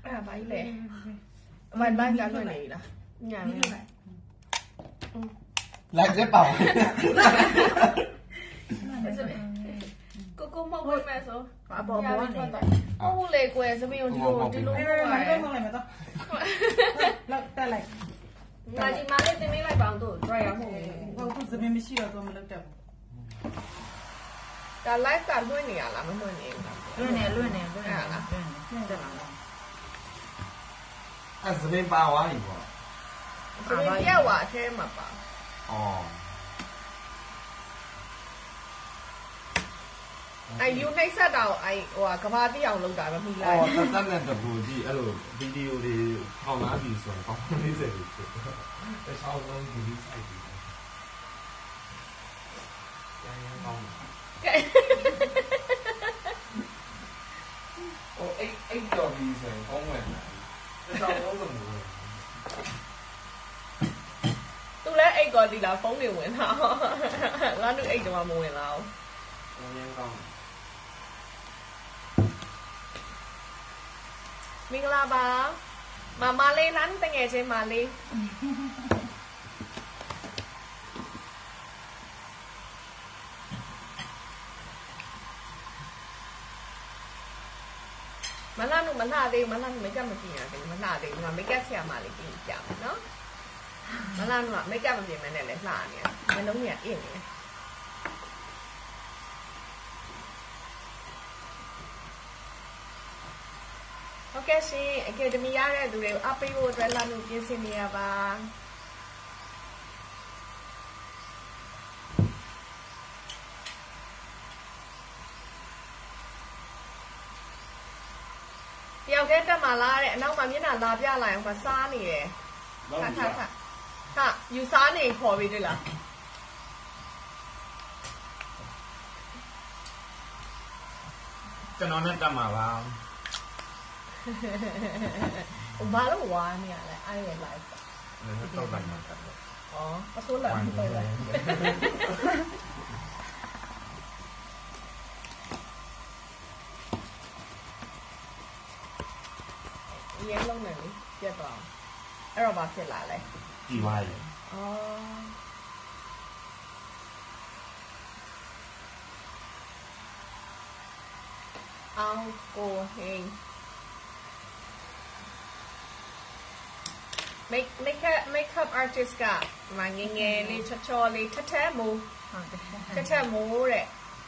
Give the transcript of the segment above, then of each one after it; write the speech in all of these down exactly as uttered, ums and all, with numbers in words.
อ่ะไปเลยวันบ้านกันวันไหนล่ะอย่างนี้ไล่ได้เปล่าก็ก็มองไปแม่โซ่อ่ะบอกว่าเนี่ยโอ้เลยกูเองจะไม่ยอมที่รู้ที่รู้ว่าไม่ต้องอะไรไม่ต้องแล้วแต่อะไรงานจีมาเล่นเต็มไม่ไรบางตัวไรอ่ะพวกนี้ก็คุณจะไม่ไม่เชื่อตัวมันแล้วแต่การไลฟ์การด้วยเนี่ยล่ะไม่เหมือนเองด้วยเนี่ยด้วยเนี่ยด้วยเนี่ยล่ะด้วยแต่ละอ่ะจะเป็นปลาวะอีกวะจะเป็นเที่ยวอ่ะใช่ไหมปะอ๋อไอยูในสะดาวไอว่ากระเพาะที่ยาวลงได้แบบมีไรอ๋อแต่ตั้งแต่กับบูดีเออวิดีโอดีเข้ามาดีส่วนเขาไม่เสร็จแต่ชอบต้องบูดีใส่ดียังยังต้องโอ้ไอไอเจ้าดีส่วนเขาเหมือนแต่ชอบต้องสมุนตัวแรกไอก่อนดีแล้วฟ้องเดียวเหมือนเขาแล้วนึกไอจะมาโมยเรายังยังต้องมิงลาบามามาเลยนั้นเป็นไงใช่มาเลยมันน่าหนูมันน่าดีมันน่าไม่กล้ามากินอะไรมันน่าดีมันไม่แก้เสียมาเลยกินจับเนาะมันน่าหนูไม่กล้ามากินมันเนี่ยเลยหลานเนี่ยมันต้องเนี่ยเองเนี่ยโอเคสิโอเคจะมียาอะไรดูเลยอัพไปโหวตเวลาหนูกินสิมีอะไรบ้างเดี๋ยวแค่จะมาลาเนี่ยน้องมามีน่าลาพี่อะไรของภาษานี่เลยค่ะค่ะค่ะค่ะอยู่ซ้านี่พอไปด้วยล่ะจะนอนนั่นจะมาแล้วဘာလို့ဝါနေရလဲအဲ့ရဲ့ live လည်းတော့လိုက်မှာတယ်ဩအဆိုးလာပြီတော့ရဲလုံးနေပြီပြတ်သွားအဲ့တော့ဘာဖြစ်လာလဲကြည်သွားပြီဩအောင်ကိုဟင်းmake make up makeup artist ကမငငယ်လေးချောချောလေးထထမူထထမူတဲ့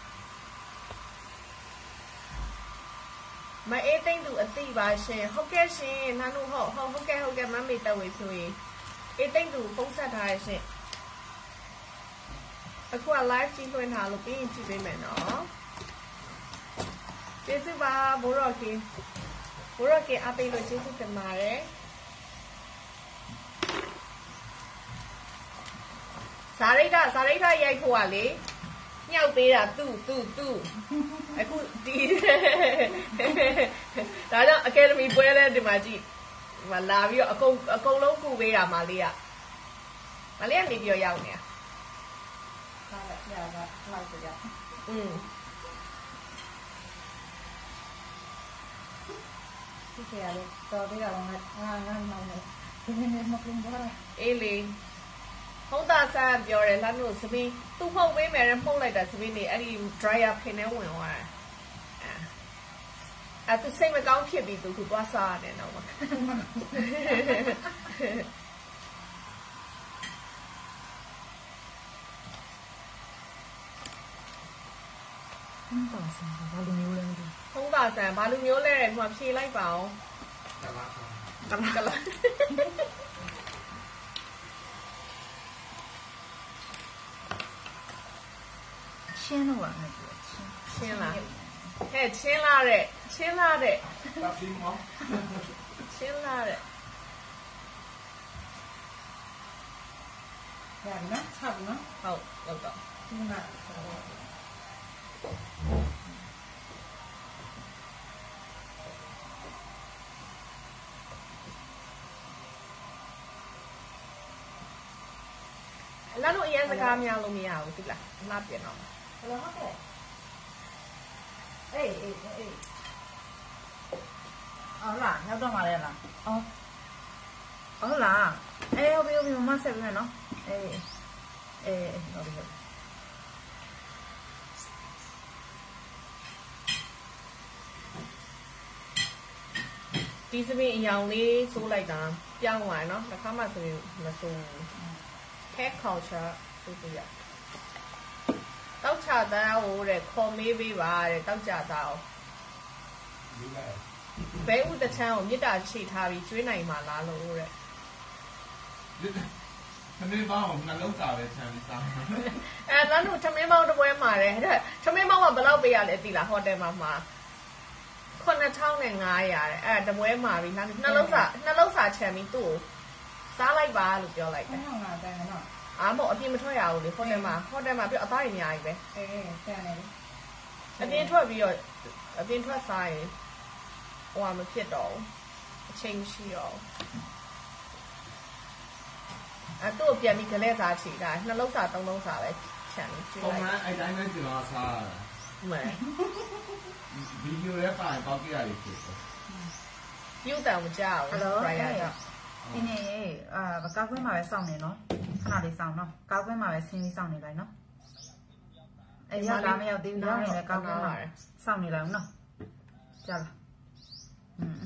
မအေးသိမ့်သူအသိပါရှင်ဟုတ်ကဲ့ရှင်နာနုဟုတ်ဟုတ်ဟုတ်ကဲ့ဟုတ်ကဲ့မမေတက်ဝေဆိုရင်အေးသိမ့်သူပုံဆက်ထားရရှင်အခုက live ကြည့်လွှင့်ထားလို့ပြီးရင်ကြည့်ပေးမယ်နော်ကျေးဇူးပါဘိုးတော်ကြီးဘိုးတော်ကြီးအပေးလို့ကျေးဇူးတင်ပါတယ်ဇာရိတ်ကဇာရိတ်ကရိုက်ဖို့ကလေညှောက်ပေးတာသူ့သူ့သူ့အခုဒီဒါကြောင့်အကယ်ဒမီပွဲလဲဒီမှာကြည့်ဒီမှာလာပြီးတော့အကုန်အကုန်လုံးကူပေးတာမလေးကမလေးကနေပြီးတော့ရောက်နေတာဟုတ်ကဲ့ရပါလိုက်ကြရอืมဒီကရလေတော်သေးတယ်ငါငါငါမောင်းနေဒီနေ့မကလုံးပါအေးလေဟုတ်တာဆန်းပြောတယ်လှမ်းလို့သမီးသူ့မှုတ်ပေးမယ်တဲ့မှုတ်လိုက်တာသမီးနေအဲ့ဒီ dryer ဖင်ထဲဝင်သွားတယ်အဲ့သူစိတ်မကောင်းဖြစ်ပြီးသူသူသွားစားရတယ်တော့မှာဖုန်းပါဆန်ဘာလူမျိုးလဲဖုန်းပါဆန်ဘာလူမျိုးလဲတဲ့ဟိုဖြေလိုက်ပါအောင်ကလာကလာကလာချင်းတော့ပါနဲ့ချင်းလားဟဲ့ချင်းလားတဲ့ချင်းလားတဲ့တာဖီမောချင်းလားတဲ့ရနော်ချက်နော်ဟုတ်ဟုတ်တော့ဒီမှာလာလို့အရင်စကားများလို့မရဘူးသိလားလှပြင်တော့ဘယ်လိုဟုတ်ကဲ့အေးအေးအေးဟုတ်လားရောက်တော့မှလဲလားအော်ဟုတ်လားအေးဟုတ်ပြီဟုတ်ပြီမမဆက်ပြီမယ်နော်အေးအေးဟုတ်ပြီဟုတ်ဒီစပင်းအယောင်လေးစိုးလိုက်တာပြောင်းသွားနော်တစ်ခါမှဆိုရင်မစိုးဘူး hair culture ဆိုပြရတောက်ချသားဟိုတဲ့ခေါ်မေးပေးပါတဲ့တောက်ချသားကိုဘဲဥတချမ်းကိုမြစ်တာချိထားပြီးကျွေးနိုင်မှာလားလို့တဲ့သမင်းပေါင်းနှလုံးစာပဲခြံပြီးစားအဲတန်းတို့သမင်းပေါင်းတစ်ပွဲမှာတယ်တဲ့သမင်းပေါင်းကဘယ်လောက်ပေးရလဲသိလားဟိုတယ်မှာမှာခုနှစ်ထောင်နဲ့ငါးရာတဲ့အဲတပွဲမှာပြီးနှလုံးစာနှလုံးစာခြံပြီးသူ့ကိုစားလိုက်ပါလို့ပြောလိုက်တယ်ဟုတ်လားတန်နော်အားမို့အပြင်မထွက်ရဘူးလေဟိုတယ်မှာဟိုတယ်မှာပြအသားရအများကြီးပဲအေးတန်တယ်အပြင်ထွက်ပြီးတော့အပြင်ထွက်စားရင်ဟိုကမဖြစ်တော့အချိန်မရှိတော့အဲ့တော့ပြန်ပြီးကလေးစားချီတာနှလုံးစားသုံးလုံးစားပဲခြံပြီးကျွေးလိုက်ပုံမှန်အဲ့တိုင်းပဲကျွန်တော်စားရတာမှန်ဗီဒီယိုရဲ့ဖိုင်ပေါက်ကြရတယ်ဖြစ်တယ်ပြုတ်တယ်မကြောက်ဘူး Ryan ကဒီနေ့အာကောက်ခွင်းမှာပဲစောင့်နေနော်ခဏလေးစောင့်နော်ကောက်ခွင်းမှာပဲဆင်းပြီးစောင့်နေလိုက်နော်အေးရောက်လာမရောက်သေးဘူးရောက်နေလဲကောက်ခွင်းမှာစောင့်နေလိုက်နော်ကြာလာอืม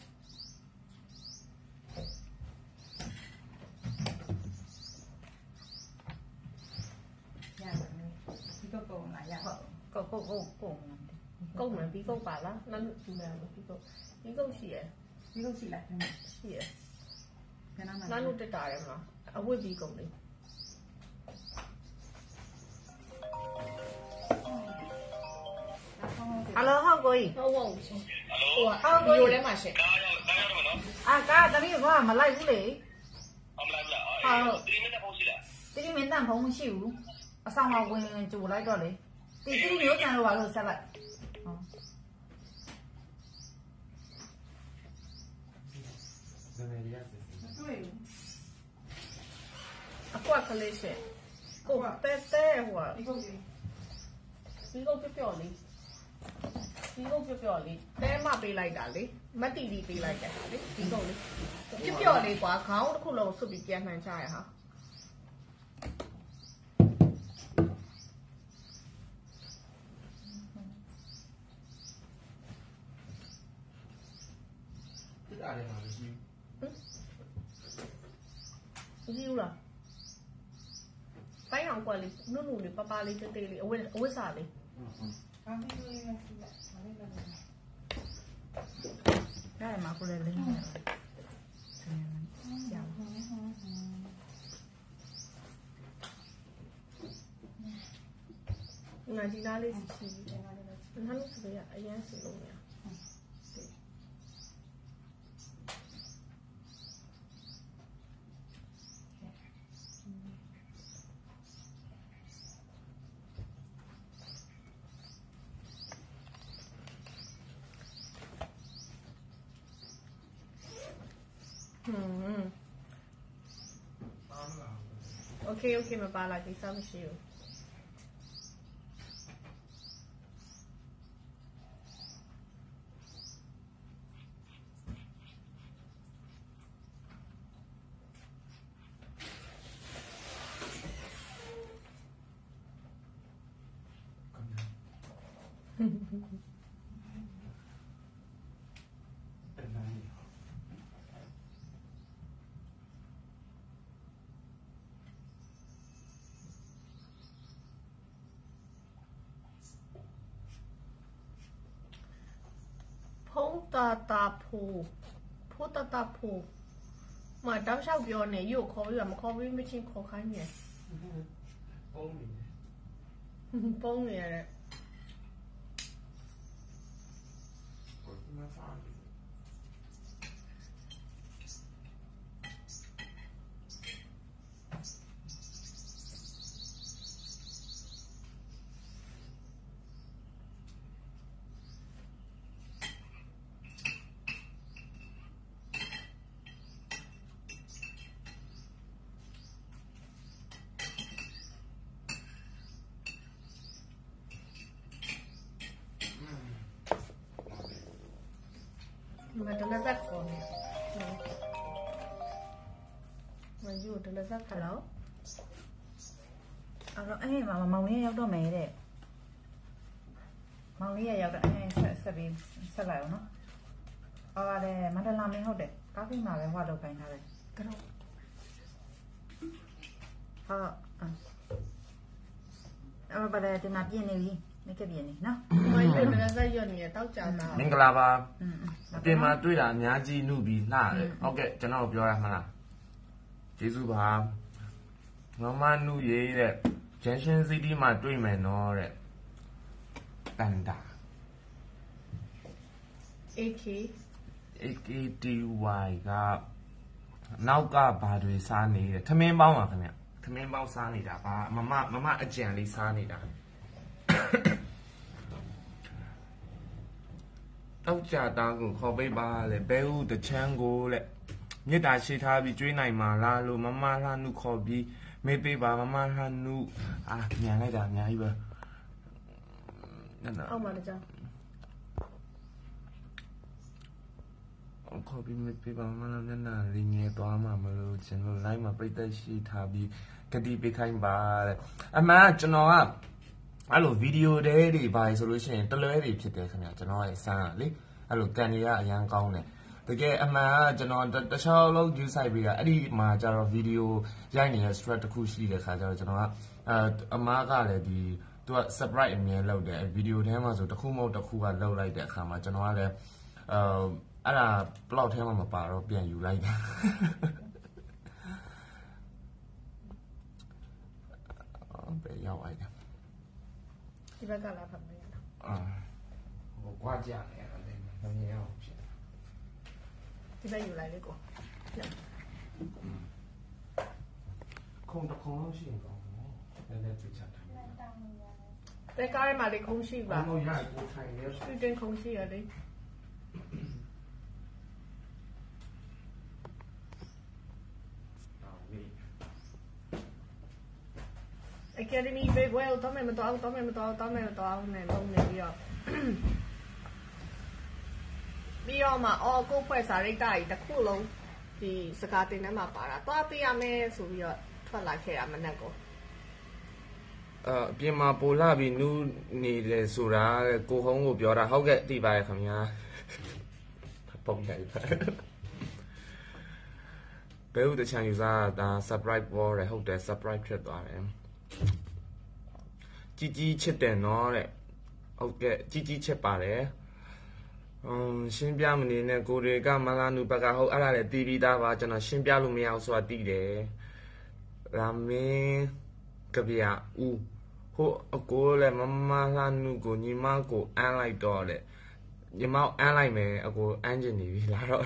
ก็โกงหลายอย่างก็โกงโกงโกงကုတ်မယ်ပြီးကုတ်ပါလားနောက်ဒီမှာပြီးကုတ်ပြီးကုတ်ရှိရယ်ပြီးကုတ်ရှိလားရှိရယ်နောက်လို့တက်တာရယ်မလားအဝတ်ပြီးကုတ်လေးဟယ်လိုဟုတ်ကိုကြီးဟုတ်ဟုတ်ရှင်ဟိုဟုတ်ကိုကြီးထဲမှာရှင်အာကာတမီးဘာမလိုက်ဘူးလေမလိုက်ဘူးလားဟုတ်တိမင်းတဖုံးရှိလားတိမင်းတဖုံးမရှိဘူးအဆောင်မှာဝင်ကြိုလိုက်တော့လေတီတီမျိုးဆန်လို့ပါလို့ဆက်လိုက်အကွက်ကလေးရှင်ကိုတဲတဲဟိုဒီကုတ်ကြီးဒီကုတ်ပြပြော်လေးဒီကုတ်ပြပြော်လေးတဲမပေးလိုက်တာလေမတ်တီတီပေးလိုက်တာလေဒီကုတ်လေးပြပြော်လေးကွာခေါင်းတစ်ခုလုံးဆွတ်ပြီးပြန်မှန်ချရဟာအဲ့ဒါလည်းမရှိဘူးမရှိဘူးလားပိုင်းအောင်ကွက်လေးနုနုလေးပပလေးတေးသေးလေးအဝတ်အဝတ်စားလေးအားမလို့ရစီလားမလေးလားဒါမှကိုလည်းလင်းနေတယ်ကြောင်ငါဒီလားလေးစီစီငါလည်းဆိုရအရင်စီလို့ရโอเคโอเคမပါလာကိစ္စမရှိဘူးဖုံးတာတာဖိုးဖိုးတာတာဖိုးမတောက်လျှောက်ပြောနေရုပ်ခေါ်ပြီးမခေါ်ပြီးမချင်းခေါ်ခိုင်းနေပုံးနေပုံးနေရတဲ့ကိုယ်ကစားတယ်มันจะน่าจะคอนมันอยู่จะน่าจะฮัลโหลเอาแล้วเอ้ยมาเมาเนี่ยရောက်တော့မယ်တဲ့မောင်လေးရရောက်တော့အဲဆက်ဆက်ပြီးဆက်လိုက်အောင်နော်အော်ပါတယ်မန္တလာမင်းဟုတ်တယ်ကားပြီးမှာပဲဟောတော့ခိုင်းထားတယ်ကတော့ဟာအော်ပါတယ်ဒီမှာပြင်းနေပြီမိကပြင်းနေနော်มันอยู่จะน่าจะอยู่เนี่ยတောက်ကြတာမင်္ဂလာပါအပြင်မှာတွေ့တာအများကြီးနှုတ်ပြီးလှတယ်ဟုတ်ကဲ့ကျွန်တော်ပြောရမှာလားကျေးဇူးပါမမနှုတ်ရေးတဲ့ Junction City မှာတွေ့မယ်နော်တဲ့တန်တာเอ เคเอ เค ที วาย ကနောက်ကဘာတွေစားနေတယ်ထမင်းပေါင်းပါခင်ဗျထမင်းပေါင်းစားနေတာပါမမမမအကြံလေးစားနေတာတောက်ကြတာကိုခေါ်ပေးပါလေဘဲဦးတချမ်းကိုလေမြစ်တာရှိထားပြီးကျွေးနိုင်မှာလားလို့မမလှနုခေါ်ပြီးမေးပေးပါမမလှနုအာမြန်လိုက်တာအများကြီးပဲအောက်မှာတကြောခေါ်ပြီးမေးပေးပါမမလှမျက်နှာလေးငယ်သွားမှာမလို့ကျွန်တော် live မှာပြတ်သက်ရှိထားပြီးကတိပေးခိုင်းပါတဲ့အမှန်ကျွန်တော်ကအဲ့လိုဗီဒီယိုတွေတွေပါဆိုလို့ရှိရင်တလွဲတွေဖြစ်တယ်ခင်ဗျကျွန်တော်ရဲ့စမ်းอ่ะလေအဲ့လိုကန်တွေကအရန်ကောင်းတယ်တကယ်အမှန်ကကျွန်တော်တခြားလုံး view site ပြီးတာအဲ့ဒီမှာကျတော့ဗီဒီယိုရိုက်နေတဲ့ strat တစ်ခုရှိတဲ့ခါကျတော့ကျွန်တော်ကအဲအမားကလည်းဒီသူက surprise အမြဲလုပ်တယ်ဗီဒီယိုထဲမှာဆိုတစ်ခုမဟုတ်တစ်ခုကလုပ်လိုက်တဲ့အခါမှာကျွန်တော်ကလည်းအဲအဲ့ဒါ plot ထဲမှာမပါတော့ပြန်ယူလိုက်တယ်ဘယ်ရောက်လိုက်တယ်ဒီဘက်ကလာဖတ်မယ်အာဟိုကွာကြနေရတယ်မမြင်အောင်ဖြစ်ဒီဘက်ယူလိုက်လေကိုခုံတခုံလို့ရှိရင်ကောင်းတယ်လည်းလည်းပြချတာแต่ကားထဲမှာလေခုံးရှိပါဘယ်လိုရကိုထိုင်လဲဆွေတင်ခုံးရှိရလေAcademy ပဲဘယ်တော့မှမတော်တော့မှမတော်တော့မှမတော်နဲ့လုံးနေပြီးတော့ပြီးတော့မှအော်ကိုဖွဲ့စာရိတ်တာကြီးတစ်ခုလုံးဒီစကားတင်ထဲမှာပါတာသွားပေးရမယ်ဆိုပြီးတော့ထွက်လာခဲ့တာမနဲ့ကိုအပြင်မှာပိုလာပြီးနူးနေတယ်ဆိုတာကိုဟုံးကိုပြောတာဟုတ်ကဲ့သိပါရဲ့ခင်ဗျာပုံလိုက်ပါဘယ်ဦးတချန်ယူစားဒါ surprise ပေါ်တယ်ဟုတ်တယ် surprise ဖြစ်သွားတယ်ကြီးကြီးချစ်တယ်နော်တဲ့ဟုတ်ကဲ့ကြီးကြီးချစ်ပါတယ်အမ်ရှင်းပြမနေနဲ့ကိုတွေကမလာနုဘက်ကဟုတ်အဲ့ဒါလည်းတီးပြီးသားပါကျွန်တော်ရှင်းပြလို့မရအောင်ဆိုတာတီးတယ်ရာမင်းကဗျာဦးဟိုအကိုလည်းမမလာနုကိုညီမကိုအမ်းလိုက်တော့တဲ့ညီမအမ်းလိုက်မယ်အကိုအမ်းကျင်နေပြီလာတော့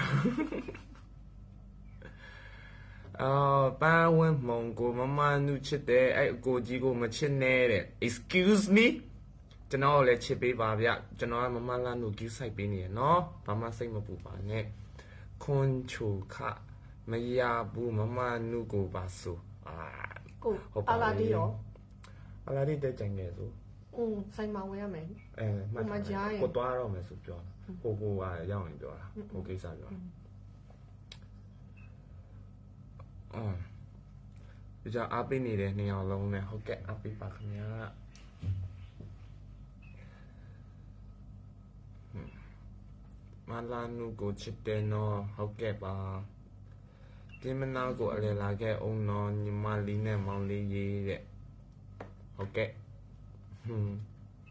အော်ပါဝင်မုံကိုမမနုချစ်တယ်အဲ့အကိုကြီးကိုမချစ်နဲ့တဲ့ excuse me ကျွန်တော်လည်းချစ်ပေးပါဗျကျွန်တော်ကမမလာနု give site ပေးနေရနော်ဘာမှစိတ်မပူပါနဲ့ခွန်ချိုခမရဘူးမမနုကိုပါဆိုအာကိုအလာဒီရောအလာဒီတဲ့ကြံငယ်ဆိုอืมဆိုင်မှာဝင်ရမယ်အဲမှတ်ထားကိုသွားတော့မယ်ဆိုပြောဟိုဟိုကရောက်ရင်ပြောတာဟိုကိစ္စပြောအာဒီကြအားပေးနေတယ်နှစ်ယောက်လုံးနဲ့ဟုတ်ကဲ့အားပေးပါခင်ဗျာမလာနုကိုချစ်တယ်နော်ဟုတ်ကဲ့ပါကင်းမနာကိုအလဲလာခဲ့အောင်နော်ညီမလေးနဲ့မောင်လေးရေးတဲ့ဟုတ်ကဲ့ဟွန်း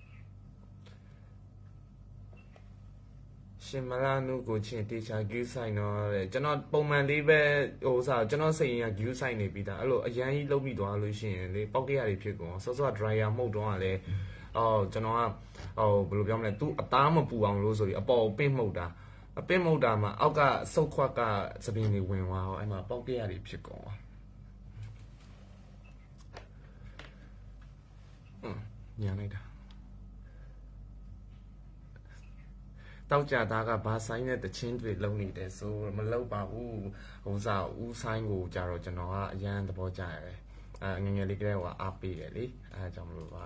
ရှင်မလာနုကိုချင်းတေချာ view site တော့တဲ့ကျွန်တော်ပုံမှန်လေးပဲဟိုစားကျွန်တော်စိတ်ရင်းက view site နေပြီးသားအဲ့လိုအရန်ကြီးလုံးပြီးသွားလို့ရှိရင်လေပေါက်ကြရတွေဖြစ်ကုန်ဆော့ဆော့ dryer မှုတ်တော့ကလည်းအော်ကျွန်တော်ကဟိုဘယ်လိုပြောမလဲ तू အသားမပူအောင်လို့ဆိုပြီးအပေါ်ပင့်မှုတ်တာအပင့်မှုတ်တာမှာအောက်ကစုပ်ခွက်ကစပင်းတွေဝင်သွားအောင်အဲ့မှာပေါက်ကြရတွေဖြစ်ကုန်သွားဟွန်းညာလိုက်တာတောက်ကြသားကဘာဆိုင်နဲ့တချင်းတွေလုံးနေတယ်ဆိုမလောက်ပါဘူးဟိုစားဦးဆိုင်ကိုကြတော့ကျွန်တော်ကအရန်သဘောကျရတယ်အဲငငယ်လေးကလေးကအားပေးတယ်လေအဲကြောင့်မလို့ပါ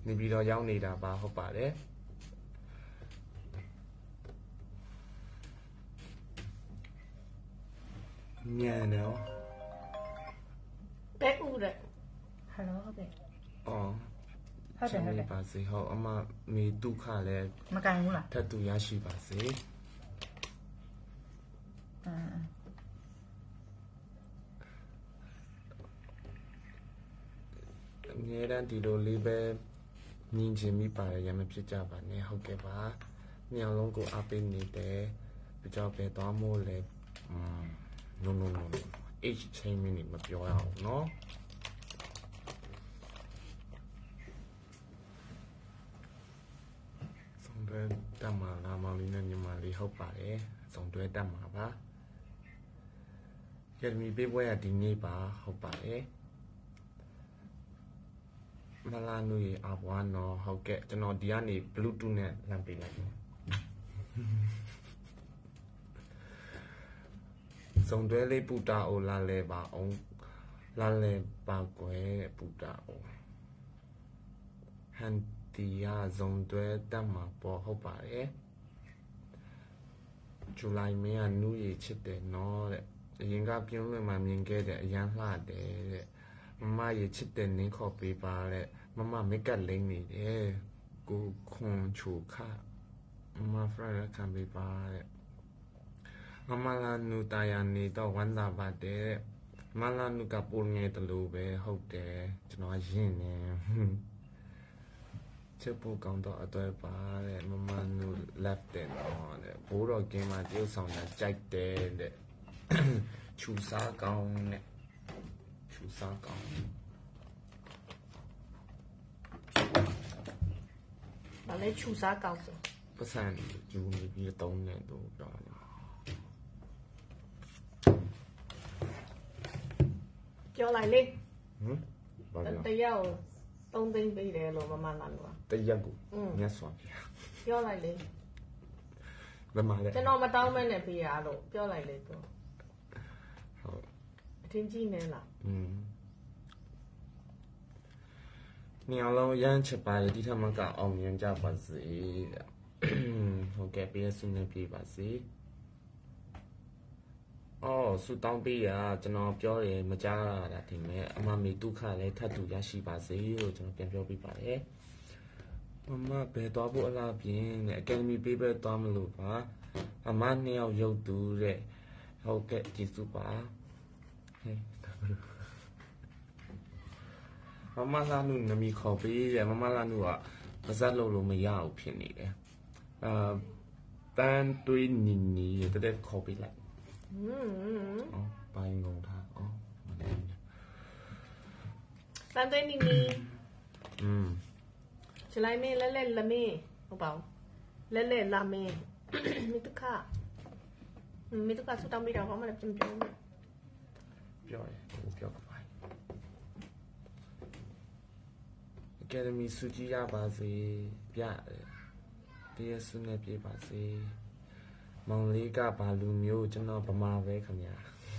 နေပြီးတော့ရောက်နေတာပါဟုတ်ပါတယ်မြန်တယ်ဘဲဥတဲ့ဟယ်လိုဟုတ်ကဲ့အော်ဟုတ်တယ်ဟုတ်တယ်ပါစေဟုတ်အမမေဒုက္ခလည်းမကင်ဘူးလားထပ်တူရရှိပါစေအင်းအငယ်တန်းဒီလိုလေးပဲမြင်ချင်မိပါတယ်ရမဖြစ်ကြပါနဲ့ဟုတ်ကဲ့ပါညောင်လုံးကိုအပေးနေတယ်ပြကြောက်ပဲသွားမို့လဲอืม no no no no H chain မင်းမပြောရအောင်เนาะဆုံးတွဲတတ်မှာလာမောင်လေးနဲ့ညီမလေးဟုတ်ပါတယ်ဆုံးတွဲတတ်မှာပါရမီပေးပွဲရဒီနေ့ပါဟုတ်ပါတယ်မလာနူရအဘွားနော်ဟုတ်ကဲ့ကျွန်တော်ဒီကနေ Bluetooth နဲ့လမ်းပေးလိုက်တယ်စုံတွဲလေးပူတာအိုလာလဲပါအောင်လာလဲပါကွယ်ပူတာအိုဟန်တီယာစုံတွဲတက်မှာပေါ်ဟုတ်ပါတယ်ဇူလိုင်မင်းကနူရချစ်တယ်နော်တဲ့အရင်ကပြင်းလွင်မှမြင်ခဲ့တဲ့အရန်လှတယ်တဲ့မမရချစ်တယ်နင်းခေါ်ပေးပါတဲ့မမမိတ်ကလိမ့်နေတယ်ကိုခွန်ချိုခမမဖရခံပေးပါတဲ့မမလာနူတယာနေတော့ဝမ်းသာပါတယ်မလာနူကပုံငယ်တလို့ပဲဟုတ်တယ်ကျွန်တော်ရင်းနေချက်ဖို့ကောင်းတော့အတွေ့ပါတဲ့မမနူ left တယ်တော့တဲ့ဘိုးတော်ကင်းမှာတရုပ်ဆောင်တာကြိုက်တယ်တဲ့ချူစားကောင်းနဲ့ချူစားကောင်းဘာလဲချူစားကောင်းဆိုပတ်စံယူနေပြီးတုံးနေတော့ပြောတယ်ပြောလိုက်လေဟမ်ဘာလဲတယောက်သုံးသိန်းပေးတယ်လို့မမလာလို့တရက်ကိုမြတ်စွာဘုရားပြောလိုက်လေဘယ်မှာလဲကျွန်တော်မတောင်းမဲနဲ့ပေးရလို့ပြောလိုက်လေသူဟုတ်အထင်ကြီးနေလားอืมညောင်လုံးရမ်းချပါရဒီထမကအောင်မြင်ကြပါစေဟုတ်ကဲ့ပြည့်စုံနေပြပါစေအော်ဆူတောင်းပေးရကျွန်တော်ပြောတယ်မကြားရတာဒီမဲ့အမမီဒုက္ခလည်းထပ်တူရရှိပါစေလို့ကျွန်တော်ပြန်ပြောပြပါတယ်မမဘယ်တော့ဖို့အလားပြင်းနဲ့အကယ်ဒမီပေးပဲသွားမလို့ပါအမနှစ်ယောက်ရုပ်သူတဲ့ဟုတ်ကဲ့ကျေးဇူးပါဟဲ့မမလာနုနမီခေါ်ပေးတယ်မမလာနုကပါဇက်လို့လို့မရဘူးဖြစ်နေတယ်အာတန်တွေးနီနီတဲ့တဲ့ခေါ်ပေးလိုက်อืมအော်ပိုင်းငုံထားအော်တန်သွင်းနီနီอืมချလိုက်မင်းလဲလဲလမင်းဟုတ်ပါဘူးလဲလဲလာမင်းမိတခမိတခဆူတောင်းပေးတော့ဘာမှလည်းပြန်ပြောဘူးပြောရပြောပါအကယ်ဒမီစုကြည်ရပါစေပြတရားစုနဲ့ပြေပါစေမောင်လေးကဘာလူမျိုးကျွန်တော်ဗမာပဲခင်ဗျာ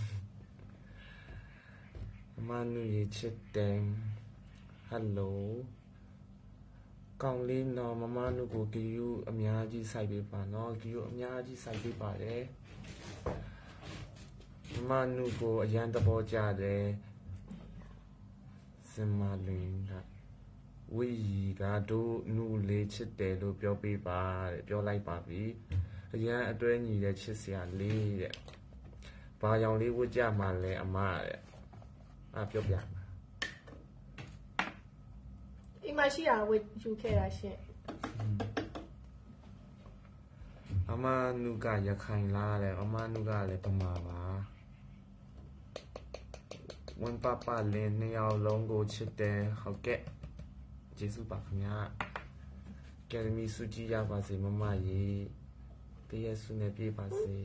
မနူရချစ်တယ်ဟယ်လိုကောင်းလေးနော်မမနုကိုကီယူအများကြီးစိုက်ပေးပါနော်ကီယူအများကြီးစိုက်ပေးပါတယ်မမနုကိုအရန်သဘောကျတယ်စင်မလင်းကဝီကတို့နူလေးချစ်တယ်လို့ပြောပေးပါတဲ့ပြောလိုက်ပါပြီအရန်အတွဲညီတဲ့ချစ်စရာလေးတဲ့ဘာကြောင့်လေးဝတ်ကြမှာလဲအမတဲ့အာပြောပြမှာအိမ်မှာရှိတာဝေယူခဲ့တာရှင့်အမနုကရခိုင်လားတဲ့အမနုကလည်းပမာပါဝန်ပပလည်းနှစ်ယောက်လုံးကိုချစ်တယ်ဟုတ်ကဲ့ကျေးဇူးပါခင်ဗျာကယ်ဒမီစုကြည်ရပါစေမမရေတရားစုနဲ့ပြေပါစေ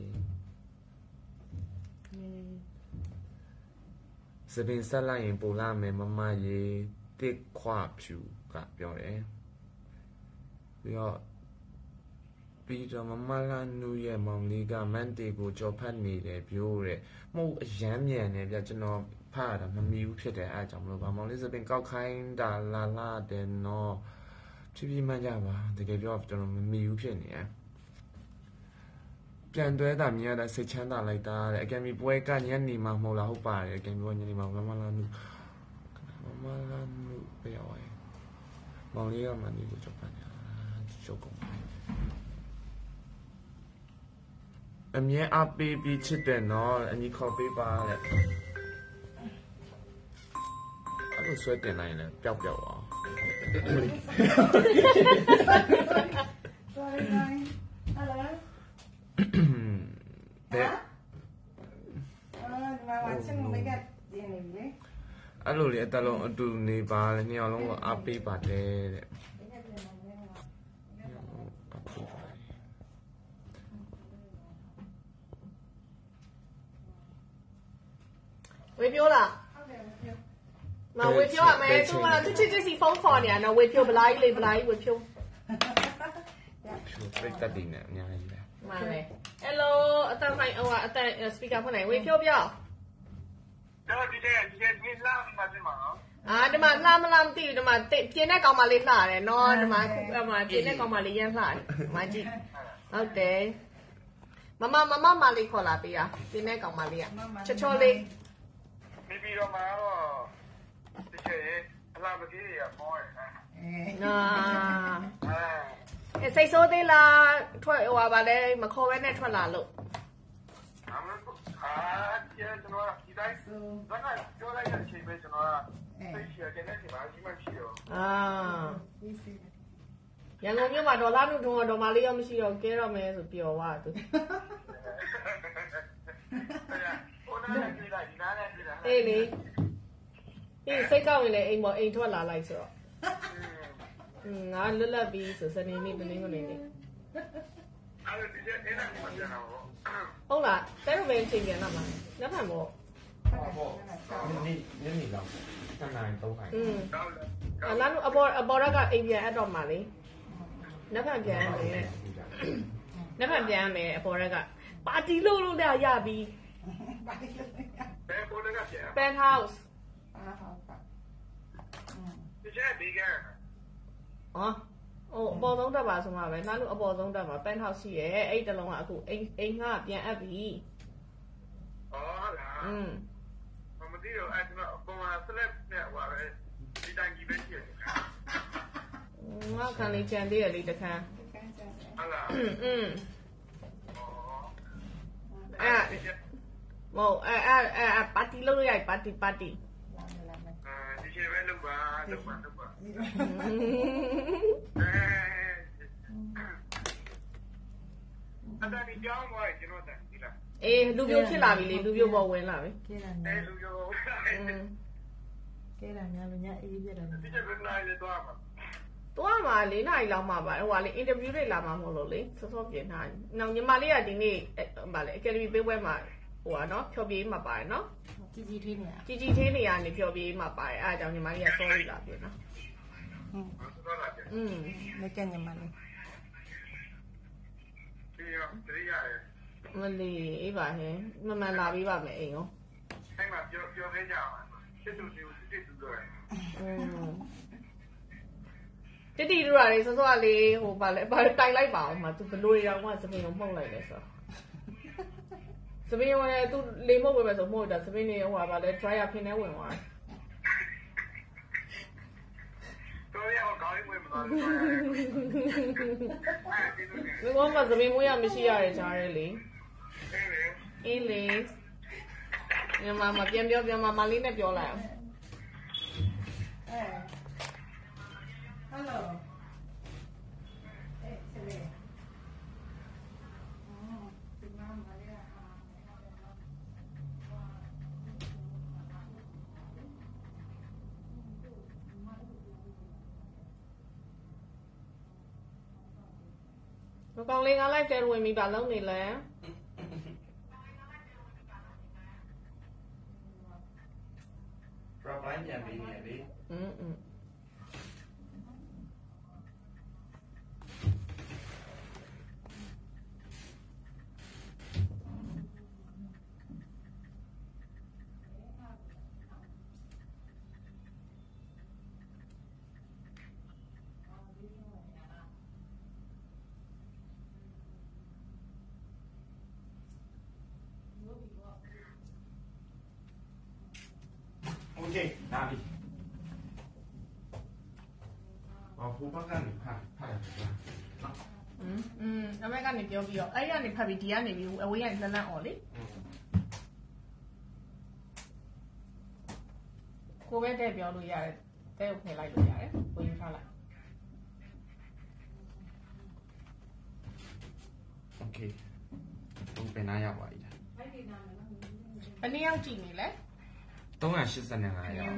စပင်ဆက်လိုက်ရင်ပိုလာမယ်မမရေတစ်ခွာဖြူကပြောတယ်ပြီးတော့ပြီးတော့မမလာနူရဲ့မောင်လေးကမန်တေကိုကြော်ဖတ်နေတယ်ပြောတယ်မဟုတ်အရမ်းမြန်တယ်ဗျကျွန်တော်ဖတ်တာမမီဘူးဖြစ်တယ်အဲအကြောင်းမလို့ပါမောင်လေးစပင်ကောက်ခိုင်းတာလာလာတယ်နော်ဖြည်းဖြည်းမှကြပါတကယ်ပြောကျွန်တော်မမီဘူးဖြစ်နေရပြန်တွဲတာမြင်ရတာစိတ်ချမ်းသာလိုက်တာတဲ့အကယ်မီပွဲကညနေမှမဟုတ်လားဟုတ်ပါတယ်အကယ်မီပွဲညနေမှမမလာနုမမလာနုပြရဝိုင်းမောင်လေးကမှနေကိုကြောက်ပါညာကြောက်ကုန်အမြဲအပေးပြီးချစ်တယ်နော်အညီခေါ်ပေးပါတဲ့အဲ့လိုဆွဲတင်လိုက်ရင်ပျောက်ပျောက်အောင် Sorry, guys. Hello. တဲ့အာဒီမှာဝချင်းမကပြင်းနေပြီလေအဲ့လိုလေအတလုံးအတူနေပါလေနှစ်ယောက်လုံးကအားပေးပါတယ်တဲ့ဝေပြောလားမဝေပြောရမယ်သူကသူချစ်ချစ်စီဖုန်းခေါ်နေရနော်ဝေပြောဗလားကြီးလေဗလားကြီးဝေပြောပြတ်တတ်တယ်နဲ့အများကြီးပဲမှန်တယ် Hello အတန်ဖိုင်ဟိုအတန် speaker ဖွင့်နိုင်ဝေပြောပြောတော့ဒီတဲ့ဒီတဲ့ဒီလာမှာဒီမှာနော်အာဒီမှာလှမလားမသိဘူးဒီမှာပြင်းတဲ့ကောင်မလေးလှတယ်နော်ဒီမှာခုအမပြင်းတဲ့ကောင်မလေးရမ်းလှတယ်မကြည့်ဟုတ်တယ်မမမမမလေးခေါ်လာပေးရပြင်းတဲ့ကောင်မလေးကချောချောလေးမိပြီးတော့မှာတော့ဒီချေအလားမကြီးရပေါ်တယ်နာအဲစိတ်ဆိုးသေးလားထွက်ဟိုပါလေမခေါ်ဘဲနဲ့ထွက်လာလို့အမအာကျန်တော့ဒီတိုင်းဘာကပြောလိုက်တဲ့အချိန်ပဲကျွန်တော်ကသိချင်တယ်တဲ့ချိန်မှာဒီမှရှိတော့အာရန်ကုန်မြို့မှာဒေါ်လာနုထုံတော်မလေးရောမရှိတော့ကဲတော့မယ်ဆိုပျော်သွားသူဟိုနားနဲ့တွေ့လိုက်ဒီနားနဲ့တွေ့တာအေးလေအေးစိတ်ကောက်ရင်လည်းအိမ်ပေါ်အိမ်ထွက်လာလိုက်ဆိုတော့ငါလွတ်လပ်ပြီးဆိုစနေနေ့တနင်္ဂနွေနေ့အဲ့ဒါဒီကျအဲ့ဒါမှပြန်တော့ဟုတ်လားတဲရမင်းချိန်ပြန်လာမှာလက်ဖန်ပေါ့ဟုတ်နေ့ညနေလောက်နှစ်နာရီသုံးနာရီอืมတော့လေအလားနုအပေါ်အပေါ်ကအိမ်ပြန်အပ်တော့မှာလေလက်ဖန်ပြန်ရမယ်လက်ဖန်ပြန်ရမယ်အပေါ်ကပါတီလို့လို့လည်းရပြီပါတီလို့ဘယ်ပေါ်ကပြန် penthouse အာဟုတ်ပါဒီကျဒီကဟောဟိုအပေါ်ဆုံးတက်ပါဆိုမှာပဲလားနုအပေါ်ဆုံးတက်မှာ penthouse ရှိရဲ့အဲ့တလုံးကအခုအိမ်အိမ်ကပြန်အပ်ပြီอ๋อล่ะอืมမသိတော့အဲ့ဒါအပေါ်မှာ slap နဲ့ဟိုပဲဒီတိုင်းကြီးပဲရှိတယ်ငါခံလေးကြံသေးရလေတခါဟုတ်လားอืมอืมอ๋อအဲ့မဟုတ်အဲ့အဲ့အဲ့ပါတီလို့ရိုက်ပါတီပါတီဒီချေပဲလုပ်ပါလုပ်ပါလုပ်ပါအဲအဲ့ဒါဒီကြောင်းသွားကျွန်တော်တက်ဒီလားအေးလူမျိုးဖြစ်လာပြီလေလူမျိုးပေါ်ဝင်လာပြီကဲတာအဲများလူရောอืมကဲတာများမညာအေးပြတယ်ဒီချေပဲနိုင်လေတော့မှာသွားမှာ၄နာရီလောက်မှပါဟိုကလေအင်တာဗျူးတွေလာမှာမဟုတ်လို့လေစောစောပြင်ထားတယ်။နောက်ညီမလေးကဒီနေ့ဗာလေအကယ်ဒမီပေးပွဲမှာဟိုကနော်ဖြောပြေးမှာပါတယ်နော်ကြီးကြီးထွေးနေတာကြီးကြီးသေးနေရနေဖြောပြေးမှာပါတယ်အဲအကြောင်းညီမလေးက sorry လာပြင်နော်ဟုတ်တော့လာတယ်อืมမကညမလေးဒီရောတရိရတယ်မလေးအေးပါဟင်မမှန်လာပြီးပါမယ်အိမ်ရောအဲ့မှာပြောပြောခဲ့ကြအောင်စစ်သူစီစစ်သူတို့อืมတတိတူရာလေးစောစောကလေးဟိုဗာလေဗာတိုင်လိုက်ပါအောင်မှာသူဘလို့ရောကစပင်းကိုမှုတ်လိုက်လဲဆိုစပင်းဝင်သူလေမှုတ်ပဲဆိုမှုတ်တာစပင်းနေဟိုဗာလေ dryer ဖင်ထဲဝင်သွားတော်ရအောင်ခေါင်းဝင်မသွားဘူးဘယ်မှာသမီးမွေးရမရှိရတဲ့ကြားရဲလေအေးလေအေးလေညီမမပြန်ပြောပြန်မမလေးနဲ့ပြောလိုက်အောင်အဲဟယ်လိုအေးဆလေအော်ဒီမှာမလေးอ่ะမကောင်လေးငါလိုက်တဲဝင်ပြီးပါလုံးနေလဲ drop line ပြန်ပေးနေရလေอืมอืมเคนาดิอ๋อผู้ประกันผ่านผ่านอืมอืมအမေကနေပြောပြီးတော့အဲ့ဒီကနေဖတ်ပြီးဒီကနေပြီးအဝေးကနေလှမ်းလှမ်းអော်လေကိုပဲတဲ့ပြောလို့ရတယ်တဲ့ကိုဖယ်လိုက်လို့ရတယ်ကိုယူထားလိုက်โอเคသူเป็นหน้าရောက်ပါပြီလားဘယ်နှစ်ယောက်ကြည့်နေလဲသုံးရာရှစ်ဆယ်၅ရောက်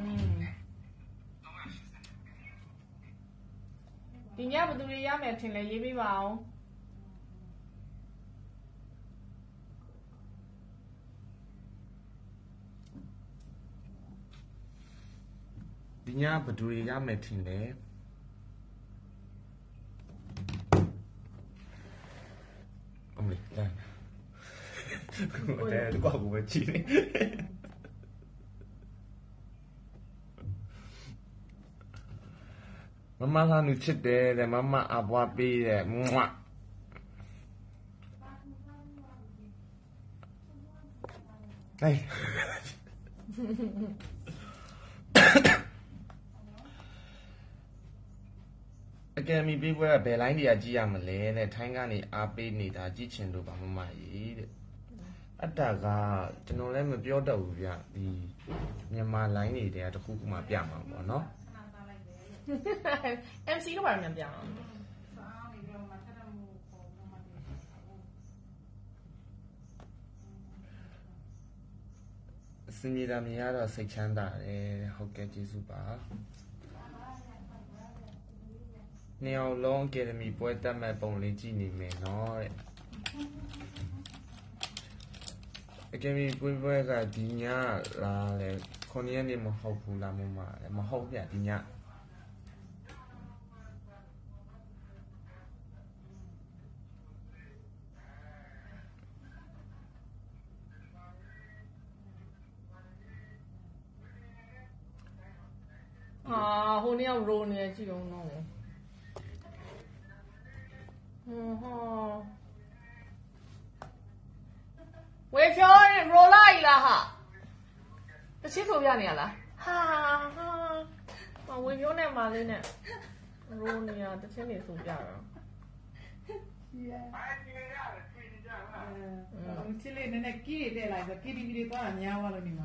ဒီညဘယ်သူတွေရမယ်ထင်လဲရေးပေးပါအောင်ဒီညဘယ်သူတွေရမယ်ထင်လဲအမလေးလာကိုတဲ့ဒီကောက်ကိုပဲကြည့်နေမမလာနုချစ်တယ်တဲ့မမအဘွားပေးတဲ့မွတ်ဟေးအကယ်ဒမီပေးပွဲကဘယ်လိုင်းတွေကကြည့်ရမလဲတဲ့ထိုင်းကနေအားပေးနေတာကြည့်ချင်လို့ပါမမကြီးတဲ့အတ္တကကျွန်တော်လည်းမပြောတတ်ဘူးဗျဒီမြန်မာလိုင်းတွေတည်းကတစ်ခုခုမှပြမှာပေါ့နော် em xê တော့ဘာမှမပြောင်းအောင်စင်ကြီးတာမြင်ရတော့စိတ်ချမ်းသာတယ်ဟုတ်ကဲ့ကျေးဇူးပါနေအောင်လုံးအကယ်ဒမီပွဲတက်မဲ့ပုံလေးကြည့်နေမယ်နော်တဲ့အကယ်ဒမီပွဲပွဲကဒီညလာလေခုနှစ်ရက်နေမဟုတ်ဘူးလားမမမဟုတ်ပြဒီညဟာဟိုနေ့ကရိုးနေကြည့်အောင်နော်ဟွန်းဟောဝေဖြောရိုးလိုက်လားဟာတချစ်ဆိုပြနေရလားဟာဟာဝေဖြောနဲ့မာလေးနဲ့ရိုးနေရတချစ်နေဆိုပြတော့ချစ်လေးနည်းနည်းကီးတွေတက်လိုက်ဆိုကီတီဗီတွေသွားတာများသွားလို့နေမှာ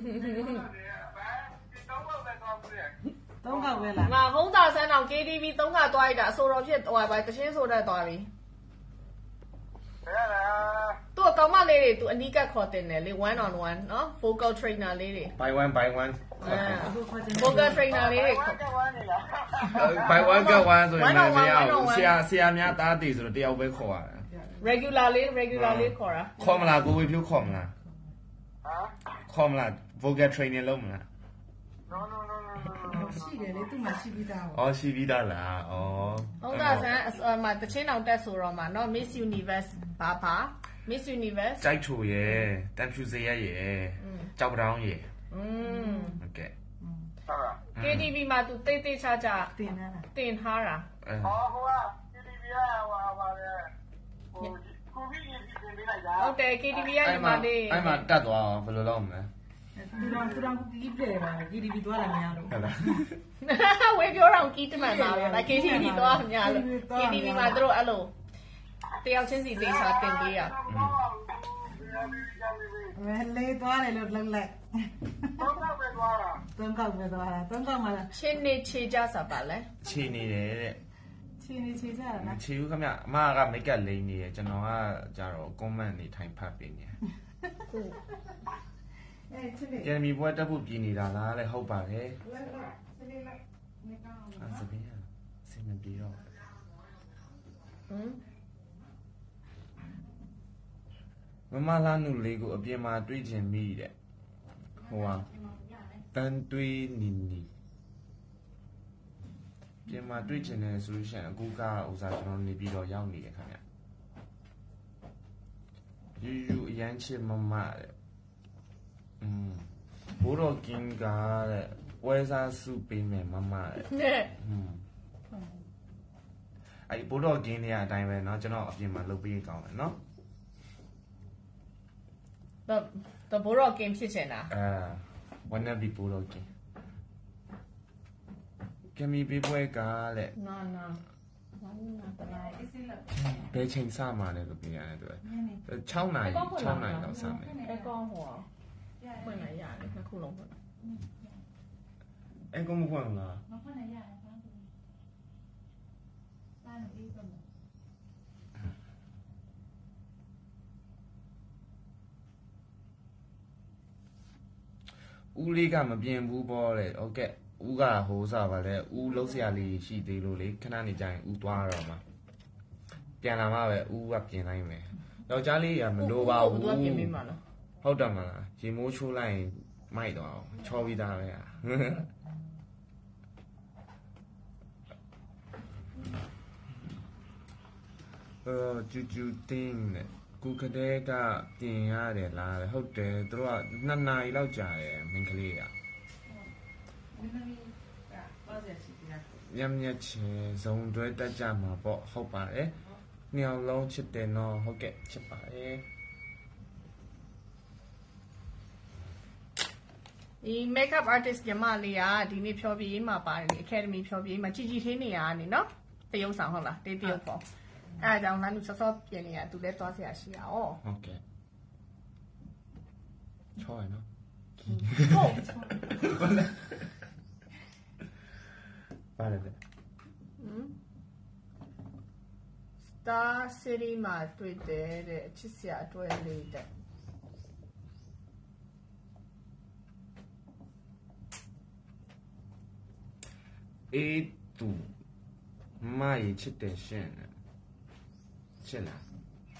သုံးခေါက်ပဲလားငါဟုံးသာဆန်းအောင် K T V သုံးခါသွားလိုက်တာအဆိုတော်ဖြစ်ဟိုပါတချင်းဆိုတတ်သွားပြီဘယ်လားသူ့အကောင်မလေးတွေသူအနီးကပ်ခေါ်တင်တယ်လေ one on one နော် vocal trainer လေးတွေ by one by one အဲ vocal trainer လေးတွေခေါ်ကဝမ်းနေလား by one က one ဆိုရင်လည်းမရဘူးဆရာဆရာများတားတည်ဆိုတော့တယောက်ပဲခေါ်ရတာ regular လေး regular လေးခေါ်တာခေါ်မလားကိုဝေဖြိုးခေါ်မလားဟမ်ခေါ်မလား vocal training လုပ်မလား no no no no no ရှိတယ်လေသူ့မှာရှိပြီးသားအော်ရှိပြီးသားလားဩဟုံးသာဆန်းအမတချင်းအောင်တက်ဆိုတော့မှာနော် Miss Universe ဘာပါ Miss Universe ကြိုက်ချိုရဲ့တန်ဖြူစရက်ရဲ့ကြောက်ပတောင်းရဲ့อืมဟုတ်ကဲ့ဟုတ်လား K T V မှာသူတိတ်တိတ်ချာချာတင်ထားတာတင်ထားတာအဲဟောဟိုက T V ကဟိုပါလေဟိုကိုဗစ်ကြီးပြင်ပေးလိုက်တာဟုတ်တယ် K T V ကညီမလေးအဲ့မှာတက်သွားအောင်ဘယ်လိုလုပ်မလဲသူတော်သူတော်ကီးပြတယ်ပါကီတီဗီသွားတာများလို့ဟုတ်လားဝေပြောတော့ကီးတမန်ပါပဲဒါ K T V တော့အများလို့ K T V မှာသူတို့အဲ့လိုတယောက်ချင်းစီတေချာတင်ပေးရမဲလေးသွားတယ်လို့လုံးလိုက်တော့တော့ပဲသွားတာသုံးခေါက်ပဲသွားတာသုံးခေါက်မှလားချင်းနေချေကြစားပါလဲခြေနေတယ်တဲ့ချီနေချီကြတာလားခြေဦးခမအမကမိတ်ကပ်လိမ့်နေတယ်ကျွန်တော်ကကြတော့ comment နေထိုင်ဖတ်ပေးနေတယ်အဲချစ်လေးကျန်မီပွဲတက်ဖို့ပြင်နေတာလားတဲ့ဟုတ်ပါတယ်လက်လက်ချစ်လေးလက်နေကောင်းအဲ့စပင်းအစင်မပြေတော့ဟမ်မမလာနုလေးကိုအပြင်မှာတွေးချင်မိတဲ့ဟိုဟာတန်တွေးနီနီပြင်မှာတွေးချင်တယ်ဆိုလို့ရှိရင်အခုကဥစားကျွန်တော်နေပြီးတော့ရောက်နေရခင်ဗျယူယူအရန်ချစ်မမတဲ့อืมဘိုးတော်ကင်းကတဲ့ပွဲစားစုပေးမယ်မမတဲ့နဲ့อืมအဲ့ဘိုးတော်ကင်းနေရအတိုင်းပဲเนาะကျွန်တော်အပြင်မှာလုပ်ပေးကောင်းတယ်เนาะတော့တော့ဘိုးတော်ကင်ဖြစ်ချင်တာအဲဝန်နဘီဘိုးတော်ကင်းကမီပေးပွဲကတဲ့နာနာဘာလို့နာတလားဒီစီလက်ဘယ်ချိန်စမှာလဲကပေးရတယ်သူ6နာရီ6နာရီလောက်စမယ်အဲကောင်းဟောဖွင့်လိုက်ရတယ်နှစ်ခုလုံးဖွင့်အဲကောမခွန်းလားမဖွင့်နိုင်ရတယ်ဘာလို့လဲစားနေပြီဆိုတော့ဦးလေးကမပြင်ဘူးပေါ့လေโอเคဦးကဟိုးစားပါလေဦးလုံးစရာလေးရှိသေးလို့လေခဏနေကြရင်ဦးသွားတော့မှာပြန်လာမှပဲဦးကပြင်လိုက်မယ်ယောက်ျားလေးကမလိုပါဘူးသူကပြင်ပေးမှာနော်ဟုတ်တယ်မလားရေမိုးချိုးလိုက်ရင်မိုက်တော့ချောပြီးသားပဲอ่ะအော်ကျူကျူတင်းနဲ့ကူကတဲ့ကပြင်ရတယ်လားဟုတ်တယ်သူတို့ကနှစ်နာရီလောက်ကြာတယ်မင်းကလေးကဒီနေ့ကဘာလဲစီပြရညံ့ညက်ချင်ဇုံတွဲတက်ကြမှာပေါ့ဟုတ်ပါတယ်နှစ်ယောက်လုံးချစ်တယ်နော်ဟုတ်ကဲ့ချစ်ပါတယ်ဒီ makeup artist ညီမလေးကဒီနေ့ဖြောပြရေးမှာပါတယ် academy ဖြောပြရေးမှာជីជីသေးနေရကနေနော်တရုပ်ဆောင်ဟုတ်လားတေးတရုပ်ပေါ့အဲအကြောင်းလမ်းသူစောစောပြင်နေရသူလည်းသွားเสียရှိရအောင်ဟုတ်ကဲ့ချောရနော်ဟုတ်ပါတယ်လေ Star City မှာတွေ့တယ်တဲ့ချစ်စရာအတွဲလေးတဲ့အေးသူမရေချစ်တယ်ရှင်ချစ်လား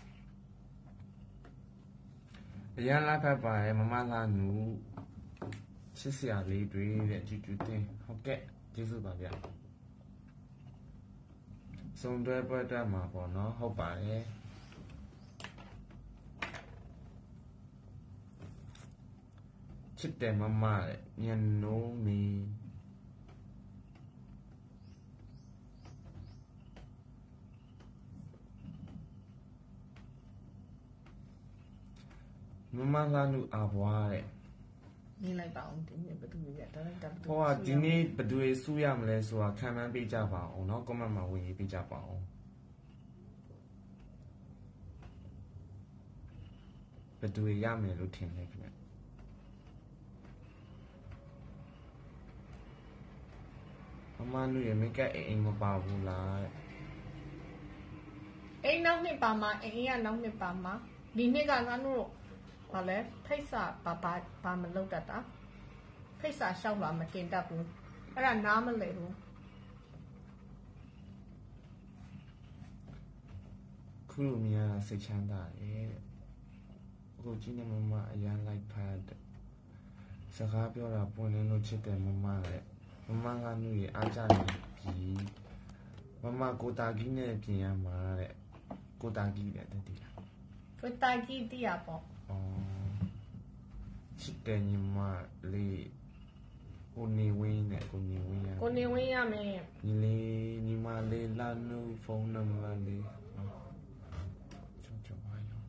အရန်လာဖက်ပါရဲ့မမလာနူချစ်စရာလေးတွေတဲ့ကျူကျူတင်းဟုတ်ကဲ့ကျေးဇူးပါဗျစုံတွဲပွဲတက်မှာပေါ့နော်ဟုတ်ပါတယ်ချစ်တယ်မမတဲ့ညနိုးမီမမလာနူအဘွားတဲ့မြင်လိုက်ပါအောင်ဒီနေ့ဘယ်သူလဲဒါလိုက်တာဘယ်သူဟောဒီနေ့ဘယ်သူတွေစူးရမလဲဆိုတာခံမှန်းပေးကြပါအောင်เนาะ comment မှာဝင်ရေးပေးကြပါအောင်ဘယ်သူတွေရမယ်လို့ထင်လဲခင်ဗျအမလူရဲ့မိတ်ကအိမ်အိမ်မပါဘူးလားအိမ်နောက်နှစ်ပါမှာအိမ်ကနောက်နှစ်ပါမှာဒီနှစ်ကငါတို့ဘာလဲဖိတ်စာဘာဘာဘာမလုပ်တတ်တာဖိတ်စာရှောက်လာမတင်တတ်ဘူးအဲ့ဒါနားမလဲဘူးခုလိုများစိတ်ချမ်းသာတယ်ကိုကြီးနဲ့မမအရန်လိုက်ဖတ်စကားပြောတာပွင့်လင်းလို့ချစ်တယ်မမတဲ့မမကနူရဲ့အားကြနေပြီမမကိုတာကြီးနဲ့ပြင်ရမှာတဲ့ကိုတာကြီးတဲ့တတိလားကိုတိုင်ကြီးတီးရပေါ့อ๋อချစ်တယ်ညီမလေးကိုနေဝင်းနဲ့ကိုနေဝင်းရကိုနေဝင်းရမယ်ညီလေးညီမလေးလာနုဖုန်းနံပါတ်လေးချောချောပါရော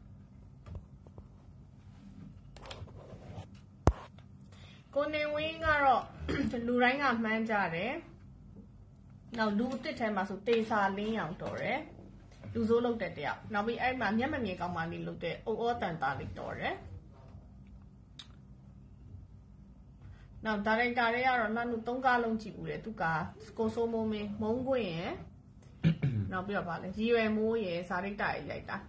ကိုနေဝင်းကတော့ လူတိုင်းကမှန်းကြတယ်နောက်လူအစ်စ်ထဲမှာဆိုတေစာလင်းအောင်တော်တယ်လူစိုးလုပ်တဲ့တယောက်နောက်ပြီးအဲ့မှာမျက်မမြင်ကောင်းမှနေလုပ်တဲ့အိုးအောတန်တာလေးတော်တယ်နောက်ဒါရိုက်တာတွေကတော့နှနုသုံးကားလုံးကြည့်ဦးတယ်သူကကိုဆိုးမိုးမင်းမုံခွင့်ရယ်နောက်ပြီးတော့ဗာလဲရီရွယ်မိုးရယ်ဇာရိတ်တာရယ်ရိုက်တာ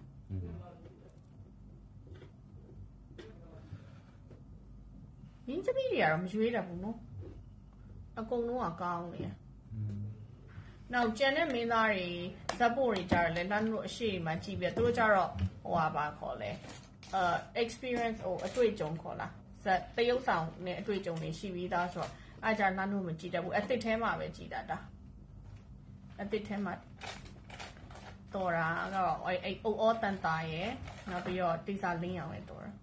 မင်းသမီးတွေကတော့မရွေးတတ်ဘူးနော်အကုန်လုံးကကောင်းနေတယ်နောက်ကျန်တဲ့မင်းသားတွေဇက်ပို့တွေကြတယ်လေလမ်းတို့အရှိမှကြည့်ပြသူတို့ကြတော့ဟိုဟာပါခေါ်လဲအဲ experience ဟိုအတွေ့အကြုံခေါ်လားဇက်တရုပ်ဆောင်နဲ့အတွေ့အကြုံတွေရှိပြီးသားဆိုတော့အားကြလမ်းတို့မကြည့်တတ်ဘူးအသစ်ထဲမှာပဲကြည့်တတ်တာအသစ်ထဲမှာတော်တာကတော့အဲအိုအောတန်တာရယ်နောက်ပြီးတော့တိစာလင်းအောင်ရယ်တော်တာ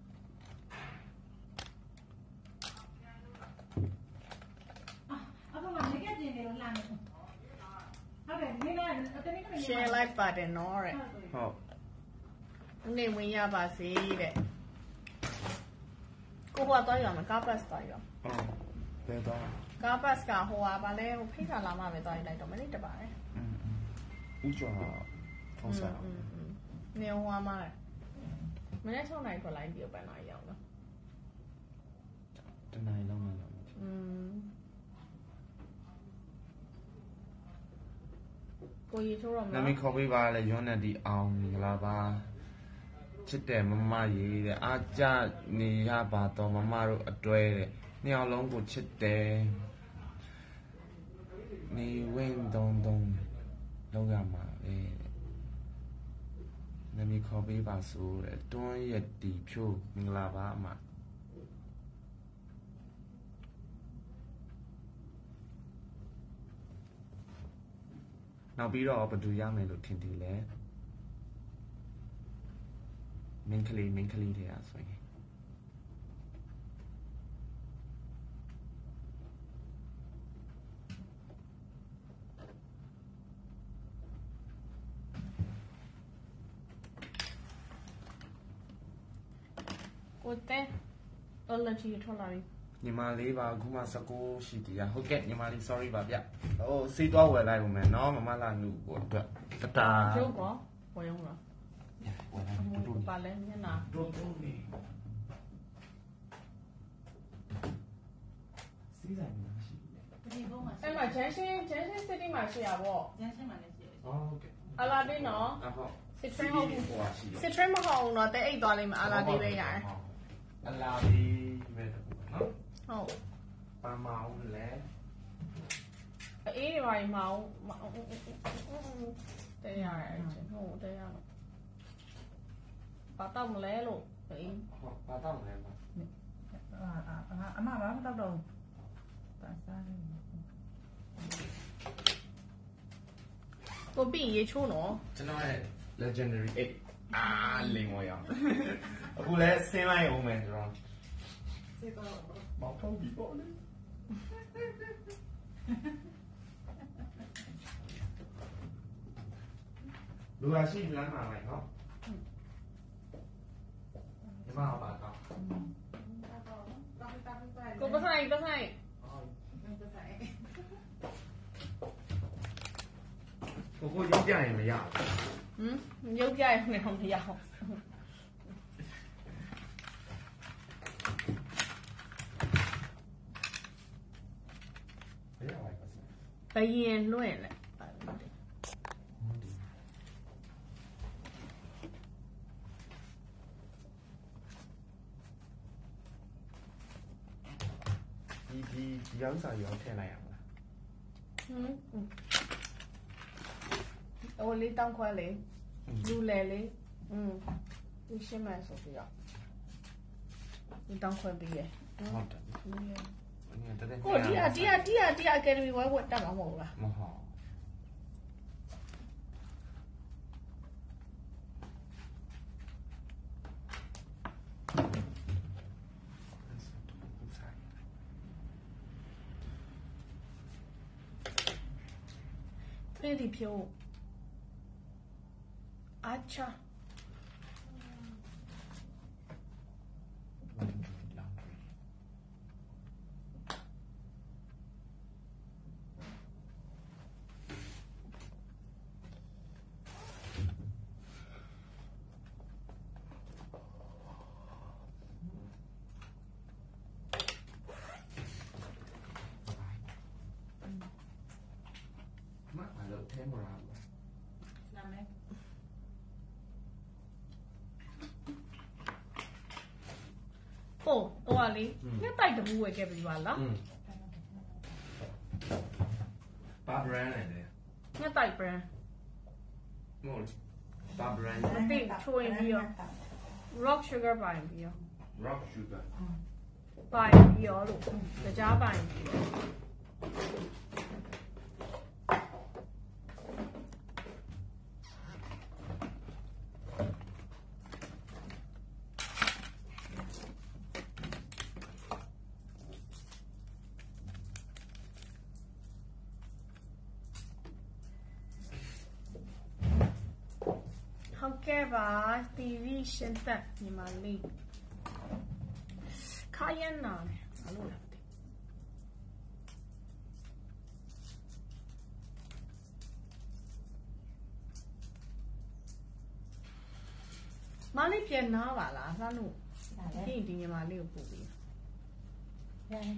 အခုမှငကက်ကျင်နေလို့လာနေဟုတ်တယ်ဒီနေ့ကတနေ့က share live ပါတယ်နော်တဲ့ဟုတ်နေဝင်ရပါစေတဲ့ကိုကတော့ရမယ်ကားပတ်စ်တော့ရအော်ဘယ်တော့ကကားပတ်ကဟိုဟာဗာလဲဟိုဖိတ်စာလာမှပဲသွားလိုက်တော့မနေ့တပါတယ်อืมဥကျော်ထုံးစားอืมอืมနေဟိုဟာမှာမနေ့၆နိုင်ထွက်လိုက်ပြီးပန်းလာရောက်တော့တနိုင်လုံးလားอืมကိုရီထိုးတော့မနာမည်ခေါ်ပေးပါလေရွန်းနဲ့ဒီအောင်မင်္ဂလာပါချစ်တယ်မမရေးတဲ့အားကြနေရပါတော့မမတို့အတွဲတဲ့နှစ်ယောက်လုံးကိုချစ်တယ်နေဝင်းတုံတုံလောက်ရမှာပဲနာမည်ခေါ်ပေးပါဆိုတဲ့တွန်းရတီဖြိုးမင်္ဂလာပါအမနောက်ပြီးတော့ဘယ်သူရမယ်လို့ထင်တယ်လဲမင်းကလေးမင်းကလေးတွေอ่ะဆိုရင်ကိုတဲတော်လက်ကြီးထွက်လာပြီညီမလေးပါအခုမှ၁၉ရှိသေးတာဟုတ်ကဲ့ညီမလေး sorry ပါဗျဟိုစေးသွားဝယ်လိုက်ဦးမယ်နော်မမလာနုကိုအတွက်တတာရုပ်ကောဝယ်ရုံလားဝယ်လိုက်တူပါလဲမျက်နှာတို့တို့နေစီးဆိုင်မှာရှိတယ်ဒီဘုံမှာအဲ့မှာဂျန်ရှင်းဂျန်ရှင်းစစ်တီမှာရှိရပေါ့ဂျန်ရှင်းမှာလည်းရှိတယ်ဟုတ်ကဲ့အလာဒင်းနော်ဟုတ်စစ်ထရင်းဟုတ်ဘူးစစ်ထရင်းမဟုတ်တော့တဲ့အိတ်သွားလိမ့်မယ်အလာဒင်းပဲရတယ်အလာဒီမဲ့တော့နော်ဟုတ်ပါမအောင်လဲအေးရိုင်းမအောင်တရားရတယ်ဟုတ်တရားတော့ပါတော့မလဲလို့အေးဟုတ်ပါတော့မလဲပါအာအာအမဘာမတော့တော့ပါစားနေကိုပြီးရေချိုးနော်ကျွန်တော်ရဲ့ legendary eight အာလိမ်ဝရအောင်အခုလဲဆင်းလိုက်အောင်မယ်ကျွန်တော်စေတော့မောက်ထုံးပြီးပေါ့လေလူရရှိလမ်းမှာလိုက်နော်ဒီမှာပါတော့ကိုပဆိုင်ပဆိုင်ကိုကိုရုပ်ပြရင်မရဘူးဟမ်ရုပ်ပြရင်လည်းမရဘူးဘယင်လွင့်လေဒီဒီဒီရောက်စာရောထည့်လိုက်ရမလားဟမ်โอ้လေးတောင်းခွဲလေးလူလေလေးอืมဒီရှင်းမယ်ဆိုပြီးတော့ဒီတောင်းခွဲပြီးရဟုတ်တယ်ဟိုဒီအဒီအဒီအဒီအကယ်ဒမီဝဲဝတ်တက်မှာမဟုတ်လားမဟုတ်ဖေးဒီဖြိုးအာချာထဲမှာနာမည်ဟိုဟိုကလေနှစ်တိုက်တပူးဝယ်ခဲ့ပြီပါလားဘာ brand လဲနှစ်တိုက် brand မဟုတ်ဘာ brand အသိချိုးရင်ပြီးတော့ rock sugar ပိုင်ပြီးတော့ rock sugar ပိုင်ပြီးတော့လို့ကြားပိုင်ပြီးတော့ဟုတ်ကဲ့ပါ တီဗီ ရှင်းသက်ညီမလေးခါရန်နာတယ်ဘာလို့လဲမသိမာလေးပြန်နာပါလားလှမ်းလို့ဒီဒီညီမလေးကိုပို့ပြီးရတယ်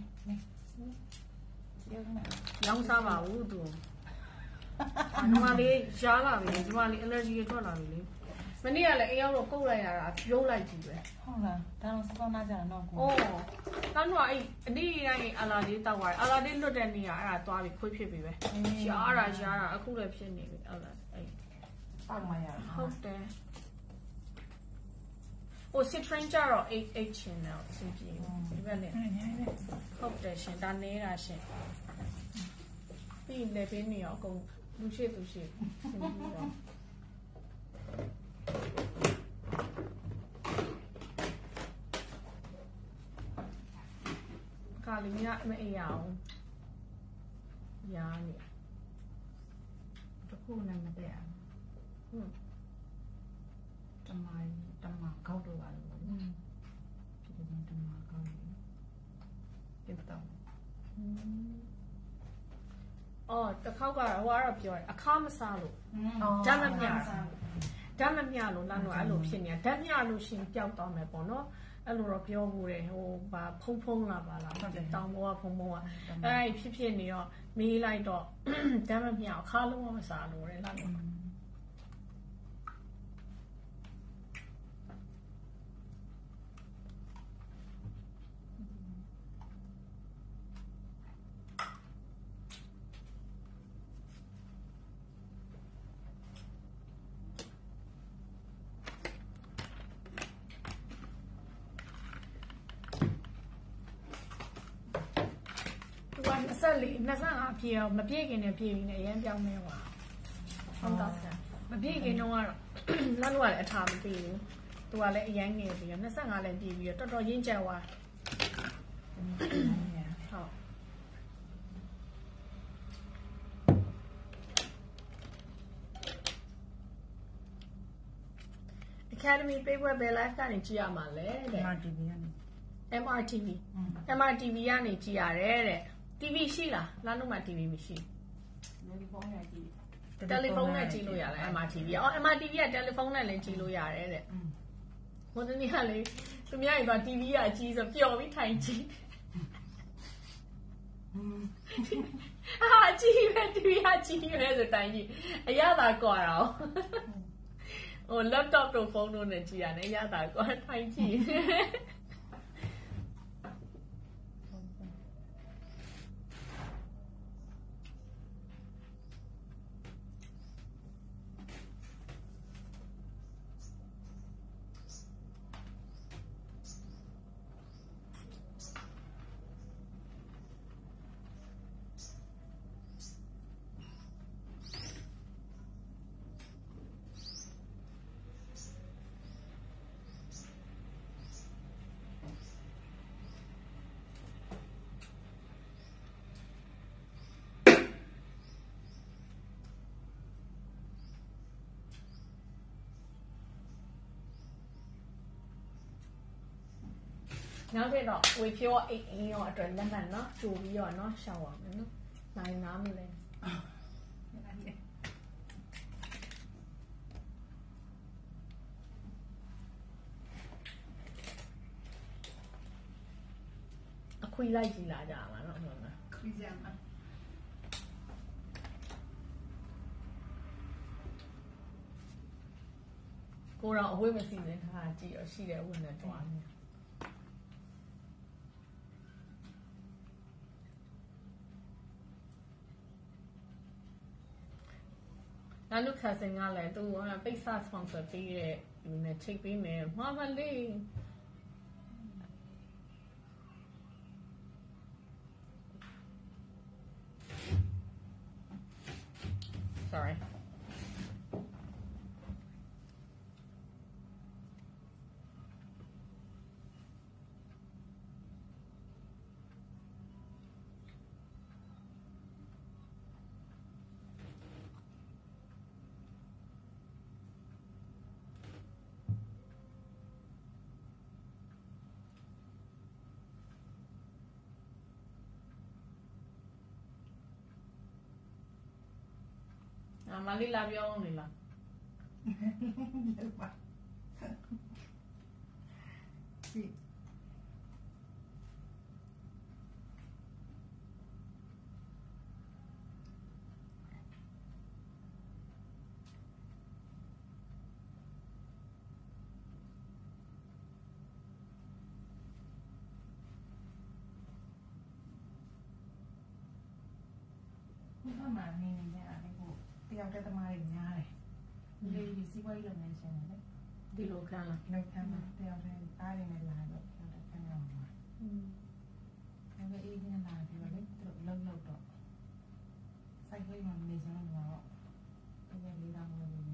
ရောင်းစားပါဘူးသူညီမလေးရှားလာပြီညီမလေး allergy ထွက်လာပြီလေမနေ့ကလည်းအိမ်ရောက်တော့ကုတ်လိုက်ရတာပြုံးလိုက်ကြည့်ပဲဟုတ်လားဒါတော့စကောနာကြတာတော့ကိုအော်တန်းတော့အဲ့အနည်းတိုင်းအလာလေးတောက်သွားတယ်အလာလေးလွတ်တဲ့နေရအဲ့ဒါသွားပြီးခွေးဖြစ်ပြီပဲရှားတာရှားတာအခုလည်းဖြစ်နေပြီအဲ့ဒါအဲ့အောက်မှာရဟုတ်တယ်ဟို citron ကြတော့eight eightချင်းတော့စင်ပြေဒီဘက်နဲ့ဟုတ်တယ်ရှင်ဒါနေတာရှင်ပြီးလေပင်းနေရောအကုန်လူရှိသူရှိစင်ပြေတော့ကာလီမြမအေးရအောင်ရာနေတခုနဲ့မတည့်အောင်ဟုတ်တမိုင်းတမကောက်တော့ပါလို့อืมဒီလိုတမကောက်နေပြတ်တော့အော်တစ်ခေါက်ကဟိုကတော့ပြောတယ်အခါမစားလို့ဓာတ်မမြဓာတ်မမြလို့လမ်းတော့အဲ့လိုဖြစ်နေတာဓာတ်မြလို့ရှင်ပျောက်သွားမယ်ပေါ့နော်အဲ့လိုတော့ပြောဘူးတယ်ဟိုဘာဖုံဖုံလာပါလားတောင်ပေါ်ကဖုံဖုံကအဲ့ဖြစ်ဖြစ်နေတော့မေးလိုက်တော့ဓာတ်မမြအခါလုံးမစားလို့တယ်လမ်းတော့ဆက်လေနှစ်ဆန်းအပြေတော့မပြေခင်နဲ့ပြေပြီးနဲ့အရင်ပြောင်းနေပါဟုတ်တော့ဆန်မပြေခင်တော့ကတော့နောက်တော့လည်းအထာမပြေဘူးသူကလည်းအရင်ငယ်ပြီးတော့နှစ်ဆန်းကလည်းပြေပြီးတော့တော်တော်ရင်းကျက်သွားဟုတ် Academy paper ဘယ် live ကနေကြည့်ရမှာလဲတဲ့ M R T V ကနေ M R T V M R T V ကနေကြည့်ရတယ်တဲ့ T V ရှိလားလမ်းတော့မှ T V မရှိတယ်လီဖုန်းနဲ့ကြည့်တယ်လီဖုန်းနဲ့ကြည့်လို့ရတယ် M R T V အော် M R T V ကတယ်လီဖုန်းနဲ့လည်းကြည့်လို့ရတယ်တဲ့ဟိုတနေ့ကလေသူများကြီးက T V ကအကြီးဆိုပျော်ပြီးထိုင်ကြည့်အာကြည့်ပဲ T V ကကြည့်ရဲဆိုတိုင်ကြည့်အရသာကွာတော့ဟို laptop တို့ဖုန်းတို့နဲ့ကြည့်ရတယ်အရသာကွာထိုင်ကြည့်နောက်တဲ့တော့ဝေဖြိုးအိတ်အင်းရောအတွက်လက်မှတ်နော်ကြိုပြီးတော့နော်ရှောင်းပါမယ်နော်နိုင်နားမလဲအခွေလိုက်ကြည့်လာကြမှာနော်ဟုတ်လားခွေးကြမှာကိုတော့အဝေးမစီစဉ်ထားကြည့်ရရှိတယ်ဝင်နေတော့နောက်လူခါစင်ကလည်းသူကပိတ်စာ sponsor ပေးတဲ့ဒီနဲ့ချိတ်ပေးမယ်မှာမလေး sorry À, mà đi làm vô không thì làm สิถ้ามาในนี้อะไรกูเตรียมจะมาอย่างนี้เลยเลยดิสิว่าอย่างไรใช่ไหมဒီလိုခံလားเราทำเตรียมให้ตายในลายแบบเราทำงานมาอืมแล้วก็อีกนี่ลายที่เราเล่นตลกเลิกเลิกต่อใส่ให้มันในช่องเราก็จะมีรางวัลนี้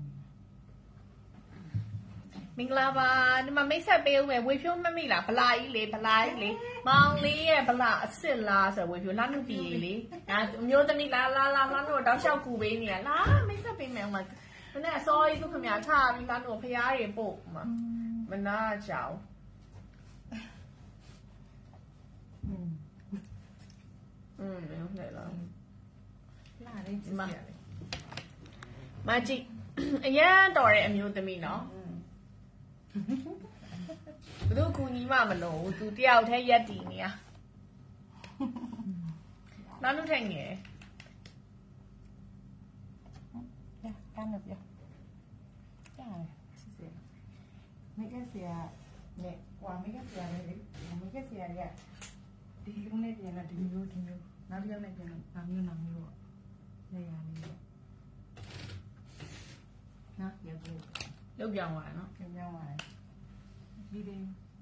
မင်္ဂလာပါဒီမှာမိတ်ဆက်ပေးဦးမယ်ဝေဖြိုးမမိလားဗလာကြီးလေဗလာကြီးလေမောင်လေးရဲ့ဗလာအစ်စ်လားဆိုဝေဖြိုးလာနုပြီလေဒါအမျိုးသမီးလာလာလာလာတို့တောက်လျှောက်ကူပေးနေရလာမိတ်ဆက်ပေးမယ်ဟိုမှာမနေ့အစောကြီးသူခင်ဗျာထားပြီးလာတို့ဖျားတွေပို့မှာမနာကြောင်อืมอืมလည်းလားလာလေးကြည့်ရလေမကြည့်အရန်တော်တဲ့အမျိုးသမီးနော်ဘယ်သူကူညီမှမလို့သူတယောက်တည်းရက်တည်နေရနောက်တစ်ထက်ငယ်ရကမ်းလို့ပြရတယ်စစ်စစ်မိကဆရာနဲ့ကွာမိကဆရာလေးမိကဆရာရဒီလိုနဲ့ပြန်လာဒီမျိုးဒီမျိုးနောက်တစ်ယောက်နဲ့ပြန်လာနောက်မျိုးနောက်မျိုးနေရာလေးနော်ရပြီရုပ်ပြောင်းသွားတယ်နော်ပြန်ပြောင်းသွားတယ်ဒီဒီ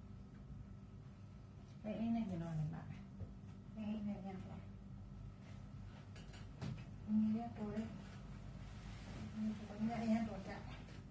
အဲအင်းနဲ့ကျွန်တော်နေပါမယ်အဲအင်းနဲ့ပြန်သွားညီရတော့လေညီကတော့ရရတော့တာ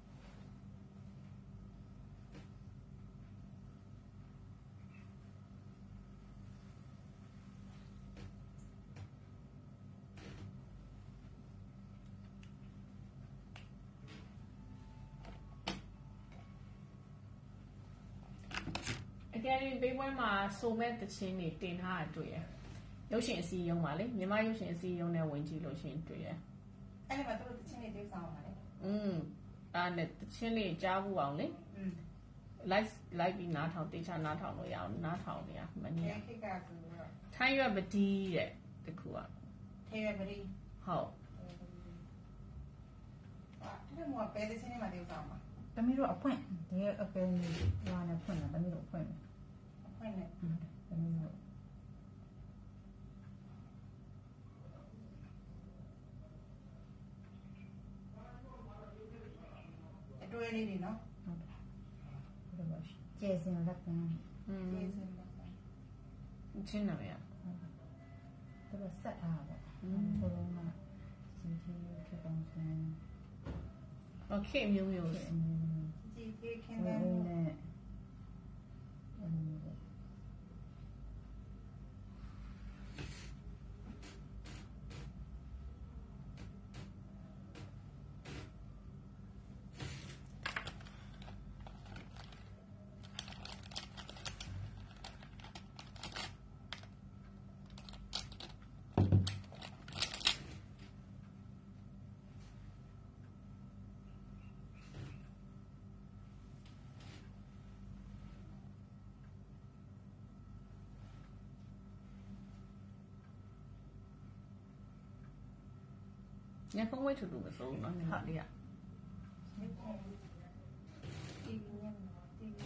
အကယ်၍ပေးပွဲမှာစုံမဲ့တခြင်းတွေတင်ထားတာတွေ့ရရုပ်ရှင်အစည်းအရုံးပါလေမြန်မာရုပ်ရှင်အစည်းအရုံးနဲ့ဝင်ကြည့်လို့ရှိရင်တွေ့ရအဲ့ဒီမှာတို့တချင်းလေးတိတ်ဆောင်ပါလေอืมအဲ့နဲ့တခြင်းလေးကြားဘူးအောင်လေอืม live live ပြီးနားထောင်တေချာနားထောင်လို့ရအောင်နားထောင်နေရမနေ့ခေတ်ကကူတော့ထိုင်းရွက်ပတိတဲ့တခုอ่ะထေရပရိဟုတ်အာဒီမှာပဲတချင်းလေးမှာတိတ်ဆောင်ပါတမီးတို့အဖွင့်ဒီအကယ်ကြီးဟိုနဲ့ဖွင့်တာတမီးတို့ဖွင့်တယ်ဖွင့်နေတမီးတို့အတွဲလေးတွေနော်ဟုတ်တယ်ကျဲစင်လက်ကန်อืมဒီစင်ပါချင်းနာမည်อ่ะတို့ဆက်ထားပါဘုံကစီစီဖြစ်ပုံစံโอเคမျိုးမျိုးလေကြည့်ကြည့်ခင်းဝနေင်းနဲ့အင်းညဖုံးဝဲထူထူမစိုးเนาะညီမလေးอ่ะတီဗီနဲ့တီဗီ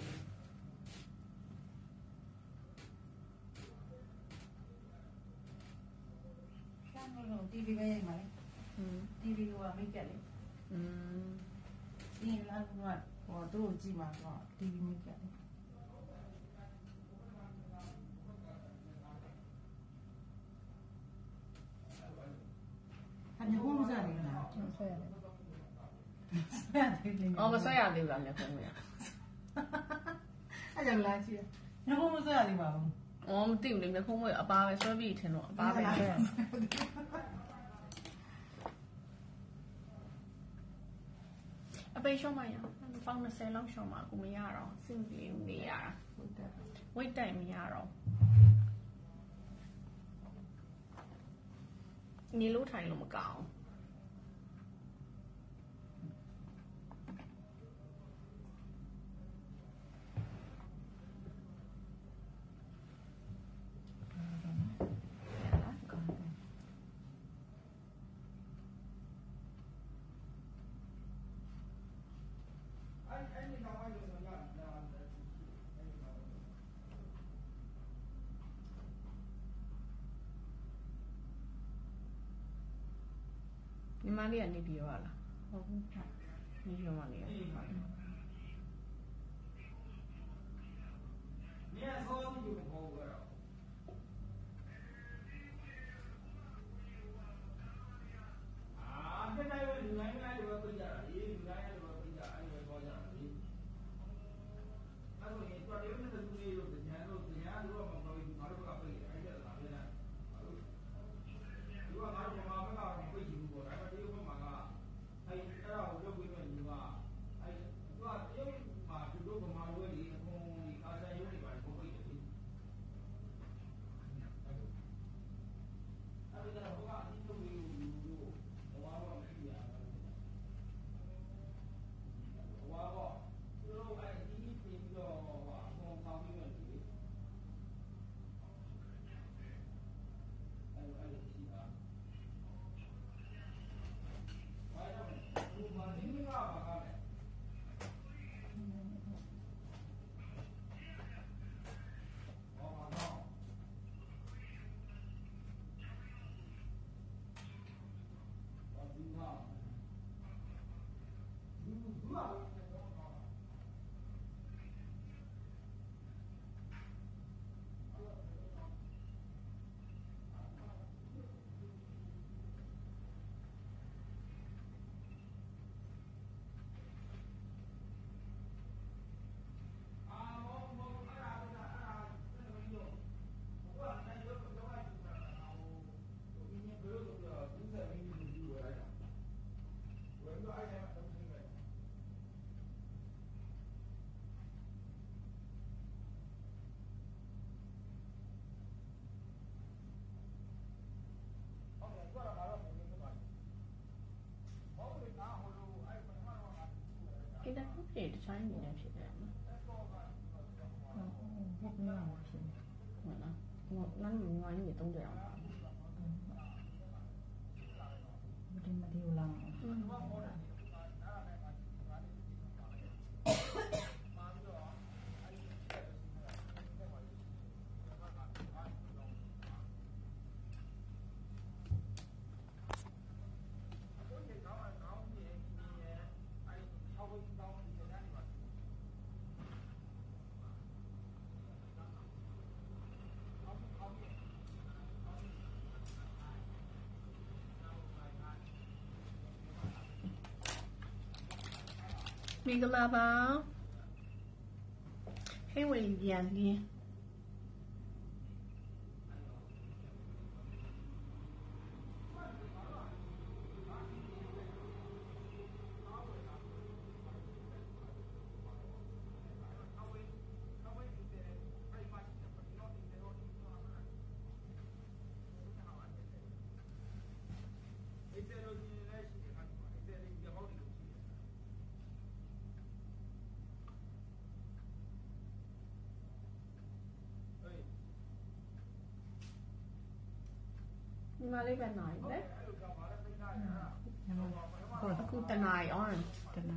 ဆမ်းလို့တီဗီပဲရိုက်ပါလေอืมတီဗီကမိတ်ကက်လေอืมဒီလာကဟိုတို့ကြည့်မှာတော့တီဗီမိတ်ကက်လေအဲ့ဒီဘုံစားနေလားဆွဲရတယ်အော်မဆွဲရသေးဘူးလားညဖုံးဝဲอ่ะအဲ့ကြောင့်လာကြည့်ညဘုံမစားရသေးပါဘူးအော်မသိဘူးလေညဖုံးဝဲအပါပဲဆွဲပြီးထင်တော့အပါပဲဆွဲရအပေးရှောင်းမရပေါင်း၂၀လောက်ရှောင်းမှာကိုမရတော့စင်ပြေနေရတာဟုတ်တယ်ဝိတ်တိုင်မရတော့နေလို့ထိုင်လို့မကောင်း你妈的你比我了，你比我妈的。Cái đất nước gì trái gì nè chị đẹp lắm. hết mấy ngày chị. Nó nó ngoài những gì tung dẻo. Bên mà điều lòng. Migalaba. Hey, what are you doing? Mà lấy bên này đấy. Aku tenai on. Tenai.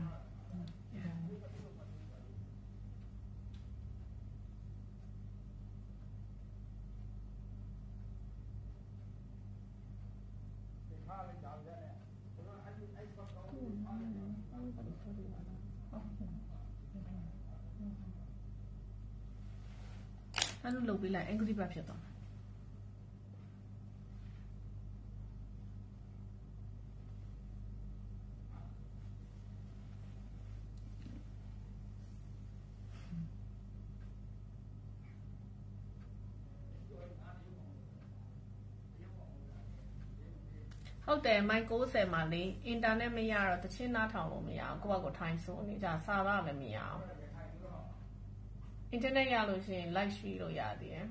Anh lục bị lại anh cứ đi bạp cho tao.ဟုတ်တယ်မိုက်၉၀မှာလေအင်တာနက်မရတော့တချင်းနားထောင်လို့မရအောင်ကိုယ့်ဘက်ကိုထိုင်ဆိုနေကြစာသားလည်းမရအောင်အင်တာနက်ရလို့ရှိရင် live ရှိလို့ရသေးတယ်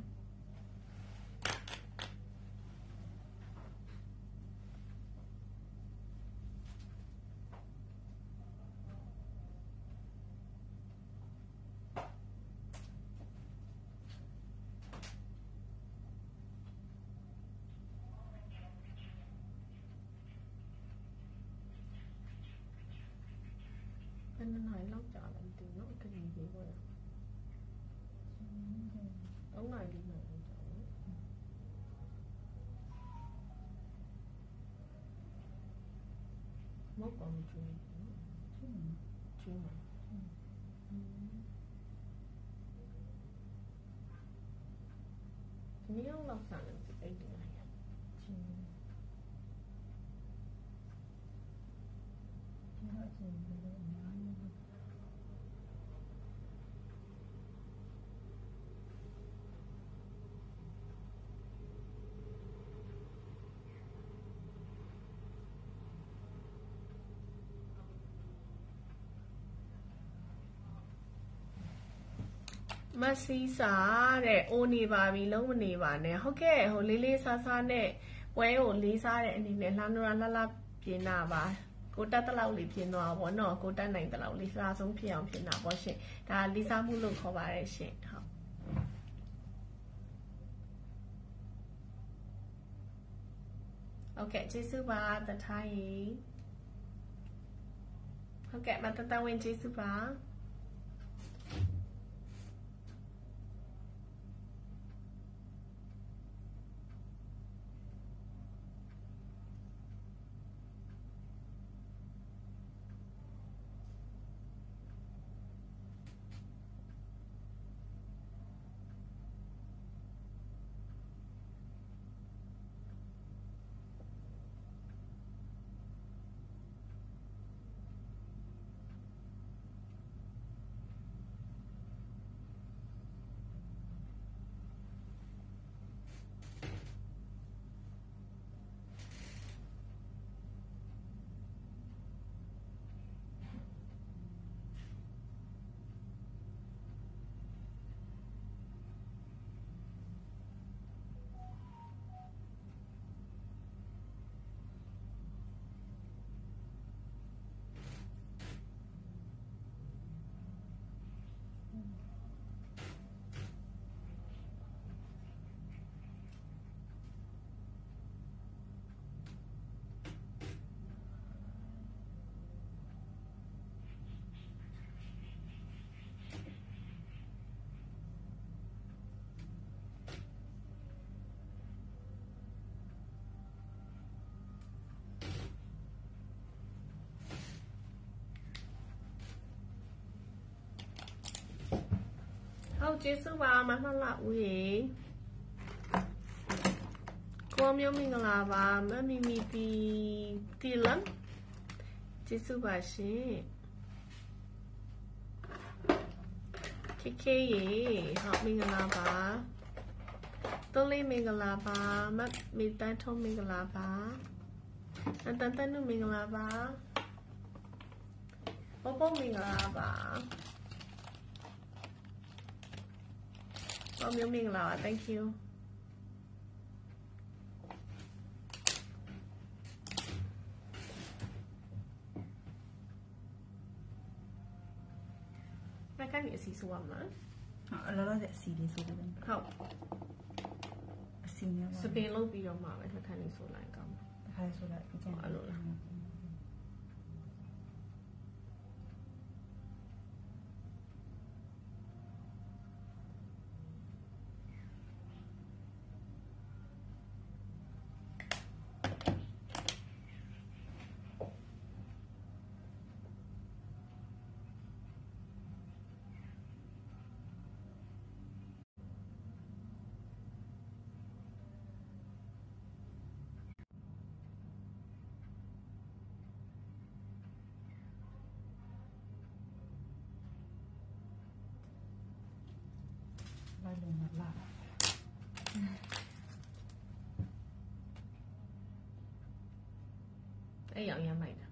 เป็นนายเล่าจ่าอะไรตีเนาะคดีนี้ก็ต้องนายดีหน่อยจ่าเมื่อก่อนช่วยช่วยมาทีนี้เราสั่งไอ้ยังไงอ่ะจริงที่เราจริงเลยนะမစီးစားတဲ့အိုးနေပါပြီလုံးမနေပါနဲ့ဟုတ်ကဲ့ဟိုလေးလေးစားစားနဲ့ပွဲကိုလေးစားတဲ့အနေနဲ့လှမ်းနွားလှလှပြင်တာပါကိုတက်တလောက်လေးပြင်သွားပါဘောနော်ကိုတက်နိုင်တလောက်လေးစားဆုံးဖြစ်အောင်ပြင်တာပေါ့ရှင်ဒါလေးစားမှုလို့ခေါ်ပါတယ်ရှင်ဟုတ်โอเคကျေးဇူးပါတထိုင်းဟုတ်ကဲ့မတတဝင်းကျေးဇူးပါဟုတ်ကျေးဇူးပါမလှလှဦးရေကိုမျိုးမင်္ဂလာပါမမီမီတီတီလမ်ကျေးဇူးပါရှင်ခေခေရေဟုတ်မင်္ဂလာပါသုံးလေးမင်္ဂလာပါမမီတန်းထုံးမင်္ဂလာပါအတန်တန်နုမင်္ဂလာပါပပမင်္ဂလာပါOh, meu mingla, thank you. Mai cái gì xì xù mà? Ờ, nó là xì đi xù đi. Không. Xì nhau. Sự biến lâu bị rồi mà phải thay đi xù lại không? Thay xù lại cái chân. Ờ, rồi. Vai lùng mặt lại. Ấy dọn nhà mày nè.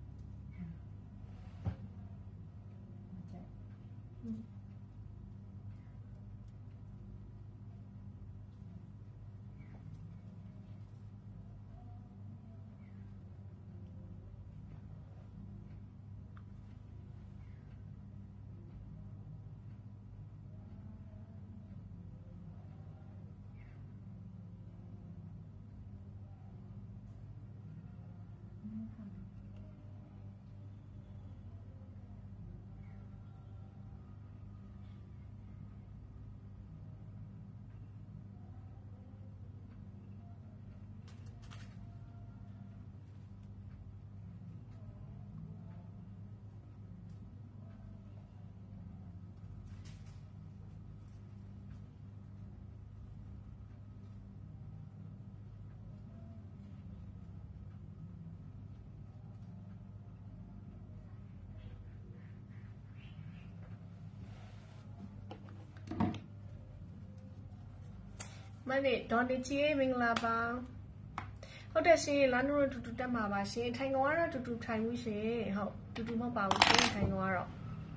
နေ့ဒေါ်နေချီမင်္ဂလာပါဟုတ်တယ်ရှင်လမ်းတို့တူတူတက်မှာပါရှင်ထိုင်ကောင်ကတော့တူတူထိုင်မှုရှင်ဟုတ်တူတူမဟုတ်ပါဘူးရှင်ထိုင်ကောင်ကတော့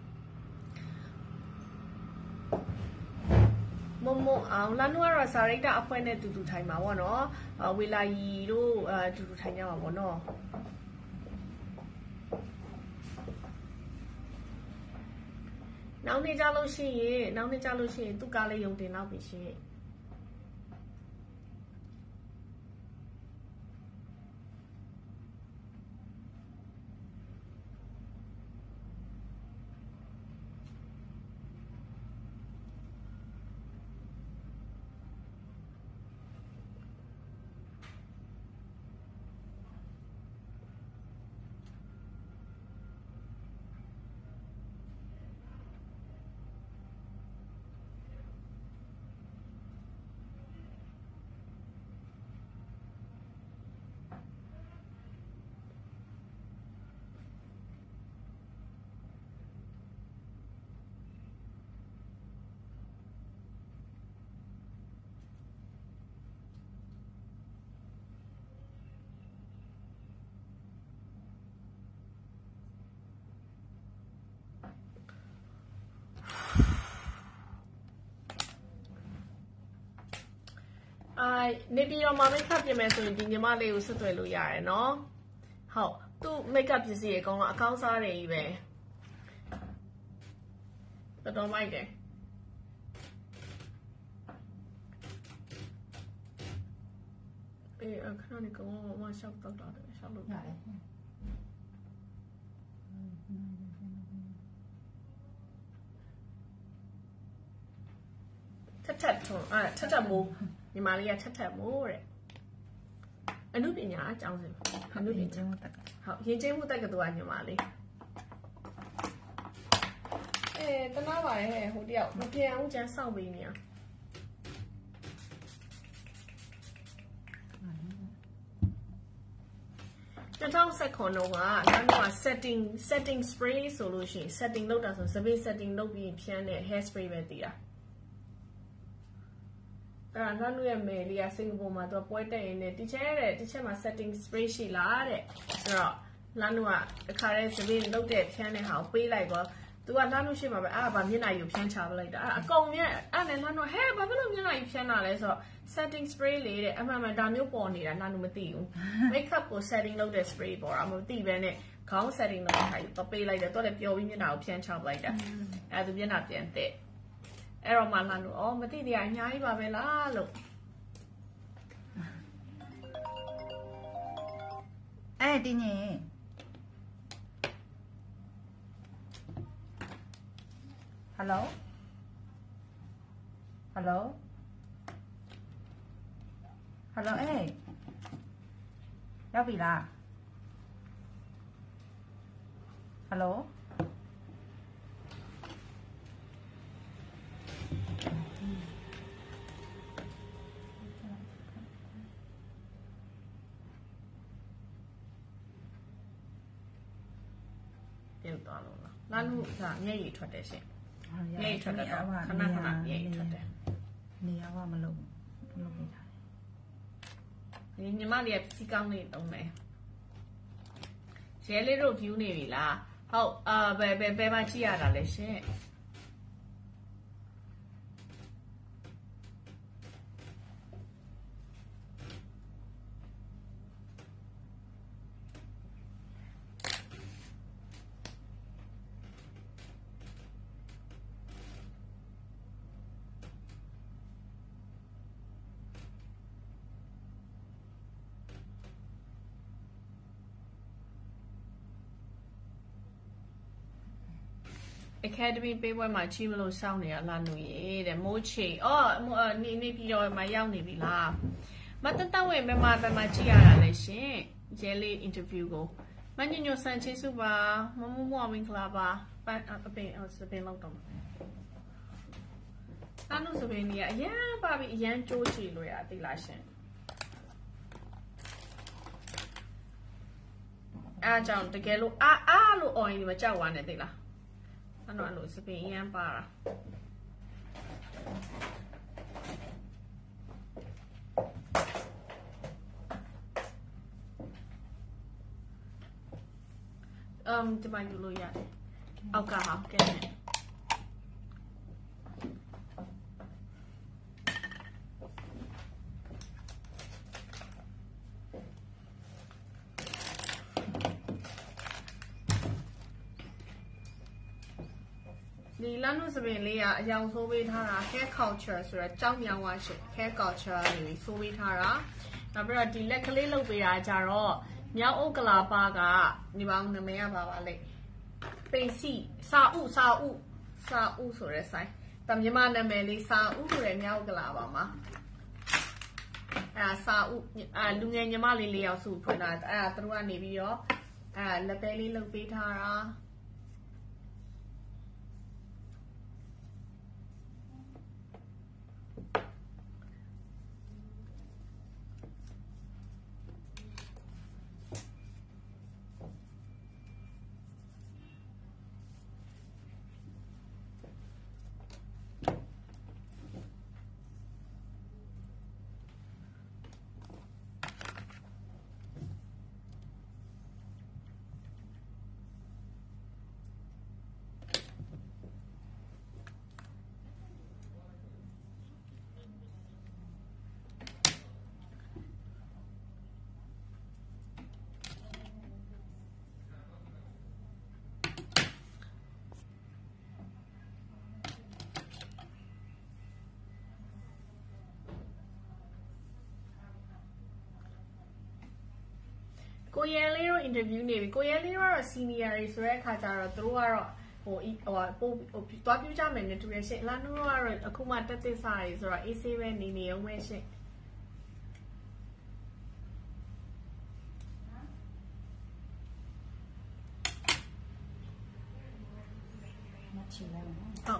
မမအောင်လမ်းတို့ကတော့စာရိတ်တာအဖွဲနဲ့တူတူထိုင်မှာပေါ့နော်ဝေလာရီတို့အတူတူထိုင်ကြမှာပေါ့နော်နောက်နေ့ကြလို့ရှိရင်နောက်နေ့ကြလို့ရှိရင်သူ့ကားလေးယုံတင်တော့ပြီရှင်အာနေပြည်တော်မှာမိတ်ကပ်ပြင်မယ်ဆိုရင်ဒီညီမလေးကိုဆွတ်သွယ်လို့ရတယ်နော်ဟုတ်သူ့မိတ်ကပ်ပစ္စည်းအကောင်ကအကောင်းစားတယ်ကြီးပဲတော်တော်မိုက်တယ်အေးအခဏနေကောင်မရှောက်တော့တာရှောက်လို့ရတယ်ထက်ထက်ထုံအဲထက်ထက်မိုးညီမလေးကထက်ထက်မိုးတဲ့အနုပညာအကြောင်းစင်အနုပညာဟုတ်ရင်ကျင်းမှုတက်ကတူကညီမလေးအဲတနာပါရဲ့ဟိုတယောက်မပြေအောင်ကျန်းစောင့်ပေးနေရtwo thousand sevenတော့ကနောက်တော့ setting setting spray ဆိုလို့ရှိရင် setting လုပ်တာဆိုစပင်း setting လုပ်ပြီးဖြန်းတဲ့ hair spray ပဲတည်တာအဲ့ဒါနောက်ရဲ့မယ်လေးကစင်ကာပူမှာသူပွဲတက်ရင်လည်းတီချဲတဲ့တီချဲမှာ setting spray ရှိလားတဲ့ဆိုတော့လမ်းတို့ကအခါရဲစပင်းလုပ်တဲ့ဖြန်းတဲ့ဟာကိုပေးလိုက်တော့သူကလမ်းတို့ရှိမှာပဲအာဗာမျက်နှာကြီးကိုဖြန်းချပလိုက်တာအဲ့အကုန်မြက်အဲ့နဲ့လမ်းတို့ဟဲ့ဘာဖြစ်လို့မျက်နှာကြီးဖြန်းတာလဲဆိုတော့ setting spray လေးတဲ့အမှန်မှန်ဒါမျိုးပေါ်နေတာလမ်းတို့မသိဘူး makeup ကို setting လုပ်တဲ့ spray ပေါ်တာမသိဘဲနဲ့ခေါင်း setting လုပ်တဲ့ဟာကြီးတော့ပေးလိုက်တယ်တော့လည်းပျော်ပြီးမျက်နှာကိုဖြန်းချပလိုက်တာအဲ့သူမျက်နှာပြန်တဲ့အဲ့တော့မှလမ်းတို့အော်မသိတရားအများကြီးပါပဲလားလို့အဲ့ဒီညင် Hello Hello Hello အေးရောက်ပြီလား Hello ပြုတ်သွားလို့လားလာလူကမျက်ရည်ထွက်တယ်ရှင်မျက်ရည်ထွက်တယ်ခဏခဏမျက်ရည်ထွက်တယ်နေရာကမလုံးမလုံးနေတာဒီညီမလေးကစီကောင်းနေတုံးတယ်ရဲလေးတို့ view နေပြီလားဟုတ်အာဘယ်ဘယ်ဘယ်မှာကြည့်ရတာလဲရှင်Academy ပေးပွဲမှာချီးမလို့စောင့်နေရလာလူရေတဲ့မိုးချီအော်နေနေပြီးတော့မှရောက်နေပြီလားမတတဝဲမြန်မာဘက်မှာကြည့်ရတာလဲရှင်ရဲလေး interview ကိုမညညဆန်ချေစုပါမမမမင်္ဂလာပါပတ်အပင်စပင်လောက်တော့အနုစပင်ကြီးအရန်ပါပြီအရန်ကြိုးချီလို့ရသိလားရှင်အားကြောင့်တကယ်လို့အားအားလို့အော်ရင်မကြောက်ပါနဲ့သိလားအဲ့တော့လို့စပင်ရမ်းပါတာเอิ่มจะมาอยู่เลยอ่ะเอากะหาแกဒီလမ်းလို့စပင်လေးကအယောင်ဆိုးပေးထားတာ hair culture ဆိုတော့ကြောက်မြောင်ဝါရှစ် hair culture နေဆိုးပေးထားတာနောက်ပြီးတော့ဒီလက်ကလေးလုပ်ပေးတာကြတော့မြောက်ဥက္ကလာပါကဒီပေါင်းနာမည်ရပါပါလိမ့်ပိစီစာဥစာဥစာဥဆိုတဲ့ဆိုင်တမြန်မာနာမည်လေးစာဥဆိုတဲ့မြောက်ဥက္ကလာပါမှာအဲစာဥအဲလူငယ်ညီမလေးလေးယောက်စုဖွင့်တာအဲသူတို့ကနေပြီးတော့အဲလက်သေးလေးလုပ်ပေးထားတာကိုရဲလေးတို့ interview နေပြီကိုရဲလေးတို့ကတော့ senior တွေဆိုတဲ့အခါကျတော့သူတို့ကတော့ဟိုဟိုပို့တွားပြကြမယ်နဲ့တူရရှင်လာနူကတော့အခုမှတက်သစ်စားတွေဆိုတော့ A C ပဲနေနေအောင်ပဲရှင်မချီလိုက်နော်ဟုတ်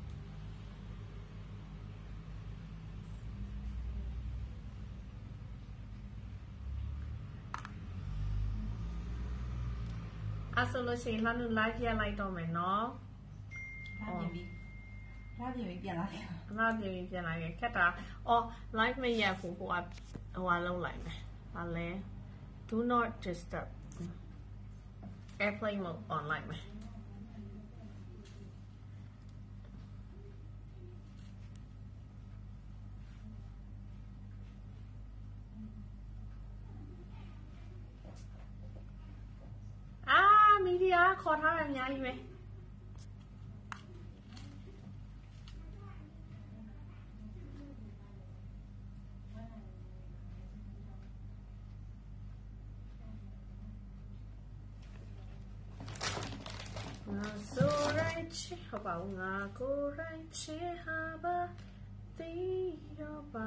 အဲ့ဆိုလို့ရှိရင်လှမ်းလို့ live ရလိုက်တော့မယ်နော်လာပြင်ပြီးလာပြင်ပြီးပြန်လာတယ်လာပြင်ပြီးပြန်လာခဲ့ခက်တာအော် live မရဘူးဟိုကဟိုကလုံးလိုက်မယ်ဟာလဲ do not disturb airplane mode on လိုက်မယ်မီဒီယာခေါ်ထားတာအများကြီးပဲငါဆိုရိုက်ချီဟပါငါကိုရိုက်ချီဟာပါတီရောပါ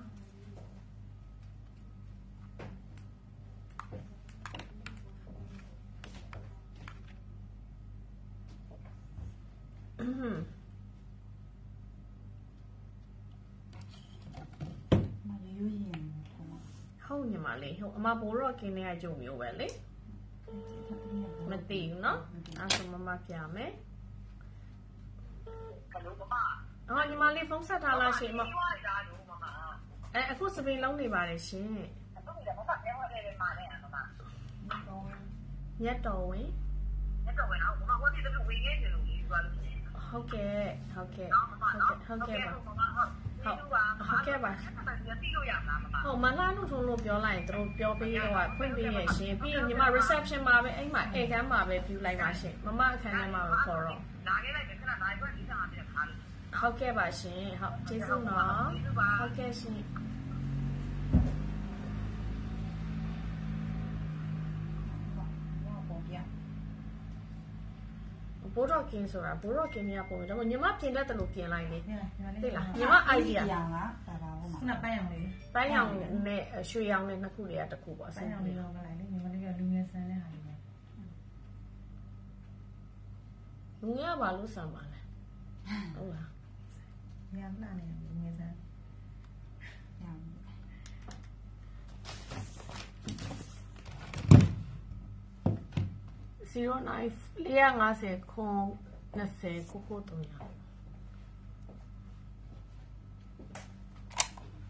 မယူရင်ဟုတ်ညီမလေးဟုတ်အမဘိုးတော့ကင်းနေရကြုံမျိုးပဲလေမသိဘူးเนาะအဲ့ဆိုမမပြမယ်ဟယ်လိုမမအော်ညီမလေးဖုန်းဆက်ထားလားရှင်မအဲအခုစပင်းလုံးနေပါတယ်ရှင်အခုကမမပြောရတဲ့မှာနဲ့မမညက်တော်ဝင်ညက်တော်ဝင်အောင်မမဟိုဒီတော့ဝင်နေတယ်လို့ပြောလို့ဟုတ်ကဲ့ဟုတ်ကဲ့ဟုတ်ကဲ့ဟုတ်ကဲ့ပါဟုတ်ဟုတ်ကဲ့ပါပြီးလို့ရမလားမမဟုတ်မလာလို့ထုံးလို့ပြောလိုက်ရင်တို့ပြောပေးတော့ဖွင့်ပေးရရှင်ပြီးရင်ညီမ reception မှာပဲအဲ့မှာဧကန်းမှာပဲ view လိုက်ပါရှင်မမအခန်းထဲမှာပဲခေါ်တော့လာခဲ့လိုက်တယ်ခဏနိုင်ခွင့်ဒီဆောင်အပြင်ခါလို့ဟုတ်ကဲ့ပါရှင်ဟုတ်ကျေးဇူးနော်ဟုတ်ကဲ့ရှင်ဘိုးတော်ကင်းဆိုတာဘိုးတော်ကင်းမြပုံတယ်ဒါပေမဲ့ညီမပြင်တတ်တယ်လို့ပြင်လိုက်လေသိလားညီမ idea ရောင်ကဒါပါဦးမှာခုနပန်းရောင်လေးပန်းရောင်နဲ့ရွှေရောင်နဲ့နှစ်ခုလေးကတစ်ခုပေါ့ပန်းရောင်လေးရောကလိုက်လေညီမလေးကလူငယ်ဆန်တဲ့ဟာလေးပဲလူငယ်ကဘာလို့ဆန်ပါလဲဟုတ်လားညံ့လာနေလူငယ်ဆန်ညံ့ zero nine 四五零空二十九九多呀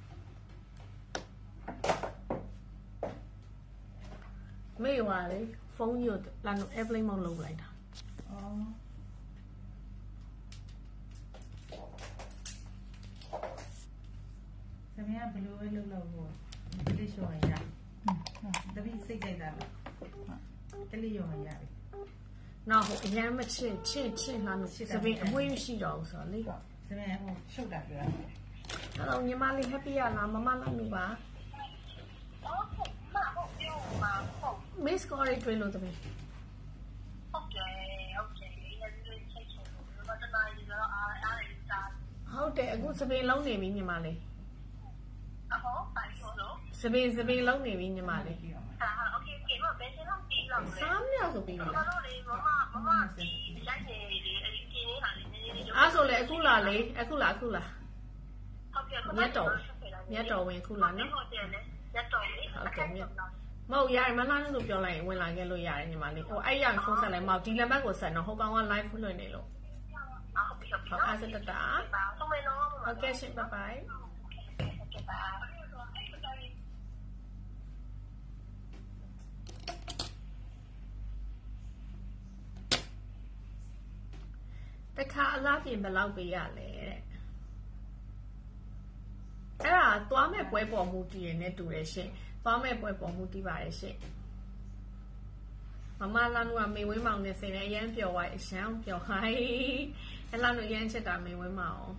没有啊嘞ဖုန်းကြီးကိုလာလို့ airplane mode လုပ်လိုက်တာအော်သမီးကဘယ်လိုပဲလုပ်လို့ဟိုကလေးရှော်ရရတပည့်စိတ်ကြိုက်တာလားကလေးရောရပြီနောက်ဟိုအရန်မချစ်ချစ်ချစ်လာလို့စပင်းအမွေးမရှိတော့ဘူးဆိုတော့လေသမီးဟိုရှုပ်တာပြောတာအဲ့တော့ညီမလေး happy ရလားမမလာလို့ပါ Miss Corey တွေ့လို့တပည့် ဟုတ်တယ်အခုစပင်းလုံးနေပြီညီမလေးစပင်းစပင်းလုံးနေပြီညီမလေး三秒ဆိုပြီးပြီအဲ့ဆိုလေအခုလာလေအခုလာအခုလာမြတ်တော်မြတ်တော်ဝင်အခုလာနော်ဟုတ်ကဲ့မြတ်မဟုတ်ရတယ်မလားလို့ပြောလိုက်ရင်ဝင်လာခဲ့လို့ရတယ်ညီမလေးဟိုအဲ့ရဖုန်းဆက်လိုက်မဟုတ်ဒီလက်ဘက်ကိုဆက်တော့ဟိုကောင်က live လွှင့်နေလို့ဟုတ်အားစတတာဟုတ်ကဲ့ရှင် bye bye တခါအလားပြင်ဘယ်လောက်ပေးရလဲတဲ့အဲ့ဒါသွားမဲ့ပွဲပေါ်မှုတည်ရနဲ့တူတယ်ရှင်သွားမဲ့ပွဲပေါ်မှုတည်ပါတယ်ရှင်မမလာနုကမေဝင်းမောင်နဲ့စိန်နဲ့အရန်ပျော်သွားအရန်ပျော်ဟိုင်းအဲ့လာနုရန်ချက်တာမေဝင်းမောင်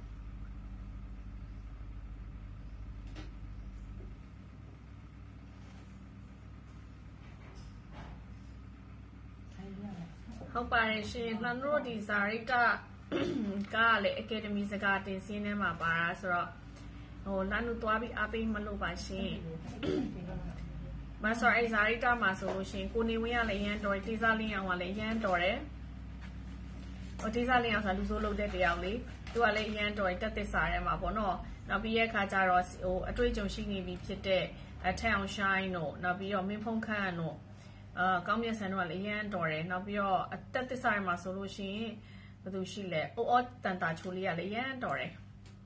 ဟုတ်ပါတယ်ရှင်လှန်တို့ဒီဇာရိကကားလေ Academy စကားတင်စင်းထဲမှာပါတာဆိုတော့ဟိုလှန်တို့သွားပြီးအားပေးမလို့ပါရှင်မဆောအဲ့ဇာရိကမှာဆိုလို့ရှင်ကိုနေဝင်းကလည်းရန်တော်တေးစားလင်းအောင်ကလည်းရန်တော်တယ်ဟိုတေးစားလင်းအောင်ဆိုလူစိုးလုပ်တဲ့တယောက်လေသူကလည်းရန်တော်တက်သစ္စာထဲမှာပေါ့နော်နောက်ပြီးရဲ့ခါကျတော့ဟိုအတွေ့အကြုံရှိနေပြီဖြစ်တဲ့အထက်အောင်ရှိုင်းတို့နောက်ပြီးတော့မင်းဖုံးခန့်တို့အာကောင်းမြတ်ဆန်တို့ကလည်းရန်တော်တယ်နောက်ပြီးတော့အတက်သစ္စာထဲမှာဆိုလို့ရှိရင်ဘယ်သူရှိလဲအိုအော်တန်တာချိုလေးကလည်းရန်တော်တယ်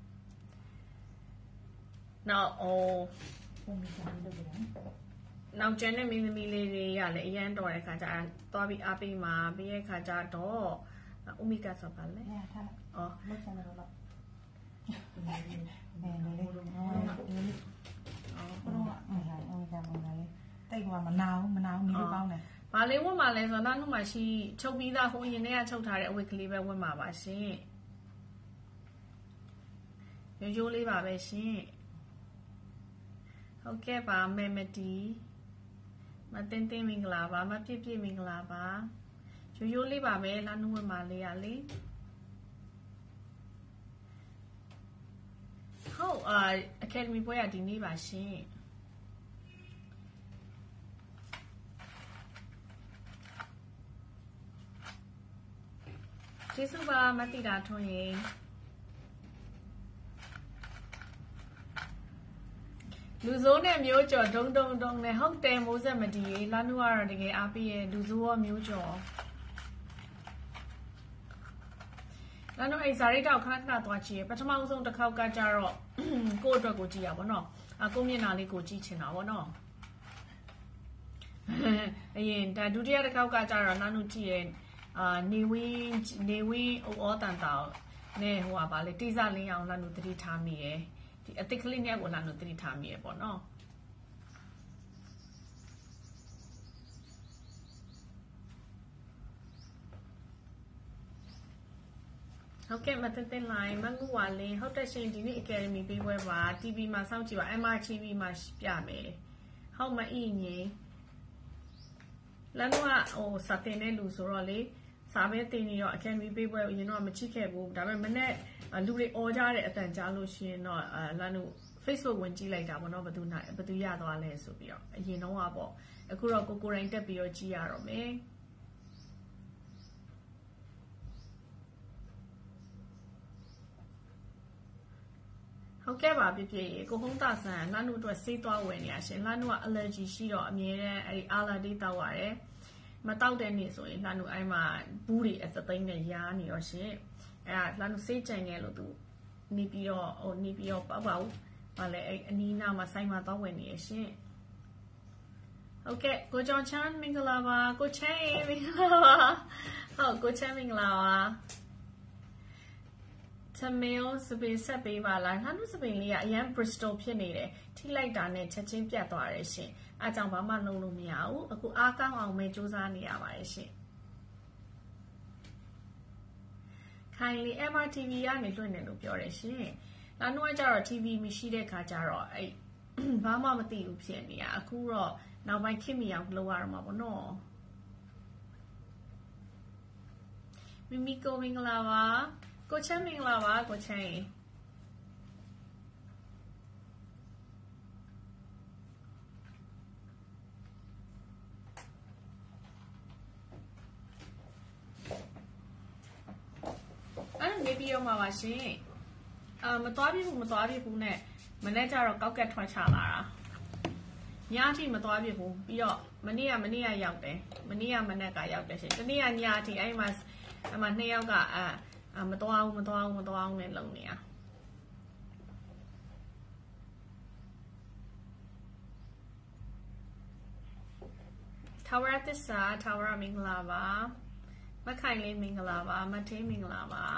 နောက်ဟိုနောက်ကျန်တဲ့မင်းသမီးလေးတွေကလည်းအရန်တော်တဲ့ခါကျသွားပြီးအားပေးမှာပြီးရဲ့ခါကျတော့ဥမိကဆိုပါလေအော်မဆက်နေတော့နေနေနေနေအော်ဘရောအော်အော်ဒါမှမဟုတ်တိတ်ကမနာဘူးမနာဘူးနေလို့ကောင်းတယ်ဘာလေးဝတ်မှာလဲဆိုတော့နောက်မှရှိချုပ်ပြီးသားဟိုရင်ထဲကချုပ်ထားတဲ့အဝတ်ကလေးပဲဝတ်မှာပါရှင်ရိုးရိုးလေးပါပဲရှင်ဟုတ်ကဲ့ပါမေမတီမတင်တင်မင်္ဂလာပါမပြည့်ပြည့်မင်္ဂလာပါရိုးရိုးလေးပါပဲလာနုဝတ်မှာလေးရလေဟုတ်အာ Academy ပွဲရဒီနေ့ပါရှင်ကျေးဇူးပါမတိတာထွန်းရင်လူစိုးနဲ့မျိုးကျော်ဒုံဒုံဒုံနဲ့ဟုတ်တယ်မိုးဆက်မတီးလာနုကတော့တကယ်အားပေးရဲ့လူစိုးရောမျိုးကျော်လာနုအဲ့ဇာရိတောက်ခဏခဏသွားကြည့်ရပထမဆုံးတစ်ခေါက်ကကြတော့ကိုယ့်အတွက်ကိုကြည့်ရပါတော့အကိုမျက်နှာလေးကိုကြည့်ချင်တာဗောနော်အရင်ဒါဒုတိယတစ်ခေါက်ကကြတော့လာနုကြည့်ရဲ့အာနေဝင်းနေဝင်းအိုအောတန်တောင်နဲ့ဟိုပါလေတိစလင်းအောင်လာနုသတိထားမိရယ်ဒီအသစ်ကလေးနဲ့ကိုလာနုသတိထားမိရယ်ပေါ့နော်ဟုတ်ကဲ့မတတင်လိုင်းမငူဝါလင်းဟုတ်တဲ့ရှင်ဒီနေ့ Academy ပေးပွဲပါ တီဗီ မှာစောင့်ကြည့်ပါ M R T V မှာပြမယ်ဟုတ်မအင်းငင်းလာနုကဟိုစတင်တဲ့လူဆိုတော့လေစာပဲတင်နေတော့ Academy ပေးပွဲအရင်တော့မချိခဲ့ဘူးဒါပေမဲ့မနေ့လူတွေអော်ကြတဲ့အတန်ကြားလို့ရှိရင်တော့အာလာနု Facebook ဝင်ကြည့်လိုက်တာပေါ့နော်ဘယ်သူနိုင်ဘယ်သူရသွားလဲဆိုပြီးတော့အရင်တော့ကပေါ့အခုတော့ကိုကိုရိုင်းတက်ပြီးတော့ကြည့်ရတော့မယ်ဟုတ်ကဲ့ပါပြပြရေကိုဟုံးတာဆန်လာနုအတွက်ဆေးသွားဝင်နေရရှင်လာနုက allergy ရှိတော့အမြဲတမ်းအဲ့ဒီ allergy တောက်ရတယ်မတောက်တဲ့နေ့ဆိုရင်လာနုအဲ့မှာဘူးတွေအသသိမ်းနဲ့ရားနေတော့ရှင်အဲ့ဒါလာနုဆေးကြံငယ်လို့သူနေပြီးတော့ဟိုနေပြီးတော့ပေါ့ပေါ့ဗာလဲအဲ့အနီးနားမှာဆိုင်မှာသွားဝင်နေရရှင်โอเคကိုကျော်ချမ်းမင်္ဂလာပါကိုချမ်းမင်္ဂလာပါဟုတ်ကိုချမ်းမင်္ဂလာပါသမီးစပင်းဆက်ပေးပါလားနှာနုစပင်းလေးကအရန် Bristol ဖြစ်နေတယ်ထိလိုက်တာနဲ့ချက်ချင်းပြတ်သွားတယ်ရှင်အားကြောင့်ဘာမှလုပ်လို့မရဘူးအခုအားကောင်းအောင်ပဲစူးစမ်းနေရပါတယ်ရှင်ခိုင်လီ M R T V ကနေလွှင့်နေလို့ပြောတယ်ရှင်နှာနုကကြတော့ T V မရှိတဲ့ခါကျတော့အဲ့ဘာမှမသိဘူးဖြစ်နေရအခုတော့နောက်ပိုင်းခင်မီအောင်လုပ်ရတော့မှာပေါ့နော်မိမိကိုမင်္ဂလာပါကိုချမ်းမင်္ဂလာပါကိုချမ်းအဲ့နေပြီးတော့မှာပါရှင်အာမသွားပြဘူးမသွားပြဘူးနဲ့မနေ့ကျတော့ကောက်ကက်ထွက်ချလာတာညအထိမသွားပြဘူးပြီးတော့မနေ့ကမနေ့ကရောက်တယ်မနေ့ကမနေ့ကရောက်တယ်ရှင်တနေ့ကညအထိအဲ့မှာအမနှစ်ယောက်ကအာမသွားဘူးမသွားဘူးမသွားဘူးနဲ့လုံနေတာထာဝရသစ္စာထာဝရမင်္ဂလာပါမခိုင်လေးမင်္ဂလာပါမထေးမင်္ဂလာပါ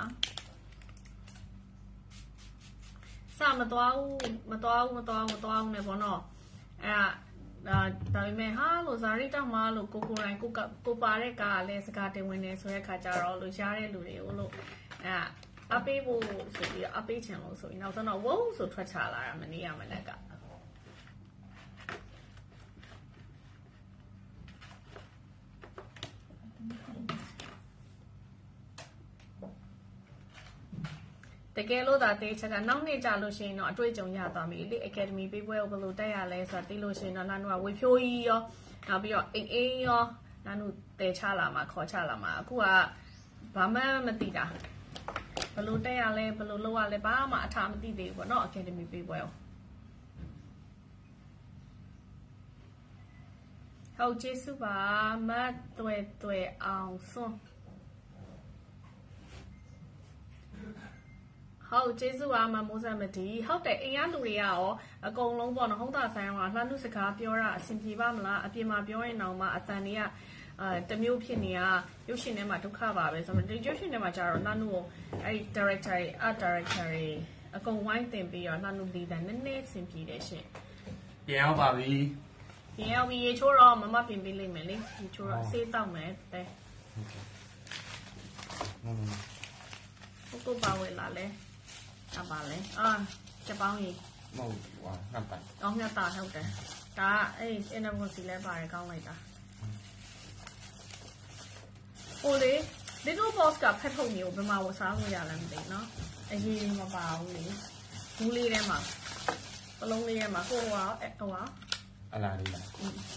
စာမသွားဘူးမသွားဘူးမသွားဘူးမသွားဘူးနဲ့ပေါ့နော်အဲ့ဒါဒါပေမဲ့ဟာလို့ဇာရိတောက်မလို့ကိုကိုတိုင်းကိုကိုပါတဲ့ကားကလည်းစကားတင်ဝင်နေဆိုတဲ့ခါကျတော့လို့ရှားတဲ့လူတွေကိုလို့အဲ့အပေးဖို့ဆိုပြီးအပေးချင်လို့ဆိုရင်နောက်ဆုံးတော့ဝုန်းဆိုထွက်ချလာတာမနေ့ကမနေ့ကတကယ်လို့ဒါတေးချက်ကနောက်နေ့ကြလို့ရှိရင်တော့အတွေ့အကြုံရသွားပြီလေ Academy ပေးပွဲကိုဘယ်လိုတက်ရလဲဆိုတာသိလို့ရှိရင်တော့နာနုကဝေဖြိုးကြီးရောနောက်ပြီးတော့အိမ်အိမ်ရောနာနုတဲချလာမှာခေါ်ချလာမှာအခုကဘာမှမသိတာဘယ်လိုတက်ရလဲဘယ်လိုလုပ်ရလဲဘာမှအထာမသိသေးဘူးပေါ့နော် Academy ပေးပွဲကိုဟုတ်ကျေးဇူးပါမတ်တွယ်တွယ်အောင်စွန်းဟုတ်ကျေးဇူးပါမမိုးစံမတီဟုတ်တယ်အိမ်ရလူတွေကရောအကုန်လုံးပေါ့နော်ဟုတ်တာဆိုင်အောင်လှမ်းလူစကားပြောတာအဆင်ပြေပါမလားအပြင်မှာပြောရင်တော့မှအတန်တွေကအဲတမျိုးဖြစ်နေရရုပ်ရှင်ထဲမှာဒုက္ခပါပဲဆိုတော့ဒီရုပ်ရှင်ထဲမှာကျတော့လှမ်းလူကိုအဲ့ director တွေ art director တွေအကုန်ဝိုင်းတင်ပြီးတော့လှမ်းလူလေးတန်းနည်းနည်းအဆင်ပြေတယ်ရှင်ပြန်ရောက်ပါပြီပြန်ရောက်ပြီရေချိုးတော့မမပြင်ပေးလိမ့်မယ်လေရေချိုးတော့ဆေးတောက်မယ်တဲ့ဟုတ်ကိုပါဝဲလာလဲအပါလဲအာချက်ပေါင်းကြီးမဟုတ်ဟွာငှက်တာအော်ငှက်တာဟုတ်တယ်ဒါအဲ့ energy စီလဲပါတယ်ကောင်းလိုက်တာဟိုလေ little boss ကဖက်ထုတ်မျိုးဘယ်မှာဝစားလို့ရလဲမသိเนาะအရင်မပါဘူးလေဘူးလေးထဲမှာပလုံးလေးထဲမှာကိုဟောဟိုဟာအလားလေးလား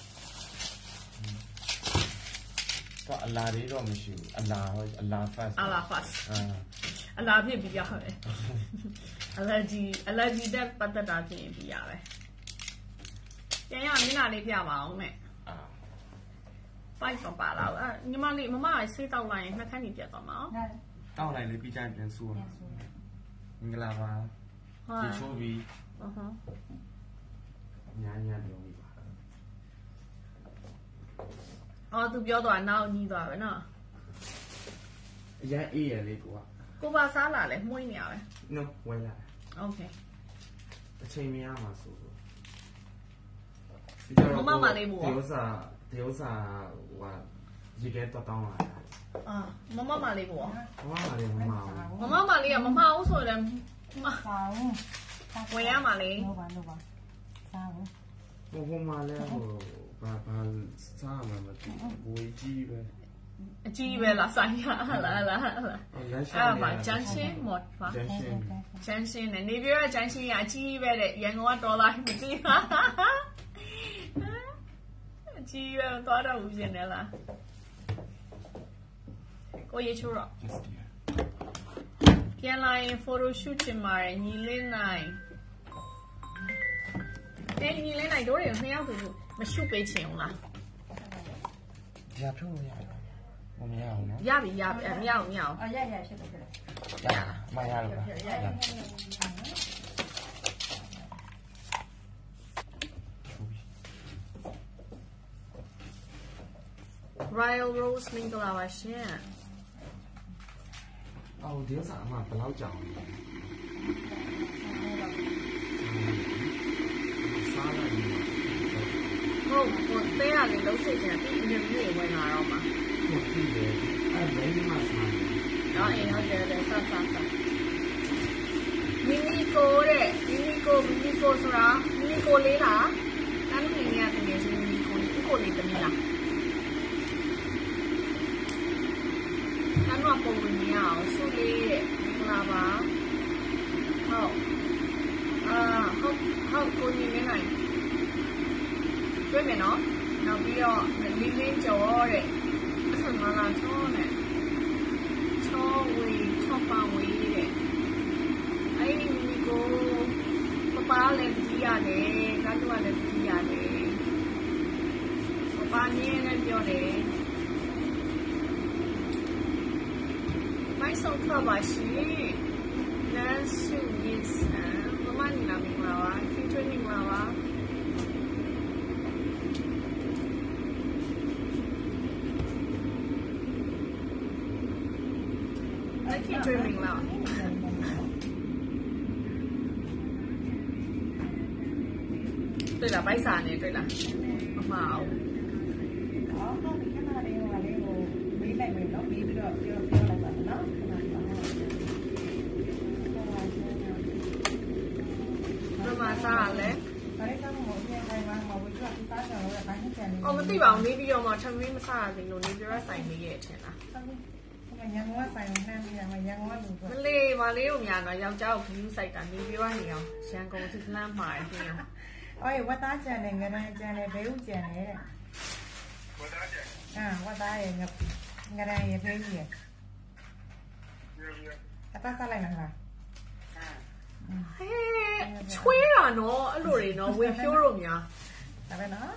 တော့အလားလေးတော့မရှိဘူးအလားဟောအလား fast အလား fast အာအလားဖြစ်ပြီးရပဲအလဂျီအလဂျီတက်ပတ်သက်တာဖြစ်ပြီးရပဲပြန်ရမျက်နှာလေးပြပါအောင်မဲ့အာပိုက်တော့ပါလာအဲညီမလေးမမဆေးတောက်လိုက်ရင်နှက်ခမ်းကြီးပြတ်သွားမှာတောက်လိုက်လေပြီးကြရင်ပြန်ဆူအောင်မင်္ဂလာပါဒီချိုးပြီးအဟမ်းညာညာပြောပြီးပါအော်သူပြောတော့နောက်ညီးသွားပဲနော်အရင်အေးရလေးကွာကိုပါစားလာလဲမှုန်းနေရပဲ no ဝဲလာ okay အချိန်မရမှာဆိုတော့မမမလေးဘူးဒီဥစားဒီဥစားဟိုရေကဲတော့တောင်းလာအာမမမလေးဘူးမမမလေးမမမမမလေးကမမအောင်ဆိုတယ်မစားဘူးဝယ်ရမှာလေဟုတ်ပါလို့ပါစားဘူးဟိုဟိုမှာလဲဟိုဘာဘာစားမှာမသိဘူးဝေးကြီးပဲအကြီးပဲလားဆိုင်ရလားလားလားအဲ့မှာဂျန်ရှင်းမော်ပါဂျန်ရှင်းဂျန်ရှင်းနဲ့နေပြီးတော့ဂျန်ရှင်းကအကြီးပဲတဲ့ရန်ကုန်ကဒေါ်လာမသိပါအကြီးပဲတော့တော့ဘူးရှင်တယ်လားကိုရေချိုးတော့ပြန်လာရင် photo shoot ချင်ပါတယ်ညီလေးနိုင်တဲ့ညီလေးနိုင်တို့တွေနှစ်ယောက်သူမရှုပ်ပေးချင်ဘူးလားရဖြုတ်လို့ရတယ်မမရအောင်နော်ရပြီရပြီမရအောင်မရအောင်အရရဖြစ်တယ်ဖြစ်တယ်ရမရလို့လားရရ Royal Rose မင်္ဂလာပါရှင်အော်ဒီဥစ္စာအမှဘယ်လောက်ကြောင်လဲစားလိုက်ပြီဟုတ်ဟိုတဲရတယ်လုံးစိတ်ချင်ပြီး interview တွေဝင်လာတော့မှာဟုတ်ပြီလေအဲ့ဘယ်မှာစားလဲနော်အေးဟုတ်တယ်တယ်ဆက်ဆက်ဆက်မီနီကိုတဲ့မီနီကိုမီနီကိုဆိုတာမီနီကိုလေးလားတန်းနေနေရတယ်နေမီနီကိုဒီကိုလေးတမီးလားတန်းတော့ပုံဝင်နေအောင်ဆုလေးတဲ့မင်္ဂလာပါဟုတ်အာဟုတ်ဟုတ်ကိုညီမနိုင်တွေ့မယ်နော်နောက်ပြီးတော့လင်းလင်းကျော်တဲ့အဆင်မလာချောနဲ့ချောဝေချောပါဝေတဲ့အဲ့ဒီမီနီကိုပပလည်းကြည့်ရတယ်ကတော့လည်းကြည့်ရတယ်ပပနည်းနဲ့ပြောတယ်မိုက်ဆောင်ခါပါရှိလမ်းစုရစ်မမနီလာမင်္ဂလာပါခင်ထွေးမင်္ဂလာပါခင်ထွေးမင်္ဂလာတွေ့လားဘိုက်စာနေတွေ့လားမမအောင်အော်ဟုတ်ပြီခဏလေးဟိုလေးကိုမေးလိုက်မယ်နော်ပြီးပြီးတော့ပြောပြောလိုက်ပါနော်ခဏလေးပါမမစားလဲဒါလေးကမှမပြန်နိုင်မှာမဟုတ်ဘူးသူကစားကြတော့လည်းဘိုင်းချန်နေအော်မသိပါဘူးနေပြီးတော့မှထမင်းမစားရသေးလို့နေပြီးတော့ဆိုင်နေရဲ့ထင်လားရန်ကုန်ကဆိုင်နှမ်းပြီးရမှာရန်ကုန်ကလူကမလေးမလေးတို့များတော့ယောက်ျားကို view စိုက်တာနေပြီးတော့နေအောင်ရန်ကုန်စီလမ်းမှာပြင်းအောင်အော်ဝတ်သားကြံတယ်ငရမ်းကြံတယ်ဘဲဥကြံတယ်တဲ့ဝတ်သားကြအာဝတ်သားရဲ့ငငရမ်းရဲ့ဘဲကြီးရဲ့အပတ်စားလိုက်လားဟဲ့ချွေးတာနော်အဲ့လိုတွေနော်ဝင်ဖြိုးလို့များဒါပဲနော်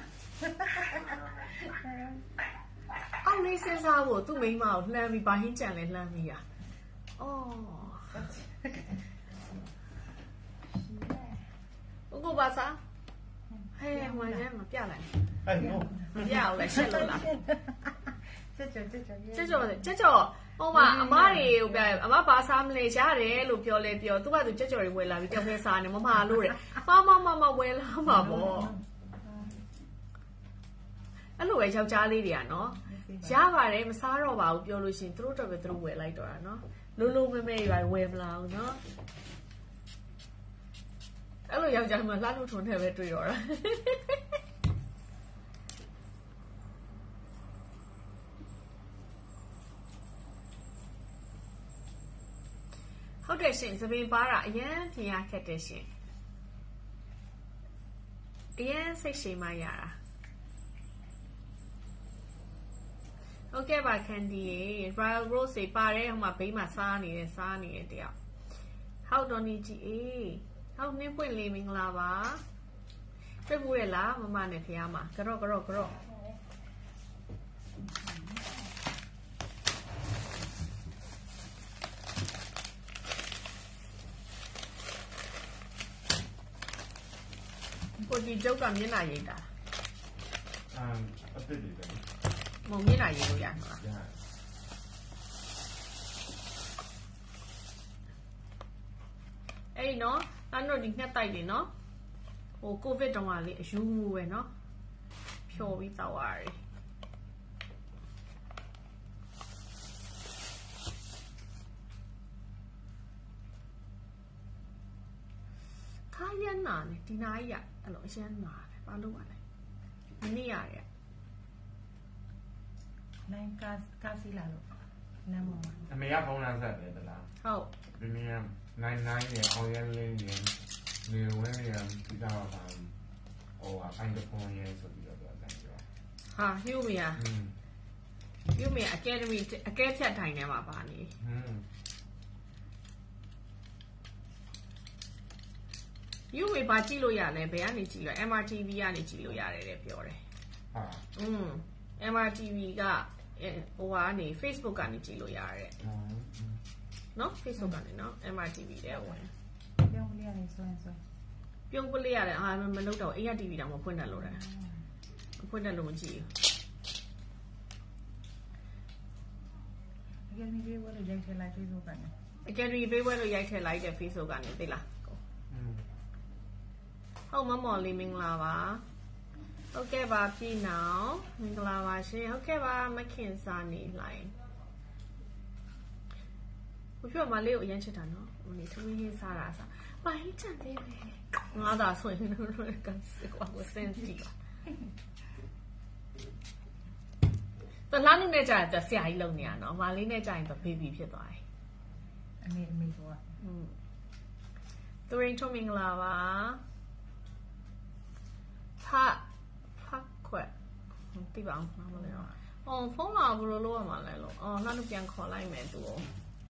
အောင်လေးစဉ်းစားဖို့သူ့မိန်းမကိုလှမ်းပြီးဘာဟင်းကြံလဲလှမ်းပြီးရအော်ကိုကိုပါစားဟဲ့ဟိုရဲမပြလိုက်အဲ့နော်မပြအောင်လဲရှက်လို့လားချက်ချက်ချက်ချက်ချက်ကြော်ချက်ကြော်ဟိုမှာအမတွေကိုပြအမဘာစားမလဲရတယ်လို့ပြောလဲပြောသူကသူချက်ကြော်တွေဝယ်လာပြီးတက်ဖဲစားနေမမလို့တဲ့မမမမဝယ်လာမှာပေါ့အဲ့လိုပဲယောက်ျားလေးတွေကနော်ရပါတယ်မစားတော့ပါဘူးပြောလို့ရှိရင်သူတို့တော့ပဲသူတို့ဝယ်လိုက်တော့တာနော်လိုလိုမဲမဲရွာဝယ်မလာဘူးနော်အဲ့လိုယောက်ျားမှလှလို့ထုံထဲပဲတွေ့တော့တာဟုတ်တယ်ရှင်သပင်ပါတာအရန်ပြင်ရခက်တယ်ရှင်အရန်စိတ်ရှိမှရတာဟုတ်ကဲ့ပါ Candy ရေ Royal Rose တွေပါတယ်ဟိုမှာဘေးမှာစားနေတယ်စားနေတယ်တယောက်ဟောက်တော်နေကြည့်အေးဟောက်နှင်းပွင့်လေးမင်္ဂလာပါတွေ့ဘူးရလားမမနဲ့ဖះမှာကြော့ကြော့ကြော့ကိုဒီကျုပ်ကမျက်နှာရိပ်တာအမ်အစ်စ်တွေပဲမုံမျက်နှာရိပ်လို့ရမှာရအဲ့နော်အဲ့တော့ဒီငှက်တိုက်နေနော်ဟိုကိုဗစ်တုန်းကလေအယူမူပဲနော်ဖြော်ပြီးတောက်ရတယ်ခါရနာလေဒီနာကြီးရအဲ့လိုအရှမ်းနာတယ်ဘာလို့ပါလဲမနေ့ရတယ်နိုင်ကာကာစီလာလို့နမ်းမောအမေကဖုန်းလာဆက်တယ်တလားဟုတ်ဒီနေ့နိုင်နိုင်ရအောင်ရလင်းရနေဝဲရဒီတော့ပါဟိုအပိုင်းတစ်ခုရဲဆိုပြီးတော့ပြောတယ်ပြောဟာဟျူမီယာอืมဟျူမီယာအကယ်ဒမီအကဲဖြတ်ထိုင်ထဲမှာပါနေอืมယူဝေပါကြည့်လို့ရလဲဘယ်ကနေကြည့်ရ M R T V ကနေကြည့်လို့ရတယ်တဲ့ပြောတယ်ဟာอืม M R T V ကဟိုကနေ Facebook ကနေကြည့်လို့ရတယ်อืมเนาะ Facebook ကနေเนาะ M R T V တဲ့ဝင်ပြောင်းလေးရနေဆိုရင်ဆိုပြုံးပလေးရတယ်အာမလုပ်တော့အိမ်က T V တောင်မဖွင့်တတ်လို့တယ်မဖွင့်တတ်လို့မကြည့်ဘူး Academy ပေးပွဲလို့ရိုက်ထည့်လိုက် Facebook ကနေ Academy ပေးပွဲလို့ရိုက်ထည့်လိုက်တဲ့ Facebook ကနေသိလားဟုတ်မမော်လေးမင်္ဂလာပါဟုတ်ကဲ့ပါပြည်နောင်မင်္ဂလာပါရှင်ဟုတ်ကဲ့ပါမခင်စာနေလိုက်ဘုရားမလေးကိုအရင်ချစ်တာနော်ဟိုနေသူရင်းစားတာစားဘာဟိချန်သေးပဲငါသာဆိုရင်တို့ကန်စစ်ကွာကိုစင်တီပါတလားနုနဲ့ကြာရင်ဆရာကြီးလုံနေရနော်မလေးနဲ့ကြာရင်ဘေဘီဖြစ်သွားတယ်အမေအမေကอืมသူရင်ထုံးမင်္ဂလာပါဖဖခွက်တိပါအောင်မလဲတော့အော်ဖုန်းလာဘယ်လိုလုပ်ရမှာလဲလို့အော်လှမ်းပြန်ခေါ်လိုက်မယ်သူကို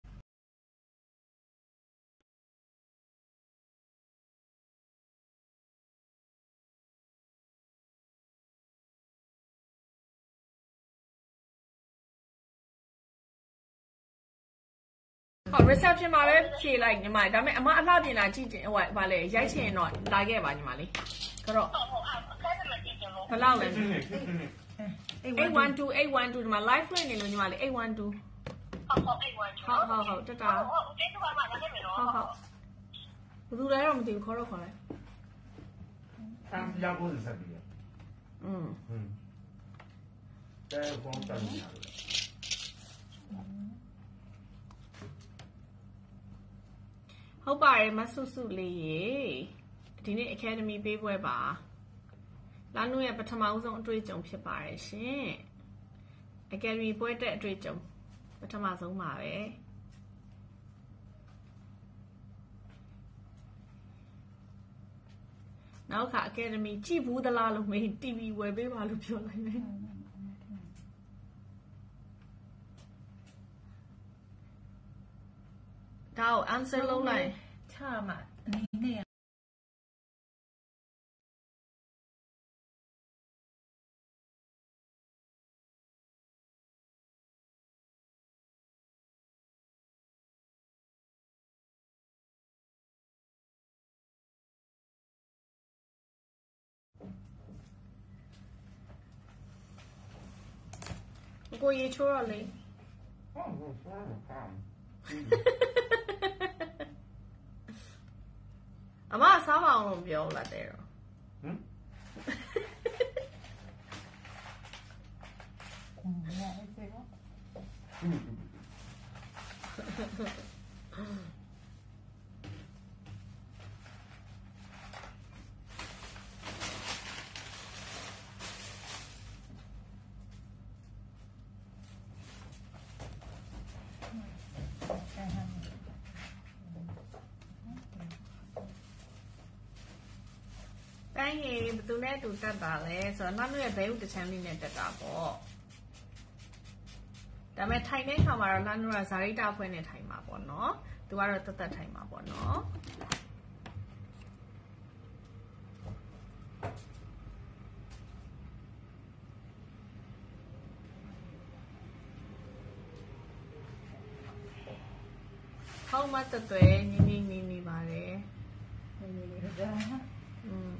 好 reception မှာပဲဖြေလိုက်ညီမဒါပေမဲ့အမအလှပြင်လာကြည့်ဟိုဗာလေရိုက်ချင်တော့လာခဲ့ပါညီမလေးကတော့ဘယ်လောက်လဲeight one two eight one twoဒီမှာ live ဖွင့်နေလို့ညီမလေးeight one twoဟုတ်ဟုတ်eight one twoဟုတ်ဟုတ်ဟုတ်တက်တာဟုတ်ဟုတ်အဲ့ဒါမှလာခဲ့မယ်နော်ဟုတ်ဟုတ်ဘယ်သူလဲတော့မသိဘူးခေါ်တော့ခေါ်လိုက်ဆမ်ပြဖို့စက်ပြီอืมอืมတဲဖုန်းတန်းနေရတယ်ဟုတ်ပါတယ်မဆုစုလေးရေဒီနေ့ Academy ပေးပွဲပါလာနုရဲ့ပထမဦးဆုံးအတွေ့အကြုံဖြစ်ပါတယ်ရှင် Academy ပွဲတဲ့အတွေ့အကြုံပထမဆုံးပါပဲနောက်ခါ Academy ကြည့်ဘူးသလားလို့မေး တီဗီ ဝယ်ပေးပါလို့ပြောလိုက်တယ်ဒါကို answer လုပ်လိုက်ချမှာအနေနဲ့ကိုရေချိုးရလေအမစားမအောင်လို့ပြောလာတယ်တော့ဟမ်ဘာလဲစေကောတိုင်းရေဘယ်သူနဲ့တူတက်တာလဲဆိုတော့နောက်နေ့ဘဲဥတချမ်းလေးနဲ့တက်တာပေါ့ဒါပေမဲ့ထိုင်တဲ့ခါမှာတော့လမ်းတို့ကဇာရိတာဖွဲ့နဲ့ထိုင်မှာပေါ့နော်သူကတော့တက်တက်ထိုင်မှာပေါ့နော်ဟောမတ်တဲ့နီနီနီနီပါတယ်နီနီလေးဒါอืม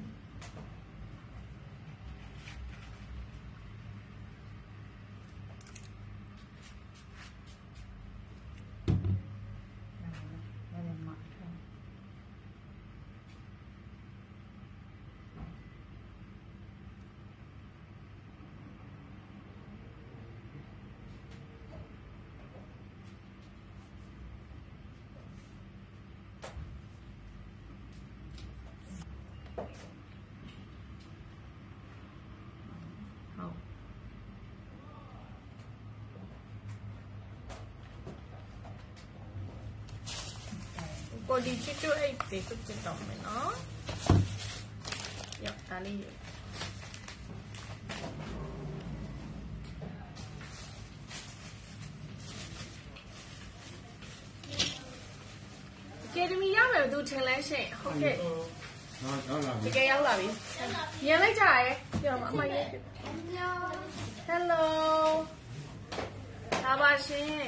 ကိုဒီချစ်ချိုအိတ်ပေးစချစ်တော့မယ်နော်ရတာလေး Academy ရမယ်သူထင်လဲရှင်ဟုတ်ကဲ့ဟုတ်လားတကယ်ရောက်လာပြီညလိုက်ကြရဲပြောမအမရဲ့ Hello ဒါပါရှင်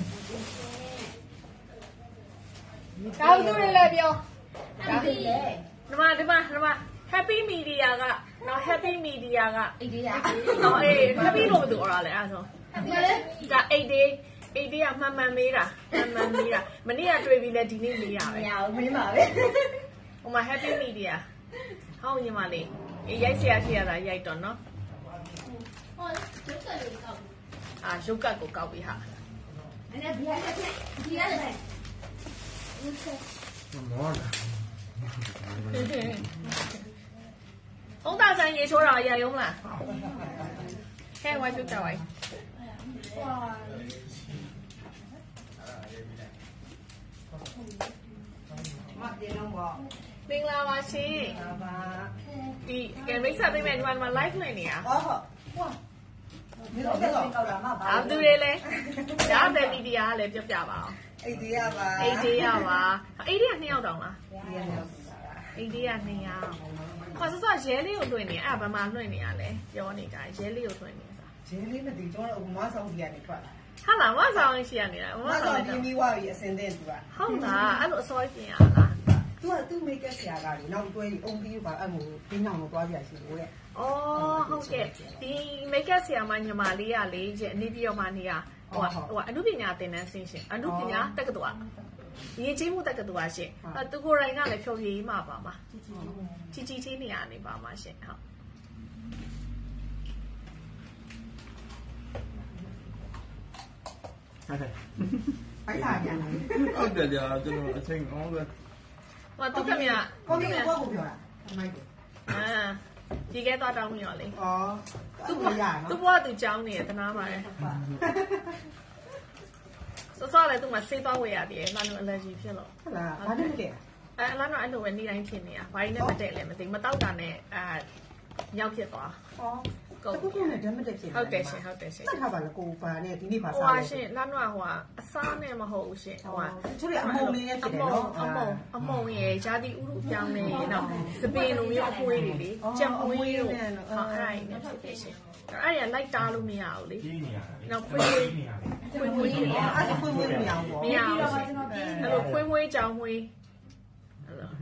ကောင်းသူတွေလည်းပြောဒါပြီလေဒီမှာဒီမှာဒီမှာ Happy Media ကနော် Happy Media ကအိတ်လေးရနော်အေး Happy လို့ဘယ်သူអော်ရလဲအဲ့ဒါဆိုဒါeight day ไอเดียมันมันมีละมันมันมีละมันนี่อะတွေ့ပြီလေဒီနေ့มีတာပဲညာမင်းပါပဲဟိုမှာ happy media ဟောင်းညီမလေးအေးရိုက်เสียရှိရတာရိုက်တော့နော်ဟောရုပ်ကတ်ကိုကောက်အာရုပ်ကတ်ကိုကောက်ပြီဟာအဲ့ဒါဒီရတယ်ဒီရတယ်မောလာ红大山椰球佬也用啦，开玩笑开玩笑。哇！ မတင်တော့ဘောမင်္ဂလာပါရှင်ပါဒီကဲမိတ်ဆက်ပေးမယ်ဒီမှာဒီမှာ live လွှင့်နေရဟောဟောဝါမင်းတို့ကတော့ကောက်တာမှပါအာသူတွေလဲဒါပဲမီဒီယာကလည်းပြပြပါအောင်အိတ်သေးရပါအိတ်သေးရပါအိတ်သေးကနှစ်ယောက်တောင်လားဒီရနေအိတ်သေးကနှစ်ယောက်ခေါ်စစရဲလေးကိုလွှင့်နေအဲ့ဘာမှလွှင့်နေရလဲပြောနေကြရဲလေးကိုလွှင့်နေစားဂျင်းလေးမသိကျွန်တော်ကမဆောင်စီကနေထွက်လာဟာလားမဆောင်ရှိရနေတာမမဆောင်ဆောင်နေပြင်းပြီးွားပြီးအစင်တဲ့သူကဟုတ်လားအဲ့လိုအစောပြင်ရလားသူကသူ့မိတ်ကဆရာကလေနောက်တွဲအုံပြီးပါအဲ့မို့ပြင်းအောင်တော့သွားပြရှိလို့တဲ့อ๋อဟုတ်ကဲ့ဒီမိတ်ကပ်ဆရာမညီမလေးကလေကျအနေပြီးတော့မှနေရဟိုဟိုအနုပညာသင်တန်းဆင်းရှင်အနုပညာတက္ကသိုလ်ကရည်ကြီးမှုတက္ကသိုလ်ကရှင်အဲသူကိုယ်တိုင်ကလည်းဖြောပြရေးမှာပါမှာကြီးကြီးချင်းနေရနေပါမှာရှင်ဟုတ်ဟုတ်တယ်အဲ့ဒါညာဟုတ်တယ်ကြာကျွန်တော်အချိန်ကောင်းပဲဟိုသူကမြကိုကြီးကဘောကိုပြောတာမိုက်တယ်အာဒီကဲသွားတောင်းမြော်လေဩသူသူကကရသူနော်ဘွားသူကြောင်းနေတနာပါတယ်စောစောလည်းသူကစေးသွားဝယ်ရတယ်လာလို့ allergy ဖြစ်လို့ဟုတ်လားဘာလို့လဲအဲအလားတော့အဲ့လိုပဲနေတိုင်းဖြစ်နေတာဘာကြီးနဲ့မတည့်လည်းမသိမတောက်တာနဲ့အာရောက်ဖြစ်သွားဩတခုခုနဲ့ဓာတ်မတက်ဖြစ်ဟုတ်တယ်ရှင်ဟုတ်တယ်ရှင်တက်ထားပါလားကိုပါနဲ့ဒီနေ့ပါဟိုစားဟာရှင်လမ်းတော့ဟိုဟာအစားနဲ့မဟုတ်ဘူးရှင်ဟိုဟာသူတို့အမုံလေးနဲ့ဖြစ်တယ်နော်အမုံအမုံရဲ့ဇာတိဥရုပြောင်းနေရင်တော့စပင်လိုမျိုးအပွေးတွေလေကြံပွေးတို့ဟုတ်အဲ့ဒါနဲ့ဖြစ်တယ်ရှင်အဲ့ဒါလိုက်တားလို့မရဘူးလေကြီးနေရတယ်နောက်ဖွေးဖွေးဖွေးဖွေးတွေအဲ့ဒါဖွင့်ဖွင့်မရအောင်ပေါ့မရဘူးရှင်အဲ့လိုဖွေးဖွေးကြောင်ဖွေးအဲ့လို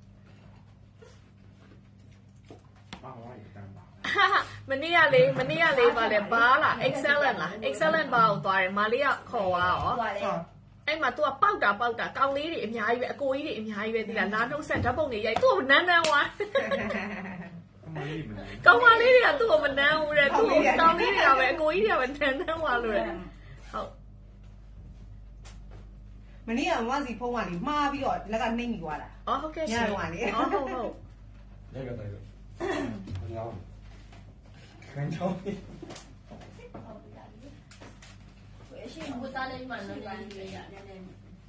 ပါဝါရတမ်းပါမနေ့ကလေမနေ့ကလေပါလေဘာလား excellent လား excellent ဘာကိုသွားတယ်မာလေးကခေါ်သွားရောအဲ့မှာ तू ကပေါက်တာပေါက်တာကောင်းလေးတွေအများကြီးပဲအကိုကြီးတွေအများကြီးပဲဒီကလာနှုတ်ဆက်ဓာတ်ပုံတွေရိုက်သူ့ကိုနန်းနန်းဝါအမလေးမလားကောင်းမလေးတွေကသူ့ကိုမနန်းဘူးတဲ့သူ့ကိုကောင်းလေးတွေကပဲအကိုကြီးတွေကပဲနန်းနန်းဝါလို့တဲ့ဟုတ်မနေ့ကမစီဖုန်းကလေမှားပြီးတော့လက်ကနှိမ့်မိသွားတာအော်ဟုတ်ကဲ့ရှင်အော်ဟုတ်ဟုတ်ရရတယ်ဟောခံချောင်းအရှိမစားလေးမှလည်းရရရနည်းနည်း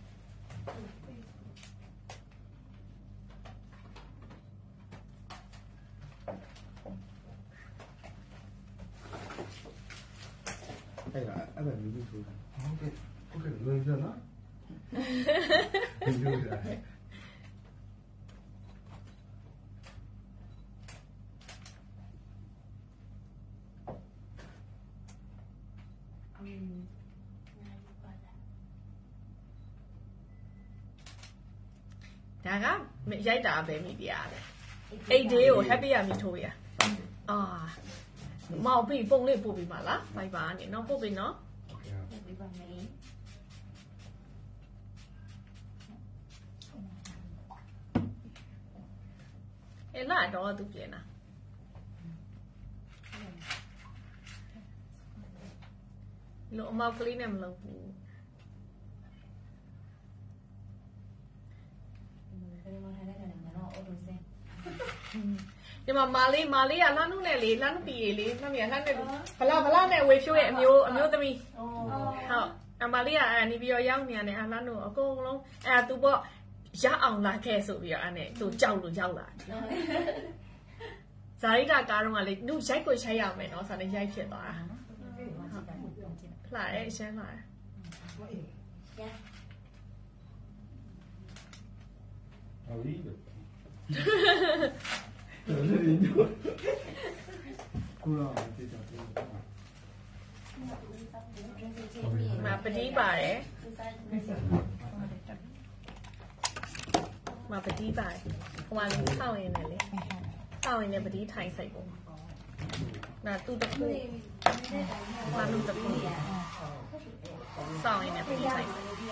အဲ့ဒါအဲ့ဒါလူကြီးဆိုတာဟုတ်ကဲ့ဟုတ်ကဲ့လွယ်ကြနော်ဒီလိုဒါဒါကရိုက်တာပဲမိပြရတယ်အိတ်ဒေးကို happy ရမိထိုးရအာမောင်ပြီပုံလေးပို့ပြီးပါလားဖိုင်ပါနေနော်ပို့ပြီးနော်ပြပါမယ်အဲ့လာတော့သူပြင်တာလို့အမောက်ကလေးနဲ့မလုပ်ဘူး ဒီမှာမာလေးမာလေးကလှမ်းနုနဲ့လေလှမ်းနုပြည်လေမှတ်မြလှမ်းနဲ့ဘလာဘလာနဲ့ဝေဖြိုးရဲ့အမျိုးအမျိုးသမီးဟုတ်အမာလေးကအဲ့နေပြီးတော့ရောက်နေရတယ်အလှမ်းနုအကုန်လုံးအဲ့သူပေါ့ရအောင်လာခဲ့ဆိုပြီးတော့အဲ့နဲ့သူကြောက်လို့ရောက်လာဇာရိတာကားတော့ကလေသူရိုက်ကိုရိုက်ရမယ်နော်ဆိုတော့ရိုက်ဖြစ်သွားတာလှရဲရှမ်းလာတယ်ဟုတ်ပြီကူလာတိကျတယ်မှာပတိပါတယ်မှာပတိပါတယ်ဟိုမှာလေဆောင်းရင်းနဲ့လေဆောင်းရင်းနဲ့ပတိထိုင်ဆိုင်ပုံနာသူ့တခုမှာလူတခုစောင်းရင်းနဲ့ပြေးဆိုင်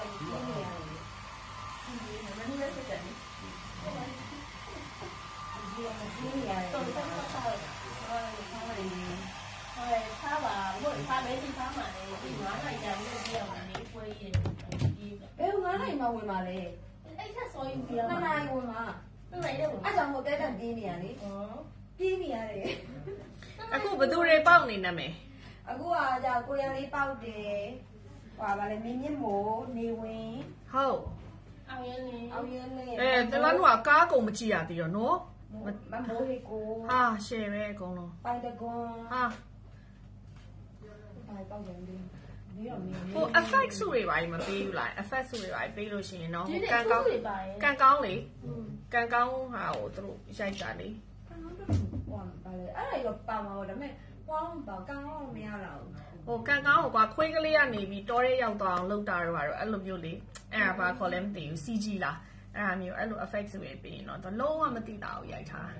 他吧，我他没去他买的，去拿那家那边我没会也哎，我拿那嘛会嘛嘞？哎，他所以不要。那哪会嘛？那哪的？啊，就我给他给你啊哩。哦，给你啊哩。 အခုဘသူတွေပေါက်နေနေမယ်အခုကကြာကိုရလေးပေါက်တယ်ဟွာဗာလေမင်းမြင့်မို့နေဝင်ဟုတ်အောင်ရင်းလေးအောင်ရင်းလေးအဲတလန်းတို့ကကားကုန်မကြည့်ရသေးရောနော်မမိုးလေးကိုဟာရှယ်ပဲအကုန်လုံးပိုင်တကွန်ဟာပိုင်ပေါက်ရင်းလေးနေရောနေဟို effect စုတွေပါမပေးဘူးလား effect စုတွေပါပေးလို့ရှိရင်နော်ကန်ကောင်းကန်ကောင်းလေကန်ကောင်းဟာဟိုသူတို့ရိုက်တာလေဟွာဗာလေအဲ့ဒါရောပေါက်မှာဒါပေမဲ့ဝေါင်းပေါက်ကောင်းအောင်မရတော့ဘူးဟိုကန်ကောင်းဟိုကွာခွေးကလေးကနေပြီးတောထဲရောက်သွားအောင်လုပ်တာတော့ပါတော့အဲ့လိုမျိုးလေအဲ့ဒါဘာခေါ်လဲမသိဘူး ซี ဂျီ လားအဲ့ဒါမျိုးအဲ့လို effect တွေပေးရင်တော့လုံးဝမသိတာကိုရိုက်ထား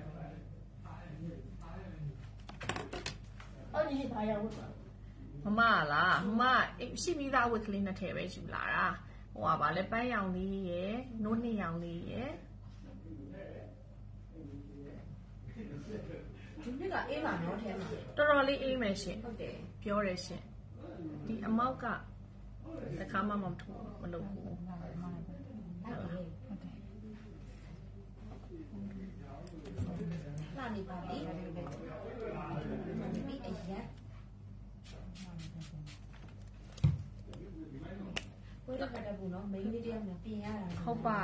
အော်ဒီဘာရောက်လို့မမလားမမရှိပြီးသားဝတ်ကလေးနဲ့ထည့်ပဲယူလာတာဟိုကဗာလဲပန်းရောင်လေးရယ်နိုးနှစ်ရောင်လေးရယ်ဒီနေ့ကအေးမှာနော်ထဲမှာတော်တော်လေးအေးမယ်ရှင်ဟုတ်တယ်ပြောရရှင်ဒီအမောက်ကတခါမှမထူမလုပ်ဘူးဟုတ်တယ်လာနေပါလေဒီအရင်ဝိရခတဲ့ဘူးနော်မိန်းလေးတယောက်နဲ့ပြင်ရတာဟုတ်ပါ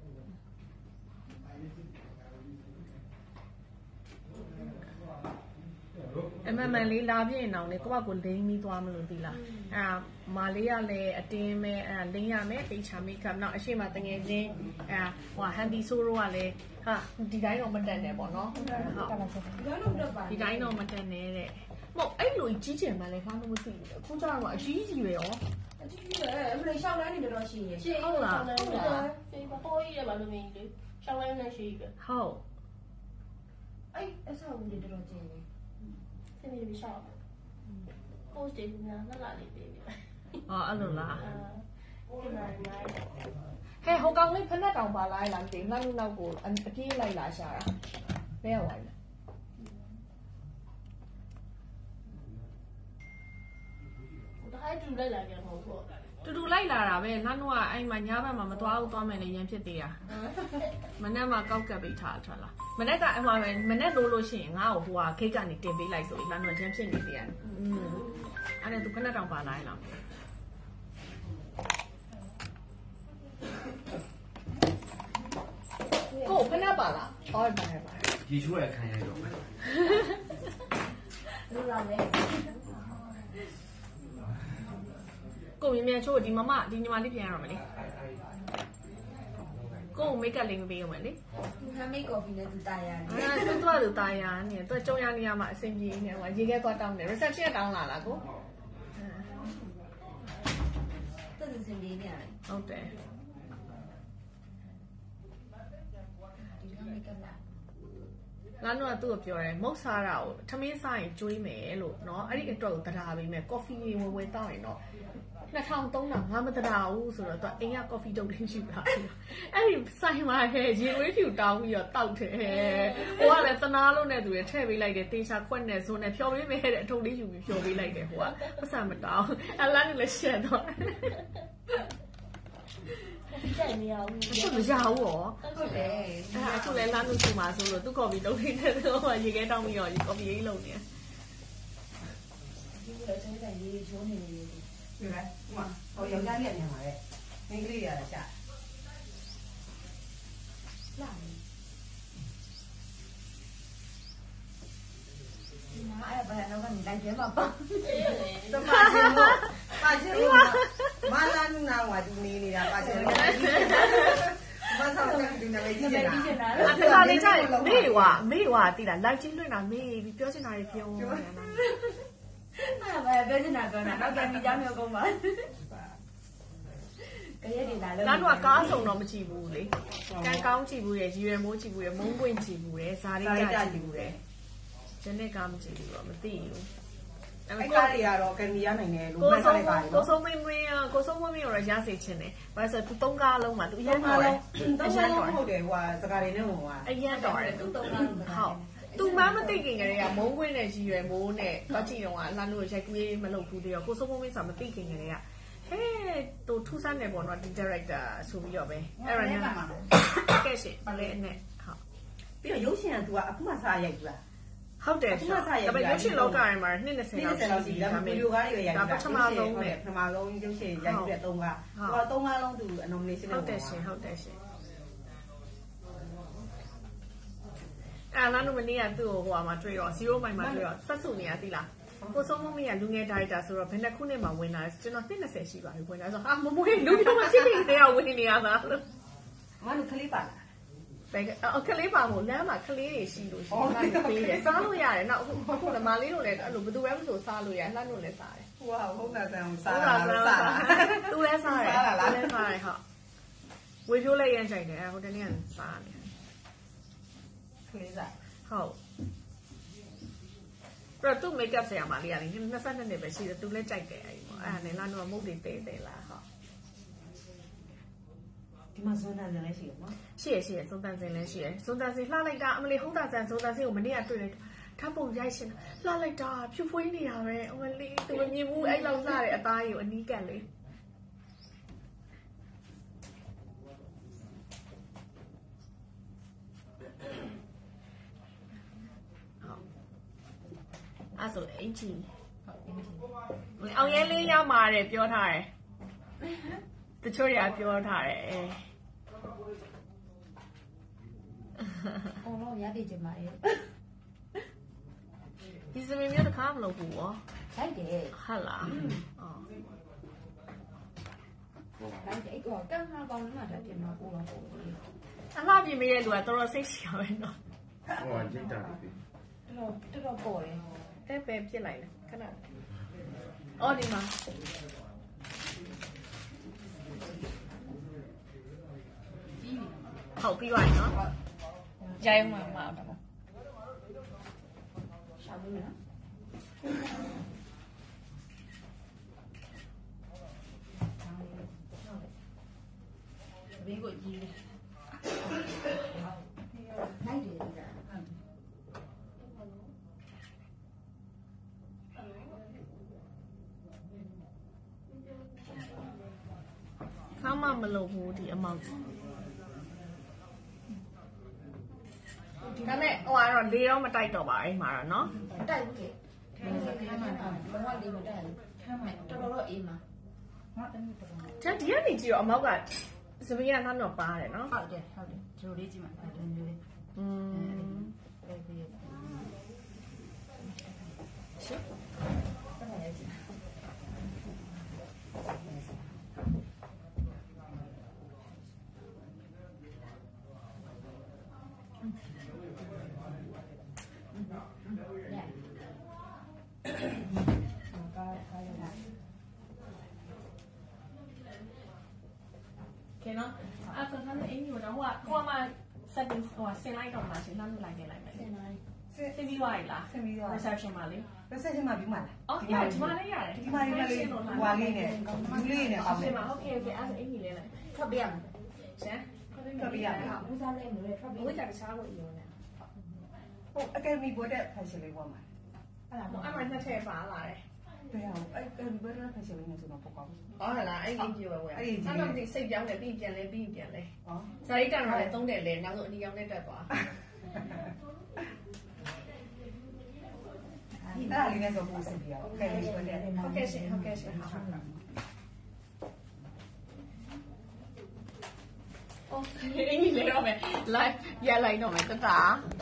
အမမန်လေးလာပြည့်အောင်လေကိုယ့်ဘကိုလိမ့်ပြီးသွားမလို့ဒီလားအဲမာလေးကလည်းအတင်းမဲအဲလိမ့်ရမယ်တေချာမိတ်ကပ်နောက်အရှိမတငယ်ချင်းအဲဟိုဟန်ဒီဆိုးရောကလည်းဟာဒီတိုင်းတော့မတက်နဲ့ပေါ့နော်ဟုတ်ဒီကတော့တော့ပါဒီတိုင်းတော့မတက်နဲ့တဲ့မဟုတ်အဲ့လိုကြီးကျယ်မှလည်းဘာမှမသိဘူးအခုကျတော့အကြီးကြီးပဲရောအကြည့်ကြီးပဲအမလေးရှောင်းလိုက်နေတော့ရှိရင်ရှေ့ဟုတ်လားဟုတ်လားဒီဘပေါ်ကြီးရပါလို့မင်းလေရှောင်းလိုက်နေရှိပဲဟုတ်အဲ့အဆောက်အဦတွေတော်ကျင်းနေစနေပြီးရှောင်း post တွေနားလာလေးပေးပြီအော်အဲ့လိုလားဒီမှာနိုင်ဟဲ့ဟိုကောင်လေးဖက်နဲ့တောင်ပါလာလားမသိဘူးငါ့လူနောက်ကိုအပြေးလိုက်လာရှာတာဘယ်ရောက်လဲဒါให้တူလိုက်လာကြမဟုတ်ဘူးတူတူလိုက်လာတာပဲငါတို့ကအဲ့မှာညဘက်မှာမသွားဘူးသွားမယ်လေရန်ဖြစ်သေးတာမနေ့မှကောက်ကပ်ပြီးထားထားလားမနေ့ကအမှပဲမနေ့လို့လို့ရှိရင်ငါ့ကိုဟိုကခိတ်ကနေတင်ပေးလိုက်ဆိုပြီးငါတို့ရန်ဖြစ်နေသေးတယ်อืมအဲ့ဒါသူဖက်နဲ့တောင်ပါလာလားကိုဖက်နဲ့ပါလားဟောပါပါရေချိုးရခံရတော့မယ်လူလာမယ်ကိုမြင်မြန်ချိုးဒီမမဒီညီမလေးပြန်ရအောင်မလေးကိုမိတ်ကပ်လေးမပေးအောင်မလေးဟမ်းမိတ်ကော်ဖီနဲ့သူတာရတယ်အာသူ့သူတာယာနေသူကြုံရနေရမှာအဆင်ပြေနေဟိုရေခဲသွားတောင်းတယ် reception တောင်းလာလားကိုသူ့စင်လေးနေရတယ်ဟုတ်တယ်ဒီကမိတ်ကလာငါတို့ကသူ့ကိုပြောတယ်မုတ်စားတာကိုထမင်းစားရင်ကျွေးမယ်လို့เนาะအဲ့ဒီအတွက်ကိုတရားပေးမယ် coffee ဝယ်ဝယ်တောင်းရင်တော့နှစ်ထောင်သုံးထောင်ငါမတရားဘူးဆိုတော့သူအိမ်က coffee တုပ်လေးရှိတာအဲ့ဒီဆိုင်မှာဟဲ့ရေဝေးဖြူတောင်းပြီးတော့တောက်တယ်ဟိုကလည်းသနာလို့နဲ့သူရထည့်ပေးလိုက်တယ်တေချာခွက်နဲ့ဇွန်းနဲ့ဖြော်ပေးမယ်တဲ့အထုပ်လေးယူပြီးဖြော်ပေးလိုက်တယ်ဟိုကပတ်စံမတောင်းအလန်းလည်းရှက်တော့ကြိုက်နေရဘူးအခုမရဘူးရောဟုတ်တယ်အဲ့အခုလည်းလမ်းလို့ဆိုမှာဆိုလို့သူကော်ဖီတုပ်လေးနဲ့တော့ရေခဲတောင်းပြီးတော့ကော်ဖီရေးလုပ်နေတယ်ဒီလိုဆိုရင်ရေးချိုးနေနေ对吧？哇，我有家练练嘛嘞，没个月了下。 လာနေဒီမှာအဲ့ဘာတော့ကနေလိုက်ကျဲမှာပါ怎么行了？八千六嘛，马上就拿我就没你了，八千六。马上就就那个一千拿。 အဲ့ဒါလေးကြိုက်မေးွာမေးွာတိလားလိုက်ချင်းလွှင့်တာမေးပြီးပြောချင်တာတွေပြောနေတယ်အဲ့ဘာပဲနေတာကောနာတော့ကံမိကြောင်းမျိုးကုန်ပါကရဲတွေလာလို့ငါတို့ကကားဆောင်တော့မကြည့်ဘူးလေကန်ကောင်းကြည့်ဘူးရယ်ရည်ရွယ်မိုးကြည့်ဘူးရယ်မုံပွင့်ကြည့်ဘူးရယ်ဇာတိကြကြည့်ဘူးရယ်ဂျန်နဲ့ကားမကြည့်ဘူးတော့မသိဘူးအဲ့ကားတွေကတော့ကင်မီရနိုင်တယ်လို့မှတ်ထားလိုက်ပါတယ်ကိုစိုးမင်းမင်းကိုစိုးမင်းမင်းကိုရစေချင်တယ်ဘာလို့ဆိုသူသုံးကားလုံးမှာသူအရန်တော်တယ်သုံးကားလုံးဟုတ်တယ်ဟိုစကားတွေနဲ့ဝင်သွားအရန်တော်တယ်သူသုံးကားလုံးဟုတ်သူမမသိခင်ကလေးကမုန်းခွင်းနဲ့ရည်ရွယ်မိုးနဲ့တော့ကြည့်တော့အလှမ်းလို့ရိုက်ကူးရေးမလုပ်ဘူးတည်းရောကိုစိုးမင်းဆိုမသိခင်ကလေးကဟဲ့သူထူးဆန်းနေပေါ့နော်ဒီ director ဆိုပြီးတော့ပဲအဲ့ဒါနဲ့ကဲရှင်ဘာလဲနဲ့ဟုတ်ပြီးတော့ရုပ်ရှင်က तू ကအခုမှစရိုက်ဘူးလားဟုတ်တယ်ဒါပေမဲ့ရုပ်ရှင်လောကထဲမှာနှစ်၂၀လောက်ရှိပြီဒါပေမဲ့ဗီဒီယိုကားတွေရိုက်တာပထမဆုံးနဲ့ပထမဆုံးရုပ်ရှင်ရိုက်တဲ့သုံးကားသူကသုံးကားလုံးသူ nomination ဟုတ်တယ်ရှင်ဟုတ်တယ်ရှင်အဲ့လာနုမနီးကသူ့ကိုဟိုမှာတွေ့ရောzero mind မှာတွေ့ရောဆက်စုနေရသိလားကိုစိုးမမရလူငယ်ဒါရိုက်တာဆိုတော့ဘယ်နှစ်ခုနှစ်မှဝင်လာတယ်ကျွန်တော်နှစ်၂၀ရှိပါပြီဝင်လာဆိုဟာမမွေးလူမျိုးမရှိနေသေးအောင်ဝင်နေရတာလို့ငါတို့ခလေးပါလားဘယ်ကလေးပါမို့လမ်းမှာကလေးတွေရှိလို့ရှိရင်လည်းပေးတယ်စားလို့ရတယ်နောက်အခုကမာလေးတို့လည်းအဲ့လိုဘယ်သူပဲမဆိုစားလို့ရလှမ်းလို့လည်းစားတယ်ဟိုကဟုတ်တာဆန်စားတာစားတာသူလည်းစားတယ်သူလည်းစားတယ်ဟုတ်ဝေဖြိုးလည်းရမ်းကြိုက်တယ်ဟိုတနေ့ကစားတယ်ခလေးစားဟုတ်ပြတော့ make up ဆရာမလေးကလည်းနှစ်၂၂နှစ်ပဲရှိတယ်သူလည်းကြိုက်တယ်အဲ့ဒီပေါ့အဲ့ဒါနဲ့လာတော့မုတ်တွေတဲတဲလာဟုတ်ဒီမှာဇွန်နာဇန်လည်းရှိရနော်ရှိရရှိရသုံးတန်းစင်လည်းရှိရသုံးတန်းစင်လှလိုက်တာအမလေးဟုတ်တာဆန်သုံးတန်းစင်ကိုမနေ့ကတွေ့လိုက်ထပ်ပုံရိုက်ရှင်လှလိုက်တာဖြူဖွေးနေရပဲအမလေးသူမမြင်ဘူးအဲ့လောက်လှတဲ့အသားကြီးကိုအနီးကပ်လေးအဲ့ဆိုအင်ဂျီအောင်ရဲလေးရောက်มาတယ်ပြောထားတယ်တချို့ရပြောထားတယ်အဲအော်တော့ရတဲ့ကျမရဲ့ဒီစမင်းမျိုးတစ်ခါမလုပ်ဘူးရောရိုက်တယ်ဟုတ်လားအော်ရိုက်တယ်အဲ့တော့ကံမှာကောင်းမှတာပြင်မှာပို့တော့ပို့တယ်အလှပြင်ပေးရလူကတော်တော်စိတ်ရှိရပဲနော်ဟိုကကြိတ်တာပြီတော်တော်တော်ပေါ်တယ်အဲ့ပဲပြစ်လိုက်လေခဏအော်ဒီမှာဟုတ်ပြီးပါပြီနော်ရိုင်းမှာမှာတော့ရှာဘူးနော်ဘေးကိုကြီးတယ်ရိုက်တယ်ကခါမှမလုပ်ဘူးဒီအမောက်ကြီးဒါနဲ့ဟိုကတော့လေးတော့မတိုက်တော့ပါအဲ့မှာတော့နော်တိုက်ဘူးလေခမ်းမှာခမ်းမှာဘာလေးမတိုက်ဘူးခမ်းမှာတော်တော်အေးမှာငါတမျိုးတော်ဒါဒီကနေကြည့်တော့အမောက်ကစပင်းကနှမ်းတော့ပါတယ်နော်ဟုတ်တယ်ဟုတ်တယ်ဒီလိုလေးကြည့်မှာဒီလိုလေးอืมအဲ့ဒီရှစ်အဲ့ဒါရဲ့ကြည့်ကဲနော်အဲ့ဒါဆိုတော့အင်းကြီးကတော့ဟိုကဟိုမှာ setting ဟိုဆင်လိုက်တော့မှရှင်နှမ်းလိုက်ခဲ့လိုက်မယ်စင်နိုင်ဆင်ပြီးသွားပြီလားဆင်ပြီးတော့ reception မှာလေ reception မှာပြီးမှလားအော်ရတယ်ဒီမှာလေးရတယ်ဒီမှာလေးလေးဟွာလေးနဲ့လူလေးနဲ့ပေါင်းဒီတယ်မှာ okay okay အဲ့ဒါအင်းကြီးလေးလိုက်ထွက်ပြရမယ်ရှင်ထွက်ပြရမယ်ဦးစားလေးမျိုးလေးထွက်ပြဝိတ်တာတခြားလို့အရင်နဲ့ဟို academy ဘွဲတဲ့ fashion လေးပေါ်မှာအဲ့ဒါတော့အမှနှစ်ထည့်ပါလာတယ်တရားဟုတ်အဲ့ academy ဘွဲတဲ့ fashion လေးနဲ့ဆိုတော့ပေါ့ကောင်းဟောဟလားအဲ့ဒီကြီးပဲဝယ်အဲ့တော့ဒီစိတ်ပြောင်းတယ်ပြီးပြန်လဲပြီးပြန်လဲဟောဇာတိတန်တော့လည်းသုံးတယ်လေနောက်ဆုံးအနီရောင်နဲ့တက်သွားဒီအားလေးနဲ့ဆိုပို့စင်ပြရအောင် academy ဘွဲတဲ့ဟုတ်ကဲ့ရှင်ဟုတ်ကဲ့ရှင်ဟုတ်โอเคအင်းကြီးလဲတော့မယ် live ရလိုက်တော့မယ်တတာ